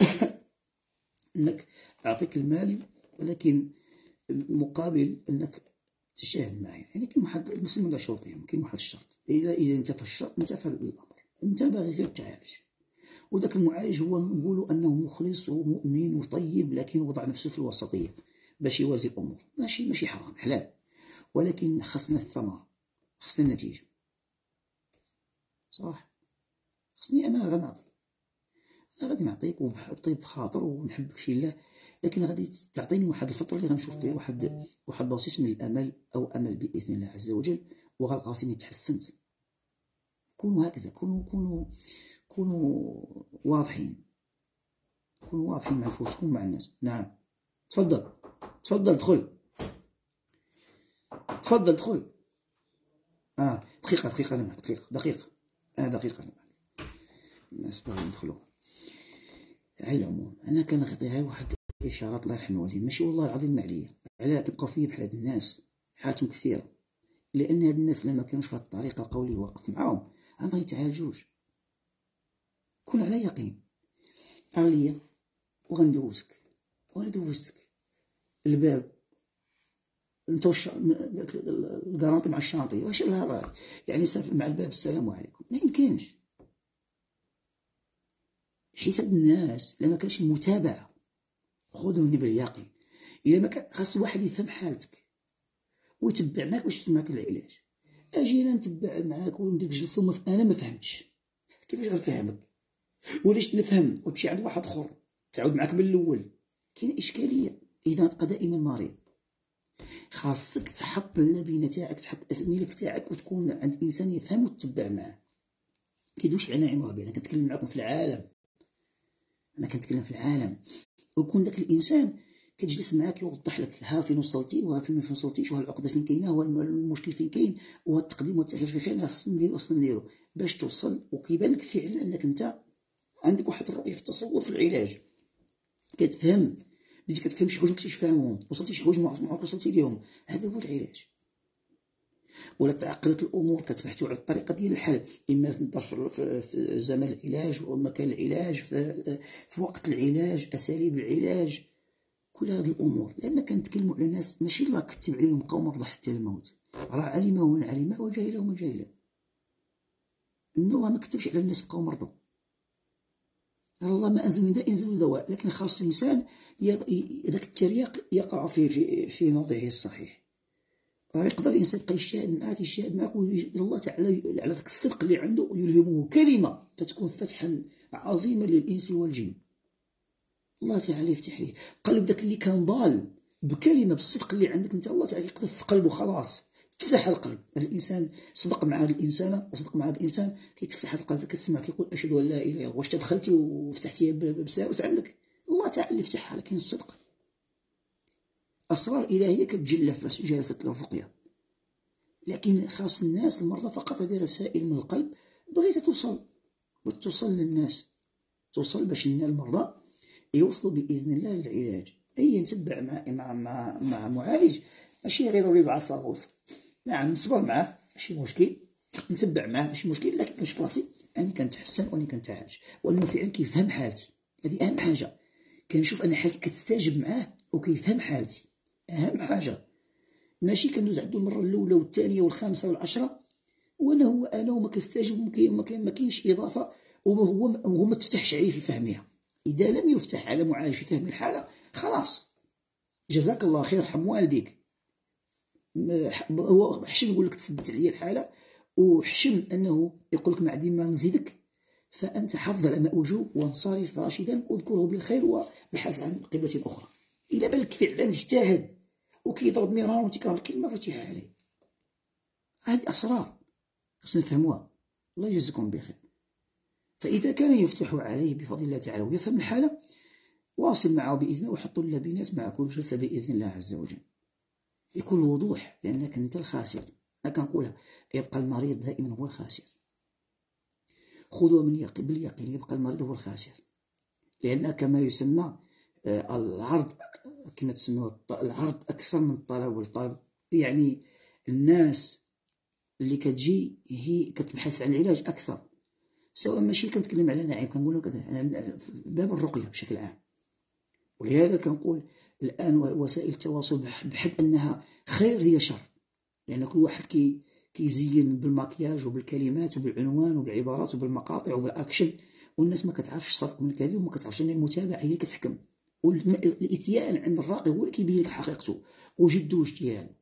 أنك أعطيك المال ولكن مقابل أنك تجتهد معي. يعني كاين واحد المسلم عنده شروطين، كاين واحد الشرط، إذا إذا انتفى الشرط انتفى الأمر. أنت باغي غير تعالج، وذاك المعالج هو نقولوا أنه مخلص ومؤمن وطيب، لكن وضع نفسه في الوسطية باش يوازي الأمور. ماشي ماشي حرام، حلال، ولكن خصنا الثمرة، خصنا النتيجة. صح، خصني أنا غنعطي، أنا غادي نعطيك وبطيب خاطر ونحبك في الله، لكن غادي تعطيني واحد الفترة اللي غنشوف فيها واحد واحد بسيط من الأمل أو أمل بإذن الله عز وجل، وغنلقى راسي تحسنت. كونوا هكذا، كونوا كونوا كونوا واضحين، كونوا واضحين مع نفوسكم مع الناس. نعم، تفضل تفضل دخل، تفضل دخل. اه دقيقة دقيقة أنا معك، دقيقة دقيقة اه دقيقة أنا معك. الناس باغيين يدخلوا. على العموم أنا كنعطيها واحد الإشارات، الله يرحم الوالدين، ماشي والله العظيم ما عليا، علاه كيبقاو فيا بحال هاد الناس حالتهم كثيرة، لأن هاد الناس لما كانوش في هاد الطريقة القولي واقف معاهم راه ما يتعالجوش. كون على يقين، عليا وغندوزك وانا دوزتك الباب، انت وش الكارانتي مع الشانطي، واش الهضره يعني سافر مع الباب السلام عليكم؟ ما يمكنش، حيت هاد الناس لما كانش المتابعه خذوني باليقين. الا ما كان خاص واحد يفهم حالتك ويتبع معك باش يتم معك العلاج. اجي انا نتبع معاك وندير جلسه وما انا ما فهمتش، كيفاش غنفهمك؟ وليش نفهم وتمشي عند واحد اخر تعاود معاك من الاول؟ كاين اشكاليه. اذا تبقى دائما مريض، خاصك تحط اللبنه تاعك، تحط الملف تاعك، وتكون عند انسان يفهم وتتبع معاه. كيدوش على نعيم ربي، انا كنتكلم معكم في العالم، انا كنتكلم في العالم، ويكون داك الانسان كتجلس معاك يوضح لك ها فين وصلتي وها فين ما وصلتيش، وها العقده فين كاينه، وها المشكل فين كاين، وها التقديم والتاخير فين كاين، خاصنا نديرو خاصنا نديرو باش توصل. وكيبان لك فعلا انك انت عندك واحد الرؤيه في التصور في العلاج، كتفهم. بديتي كتفهم شي حوايج مكنتيش فاهمهم، وصلتي شي حوايج ما وصلتي ليهم، هذا هو العلاج. ولا تعقدت الامور كتبحثوا على الطريقه ديال الحل، اما في في زمن العلاج ومكان العلاج، في, في وقت العلاج، اساليب العلاج، كل هذه الامور. لان كنتكلموا على ناس ماشي الله كتب عليهم بقاو مرضى حتى الموت، راه علمه ومن علمه وجاهله ومن جاهله. ان الله ما كتبش على الناس بقاو مرضى، الله ما انزل من داء ينزل دواء، لكن خاص الانسان ذاك الترياق يقع في في في موضعه الصحيح. راه يقدر الانسان يبقى يشاهد معاك يشاهد معاك الله تعالى على ذاك الصدق اللي عنده ويلهمه كلمه فتكون فتحا عظيما للانس والجن. الله تعالى يفتح ليه قلب داك اللي كان ضال بكلمه بالصدق اللي عندك انت، الله تعالى يقذف في قلبه، خلاص تفتح القلب. الانسان صدق مع هذه الانسانه وصدق مع هذا الانسان، كيتفتح القلب، كتسمع كيقول اشهد ان لا اله الا الله. واش تدخلتي وفتحتي بساروت عندك؟ الله تعالى اللي فتحها، لكن الصدق اسرار الهيه كتجلى في جلسه الرقيه. لكن خاص الناس المرضى فقط هذه رسائل من القلب بغيت توصل وتوصل للناس، توصل باش المرضى يوصلوا باذن الله للعلاج. اي نتبع مع مع مع, مع معالج، ماشي غير ضروري بعصا غوص. نعم نصبر معاه ماشي مشكل، نتبع معاه ماشي مشكل، لكن كنشوف راسي اني كنتحسن واني كنتعالج، وانه فعلا كيفهم حالتي. هذه اهم حاجه، كنشوف ان حالتي كتستجب معاه وكيفهم حالتي، اهم حاجه. ماشي كندوز عندو المره الاولى والثانيه والخامسه والعشره وانا هو انا وما كنستجب وما كاينش اضافه وهو هو ما تفتحش عليه في فهمها. اذا لم يفتح على معالج في فهم الحاله خلاص جزاك الله خير، رحم والديك. هو حشم يقول لك تثبت عليا الحاله، وحشم انه يقول لك ما عندي ما نزيدك، فانت حافظ على ماء وجهه وانصرف راشدا واذكره بالخير وابحث عن قبله اخرى. الى بالك فعلا اجتهد وكيضرب مرارا وتكرار الكلمه فتح عليه. هذه اسرار خصنا نفهموها، الله يجزيكم بخير. فاذا كان يفتح عليه بفضل الله تعالى ويفهم الحاله، واصل معه باذن الله وحطوا اللبنات مع كل جلسه باذن الله عز وجل بكل وضوح، لانك انت الخاسر. انا كنقولها، يبقى المريض دائما هو الخاسر. خذوا من يقين باليقين، يبقى المريض هو الخاسر، لان كما يسمى العرض، كما تسمى العرض اكثر من الطلب، والطلب يعني الناس اللي كتجي هي كتبحث عن العلاج اكثر. سواء ماشي كنتكلم على نعيم، كنقول لك كذا باب الرقيه بشكل عام. ولهذا كنقول الان وسائل التواصل بحد انها خير هي شر، لان كل واحد كي كيزين بالمكياج وبالكلمات وبالعنوان وبالعبارات وبالمقاطع وبالاكشن، والناس ما كتعرفش الصدق من الكذب وما كتعرفش ان المتابعه هي اللي كتحكم، والاتيان عند الراقي هو اللي كيبين لك حقيقته وجده واجتهاده.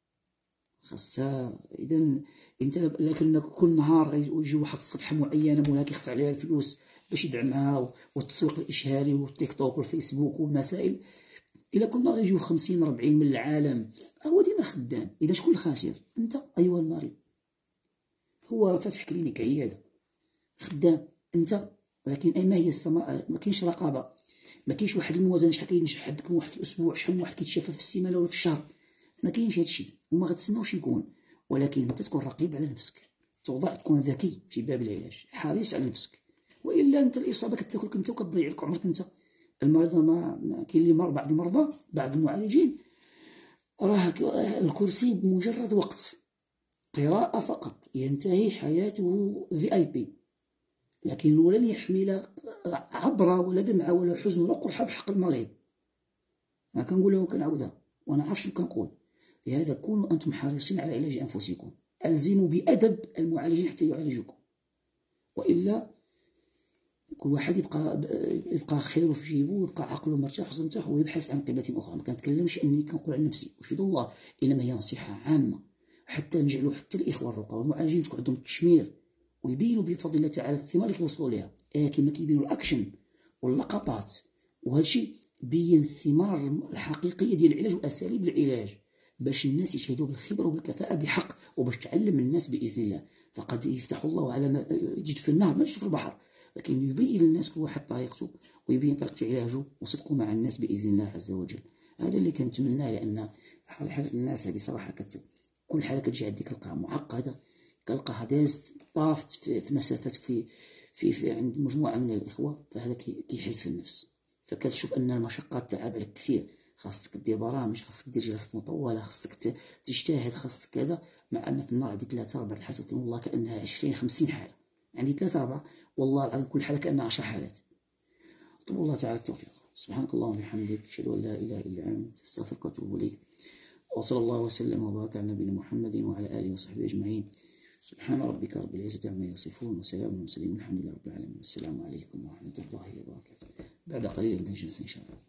خاصها اذا انت لكن كل نهار يجي واحد الصفحه معينه مولاها كيخسر عليها الفلوس باش يدعمها، والتسويق الاشهاري والتيك توك والفيسبوك والمسائل، الا كنا غيجيو خمسين أربعين من العالم هو ديما خدام. اذا شكون الخاسر؟ انت ايها المريض. هو راه فاتح كلينيك عياده، خدام انت، ولكن اي ما هي الثمره؟ ما كاينش رقابه، ما كاينش واحد الموازنه، شحال كينجح عندكم واحد في الاسبوع، شحال من واحد كيتشافى في السيمانه ولا في الشهر، ما كاينش هادشي وما غتسناوش يكون. ولكن انت تكون رقيب على نفسك، توضع تكون ذكي في باب العلاج، حريص على نفسك، والا انت الاصابه كتاكلك انت وكتضيع لك عمرك انت. المريض ما كاين اللي بعض المرضى بعض المعالجين راه الكرسي بمجرد وقت قراءه فقط ينتهي حياته في اي بي، لكن ولن يحمل عبره ولا دمعه ولا حزن ولا قرحه بحق المريض. انا كنقولها وكنعاودها وانا عارف شنو كنقول. لهذا كونوا انتم حريصين على علاج انفسكم، الزموا بادب المعالجين حتى يعالجوكم، والا كل واحد يبقى يبقى خيره في جيبه ويبقى عقله مرتاح ومرتاح ويبحث عن قبلة اخرى. ما كنتكلمش اني كنقول عن نفسي، اشهد الله، انما هي نصيحه عامه حتى نجعلوا حتى الاخوه الرقى والمعالجين تكون عندهم التشمير ويبينوا بفضل الله تعالى الثمار اللي كيوصلوا ليها. آه كما كيبينوا الاكشن واللقطات، وهذا الشيء بين الثمار الحقيقيه ديال العلاج واساليب العلاج باش الناس يشهدوا بالخبره وبالكفاءه بحق، وباش تعلم الناس باذن الله. فقد يفتح الله على ما يجد في النهر ما يجد في البحر، لكن يبين للناس كل واحد طريقته ويبين طريقه علاجه وصدقه مع الناس باذن الله عز وجل. هذا اللي كنتمناه، لان حاله الناس هذه صراحه كت... كل حاله كتجي عندك كتلقاها معقده، كتلقاها دازت طافت في, في مسافات في في, في عند مجموعه من الاخوه، فهذا كيحس في النفس، فكتشوف ان المشقات تعب عليك كثير. خاصك دير برامج، خاصك دير جلسات مطوله، خاصك تجتهد، خاصك كذا، مع ان في النهار عندك ثلاثه اربع حالات، ولكن والله كانها عشرين خمسين حاله. عندي ثلاثه اربعه والله العظيم كل حاله كانها عشر حالات. طلب الله تعالى التوفيق. سبحانك اللهم وبحمدك، اشهد ان لا اله الا انت، استغفرك واتوب اليك. وصلى الله وسلم وبارك على نبينا محمد وعلى اله وصحبه اجمعين. سبحان ربك رب العزه عما يصفون وسلام على المرسلين والحمد لله رب العالمين. السلام عليكم ورحمه الله وبركاته. بعد قليل عندنا جلسه ان شاء الله.